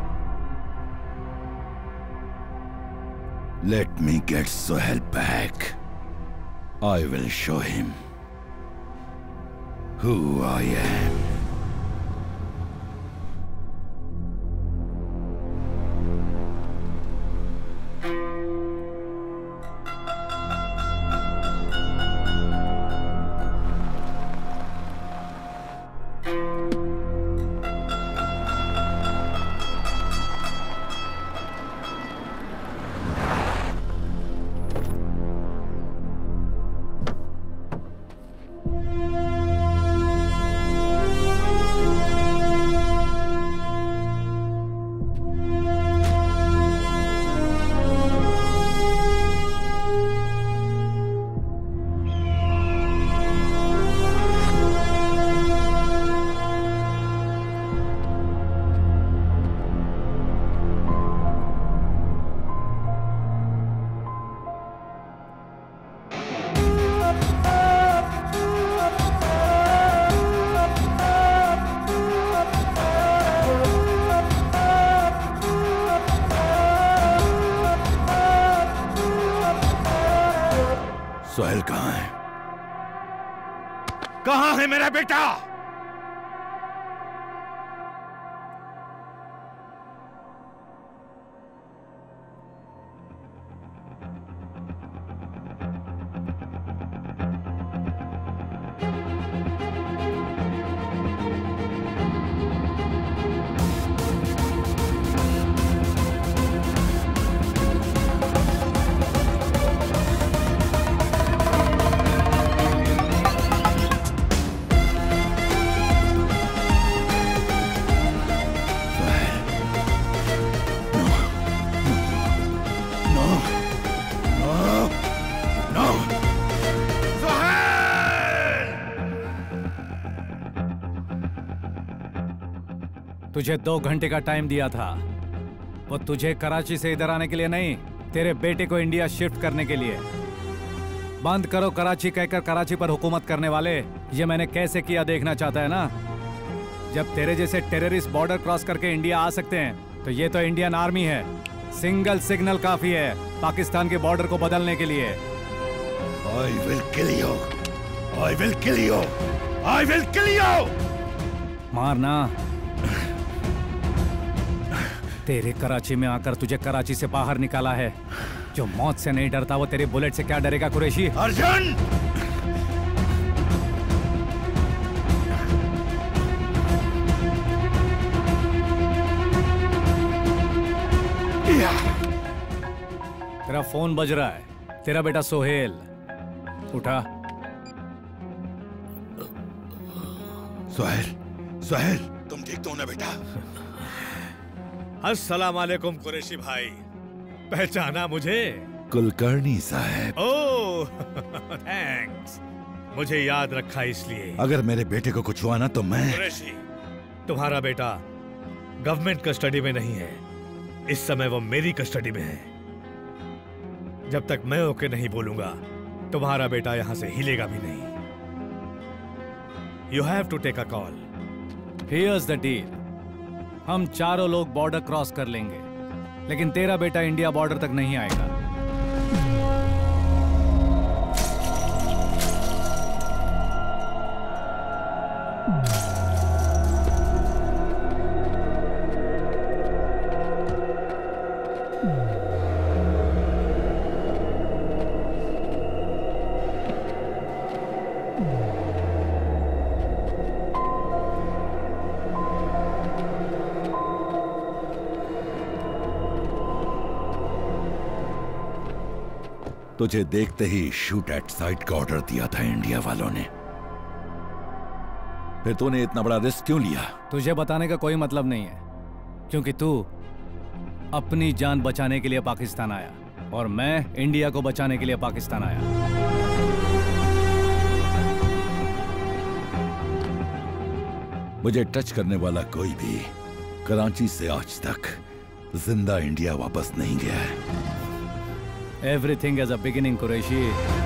Let me get Sohail back. I will show him who I am. Sohail कहाँ है? कहाँ है मेरा बेटा? तुझे दो घंटे का टाइम दिया था, वो तुझे कराची से इधर आने के लिए नहीं, तेरे बेटे को इंडिया शिफ्ट करने के लिए। बंद करो कराची कहकर कराची पर हुकूमत करने वाले, ये मैंने कैसे किया देखना चाहता है ना? जब तेरे जैसे टेररिस्ट बॉर्डर क्रॉस करके इंडिया आ सकते हैं तो ये तो इंडियन आर्मी है, सिंगल सिग्नल काफी है पाकिस्तान के बॉर्डर को बदलने के लिए। I will kill you. I will kill you. I will kill you. मारना। तेरे कराची में आकर तुझे कराची से बाहर निकाला है, जो मौत से नहीं डरता वो तेरे बुलेट से क्या डरेगा कुरैशी? अर्जुन! तेरा फोन बज रहा है, तेरा बेटा सोहेल, उठा। सोहेल, सोहेल, तुम ठीक तो हो ना बेटा? अस्सलाम वालेकुम कुरैशी भाई, पहचाना मुझे? कुलकर्णी साहब। ओह थैंक्स, मुझे याद रखा इसलिए। अगर मेरे बेटे को कुछ हुआ ना तो मैं। कुरैशी, तुम्हारा बेटा गवर्नमेंट कस्टडी में नहीं है, इस समय वो मेरी कस्टडी में है। जब तक मैं ओके नहीं बोलूंगा तुम्हारा बेटा यहां से हिलेगा भी नहीं। You have to take a call. Here's the deal, हम चारों लोग बॉर्डर क्रॉस कर लेंगे, लेकिन तेरा बेटा इंडिया बॉर्डर तक नहीं आएगा। तुझे देखते ही शूट एट साइट का ऑर्डर दिया था इंडिया वालों ने, फिर तूने इतना बड़ा रिस्क क्यों लिया? तुझे बताने का कोई मतलब नहीं है, क्योंकि तू अपनी जान बचाने के लिए पाकिस्तान आया और मैं इंडिया को बचाने के लिए पाकिस्तान आया। मुझे टच करने वाला कोई भी कराची से आज तक जिंदा इंडिया वापस नहीं गया है। Everything has a beginning, Qureshi.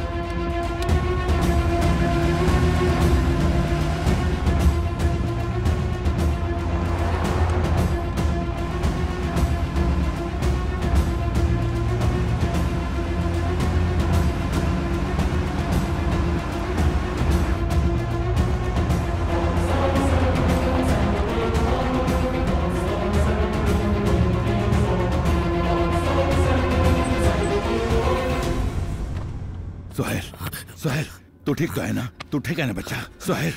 Sohail, Sohail, तू ठीक तो है ना? तू ठीक है ना बच्चा? सोहेल,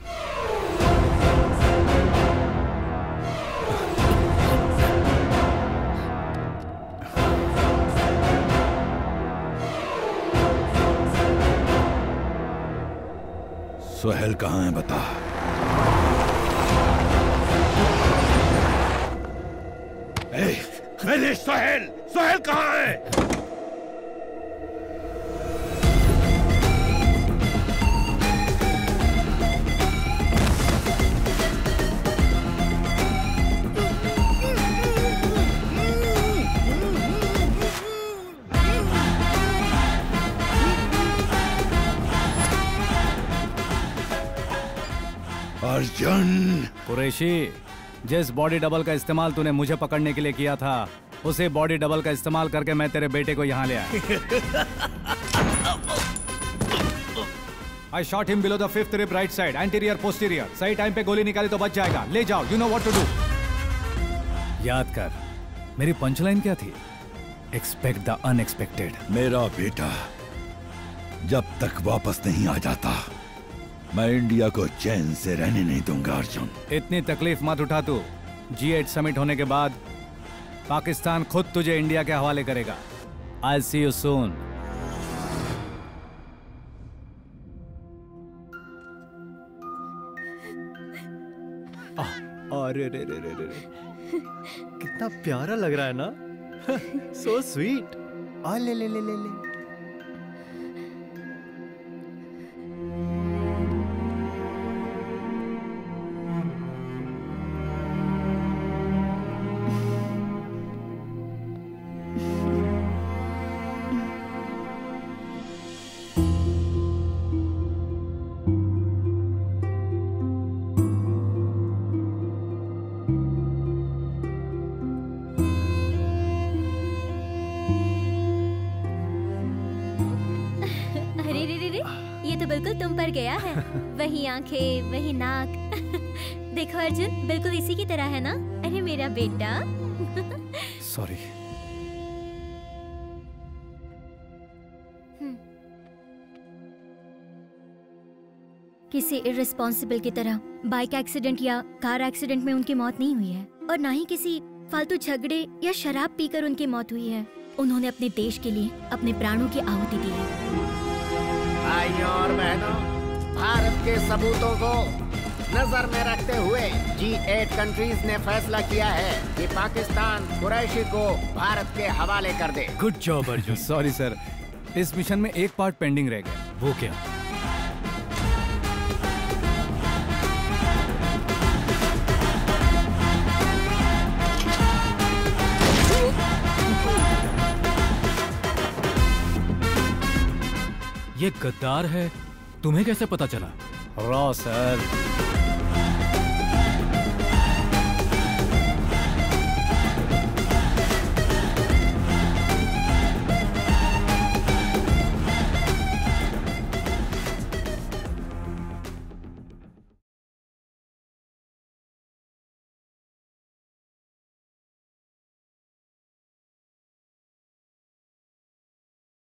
सोहेल कहाँ है बता? ए, मेरे सोहेल, सोहेल कहाँ है? अर्जुन! कुरैशी, जिस बॉडी डबल का इस्तेमाल तूने मुझे पकड़ने के लिए किया था, उसे बॉडी डबल का इस्तेमाल करके मैं तेरे बेटे को यहाँ ले आया। I shot him below the fifth rib right side, anterior posterior. सही टाइम पे गोली निकाली तो बच जाएगा। ले जाओ, you know what to do. याद कर, मेरी पंचलाइन क्या थी? Expect the unexpected. मेरा बेटा जब तक वापस नहीं आ जाता, मैं इंडिया को चैन से रहने नहीं दूंगा अर्जुन। इतनी तकलीफ मत उठा तू। जी एट समिट होने के बाद पाकिस्तान खुद तुझे इंडिया के हवाले करेगा। I'll see you soon. अरे रे रे रे रे कितना प्यारा लग रहा है ना। So sweet. आ ले ले ले ले ले। बिल्कुल तुम पर गया है। वही आंखें, वही नाक। देखो अर्जुन, बिल्कुल इसी की तरह है ना? अरे मेरा बेटा। सॉरी। किसी इररिस्पॉन्सिबल की तरह बाइक एक्सीडेंट या कार एक्सीडेंट में उनकी मौत नहीं हुई है, और ना ही किसी फालतू झगड़े या शराब पीकर उनकी मौत हुई है। उन्होंने अपने देश के लिए अपने प्राणों की आहुति दी है। भाइयों और बहनों, भारत के सबूतों को नजर में रखते हुए जी एट कंट्रीज ने फैसला किया है कि पाकिस्तान कुरैशी को भारत के हवाले कर दे। Good job Arjun. Sorry sir, इस मिशन में एक पार्ट पेंडिंग रह गया। वो क्या? ये गद्दार है, तुम्हें कैसे पता चला? Raw sir,